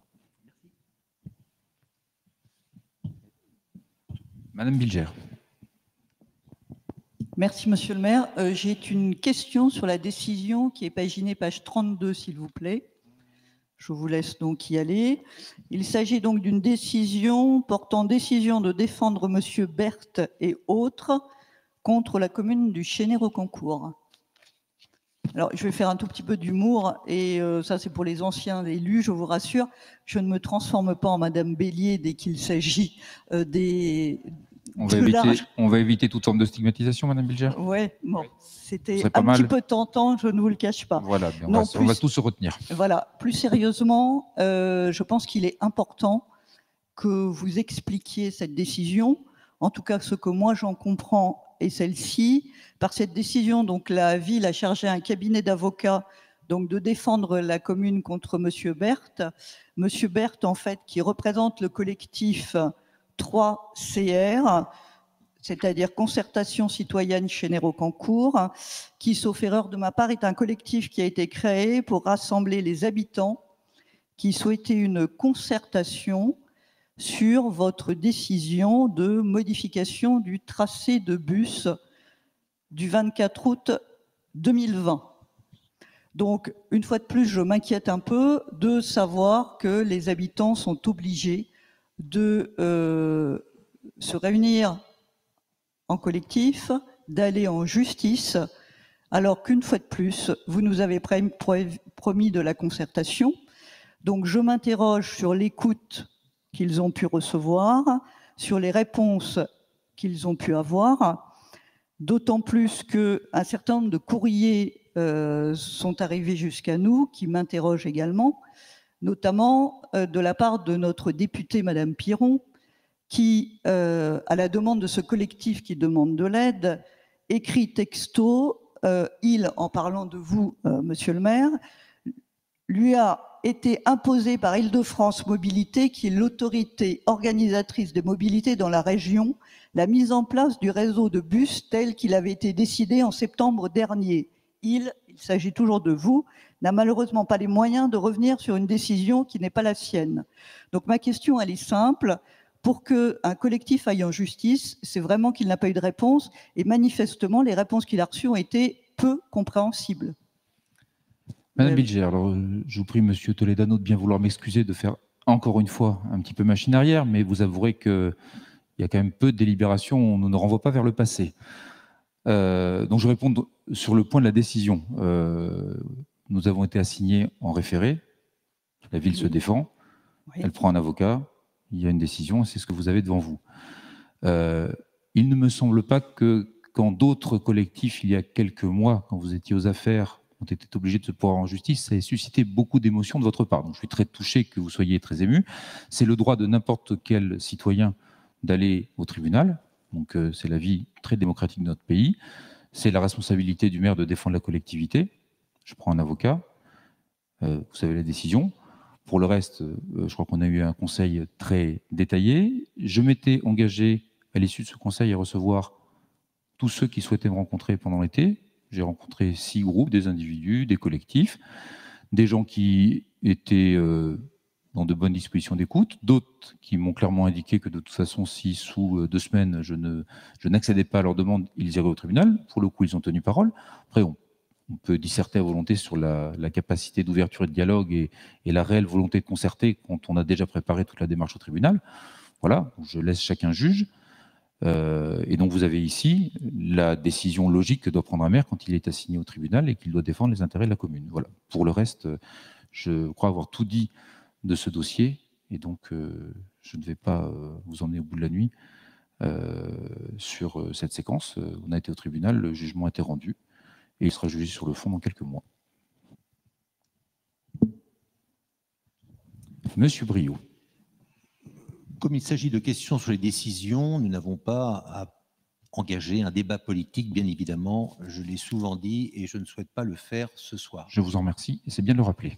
Madame Bilger. Merci, monsieur le maire. Euh, J'ai une question sur la décision qui est paginée page trente-deux, s'il vous plaît. Je vous laisse donc y aller. Il s'agit donc d'une décision portant décision de défendre monsieur Berthe et autres contre la commune du Chénet-Rocancourt. Alors, je vais faire un tout petit peu d'humour, et euh, ça, c'est pour les anciens élus, je vous rassure. Je ne me transforme pas en Madame Bélier dès qu'il s'agit euh, des... On va, éviter, on va éviter toute forme de stigmatisation, Madame Bilger. Oui, bon, c'était un mal. Petit peu peu tentant, je ne vous le cache pas. Voilà, on, non, va, plus, on va tous se retenir. Voilà, plus sérieusement, euh, je pense qu'il est important que vous expliquiez cette décision. En tout cas, ce que moi j'en comprends est celle-ci. Par cette décision, donc la ville a chargé un cabinet d'avocats donc de défendre la commune contre monsieur Berthe. Monsieur Berthe, en fait, qui représente le collectif trois C R, c'est-à-dire Concertation Citoyenne Chénet-Rocancourt, qui, sauf erreur de ma part, est un collectif qui a été créé pour rassembler les habitants qui souhaitaient une concertation sur votre décision de modification du tracé de bus du vingt-quatre août deux mille vingt. Donc, une fois de plus, je m'inquiète un peu de savoir que les habitants sont obligés de euh, se réunir en collectif, d'aller en justice, alors qu'une fois de plus, vous nous avez promis de la concertation. Donc je m'interroge sur l'écoute qu'ils ont pu recevoir, sur les réponses qu'ils ont pu avoir, d'autant plus qu'un certain nombre de courriers euh, sont arrivés jusqu'à nous, qui m'interrogent également, notamment euh, de la part de notre députée, Madame Piron, qui, euh, à la demande de ce collectif qui demande de l'aide, écrit texto, euh, il, en parlant de vous, euh, monsieur le maire, lui a été imposé par Île-de-France Mobilité, qui est l'autorité organisatrice de mobilité dans la région, la mise en place du réseau de bus tel qu'il avait été décidé en septembre dernier. Il, il s'agit toujours de vous, n'a malheureusement pas les moyens de revenir sur une décision qui n'est pas la sienne. Donc ma question, elle est simple. Pour qu'un collectif aille en justice, c'est vraiment qu'il n'a pas eu de réponse, et manifestement, les réponses qu'il a reçues ont été peu compréhensibles. Madame Bilger, alors je vous prie, Monsieur Toledano, de bien vouloir m'excuser de faire encore une fois un petit peu machine arrière, mais vous avouerez qu'il y a quand même peu de délibérations, on ne nous renvoie pas vers le passé. Euh, donc je réponds sur le point de la décision. Euh, nous avons été assignés en référé, la ville oui. se défend, oui. elle prend un avocat, il y a une décision, c'est ce que vous avez devant vous. Euh, il ne me semble pas que quand d'autres collectifs, il y a quelques mois, quand vous étiez aux affaires, ont été obligés de se pourvoir en justice, ça a suscité beaucoup d'émotions de votre part. Donc, je suis très touché que vous soyez très ému. C'est le droit de n'importe quel citoyen d'aller au tribunal. Donc, euh, c'est la vie très démocratique de notre pays. C'est la responsabilité du maire de défendre la collectivité. Je prends un avocat. Euh, vous savez la décision. Pour le reste, euh, je crois qu'on a eu un conseil très détaillé. Je m'étais engagé à l'issue de ce conseil à recevoir tous ceux qui souhaitaient me rencontrer pendant l'été. J'ai rencontré six groupes, des individus, des collectifs, des gens qui étaient euh, dans de bonnes dispositions d'écoute, d'autres qui m'ont clairement indiqué que de toute façon, si sous deux semaines, je ne, je n'accédais pas à leur demande, ils iraient au tribunal. Pour le coup, ils ont tenu parole. Après, on, on peut disserter à volonté sur la, la capacité d'ouverture et de dialogue et, et la réelle volonté de concerter quand on a déjà préparé toute la démarche au tribunal. Voilà, je laisse chacun juge. Euh, et donc, vous avez ici la décision logique que doit prendre un maire quand il est assigné au tribunal et qu'il doit défendre les intérêts de la commune. Voilà. Pour le reste, je crois avoir tout dit de ce dossier, et donc euh, je ne vais pas euh, vous emmener au bout de la nuit euh, sur euh, cette séquence. Euh, on a été au tribunal, le jugement a été rendu, et il sera jugé sur le fond dans quelques mois. Monsieur Briot. Comme il s'agit de questions sur les décisions, nous n'avons pas à engager un débat politique, bien évidemment. Je l'ai souvent dit et je ne souhaite pas le faire ce soir. Je vous en remercie, et c'est bien de le rappeler.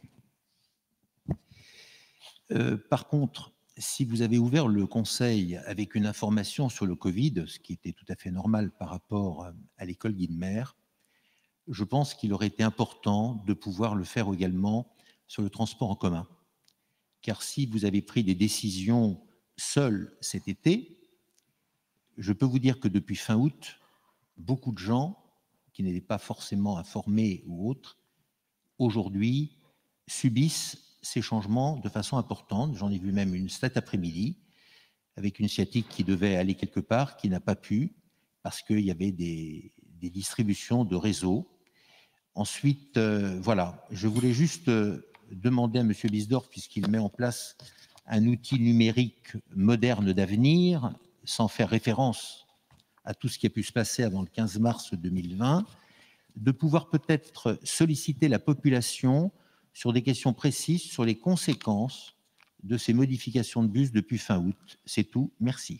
Euh, par contre, si vous avez ouvert le Conseil avec une information sur le Covid, ce qui était tout à fait normal par rapport à l'école Guilmer, je pense qu'il aurait été important de pouvoir le faire également sur le transport en commun. Car si vous avez pris des décisions seuls cet été, je peux vous dire que depuis fin août, beaucoup de gens qui n'étaient pas forcément informés ou autres, aujourd'hui subissent ces changements de façon importante. J'en ai vu même une cet après-midi avec une sciatique qui devait aller quelque part, qui n'a pas pu, parce qu'il y avait des, des distributions de réseaux. Ensuite, euh, voilà, je voulais juste euh, demander à M. Bisdorf, puisqu'il met en place un outil numérique moderne d'avenir, sans faire référence à tout ce qui a pu se passer avant le quinze mars deux mille vingt, de pouvoir peut-être solliciter la population sur des questions précises sur les conséquences de ces modifications de bus depuis fin août. C'est tout. Merci.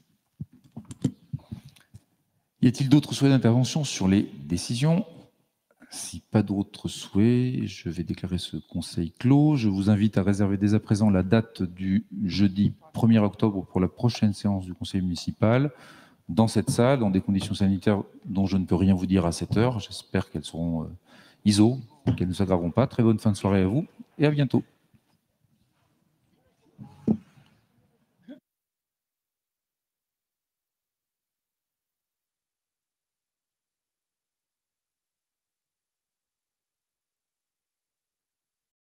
Y a-t-il d'autres souhaits d'intervention sur les décisions? Si pas d'autres souhaits, je vais déclarer ce conseil clos. Je vous invite à réserver dès à présent la date du jeudi premier octobre pour la prochaine séance du conseil municipal dans cette salle, dans des conditions sanitaires dont je ne peux rien vous dire à cette heure. J'espère qu'elles seront euh, I S O, qu'elles ne s'aggraveront pas. Très bonne fin de soirée à vous et à bientôt.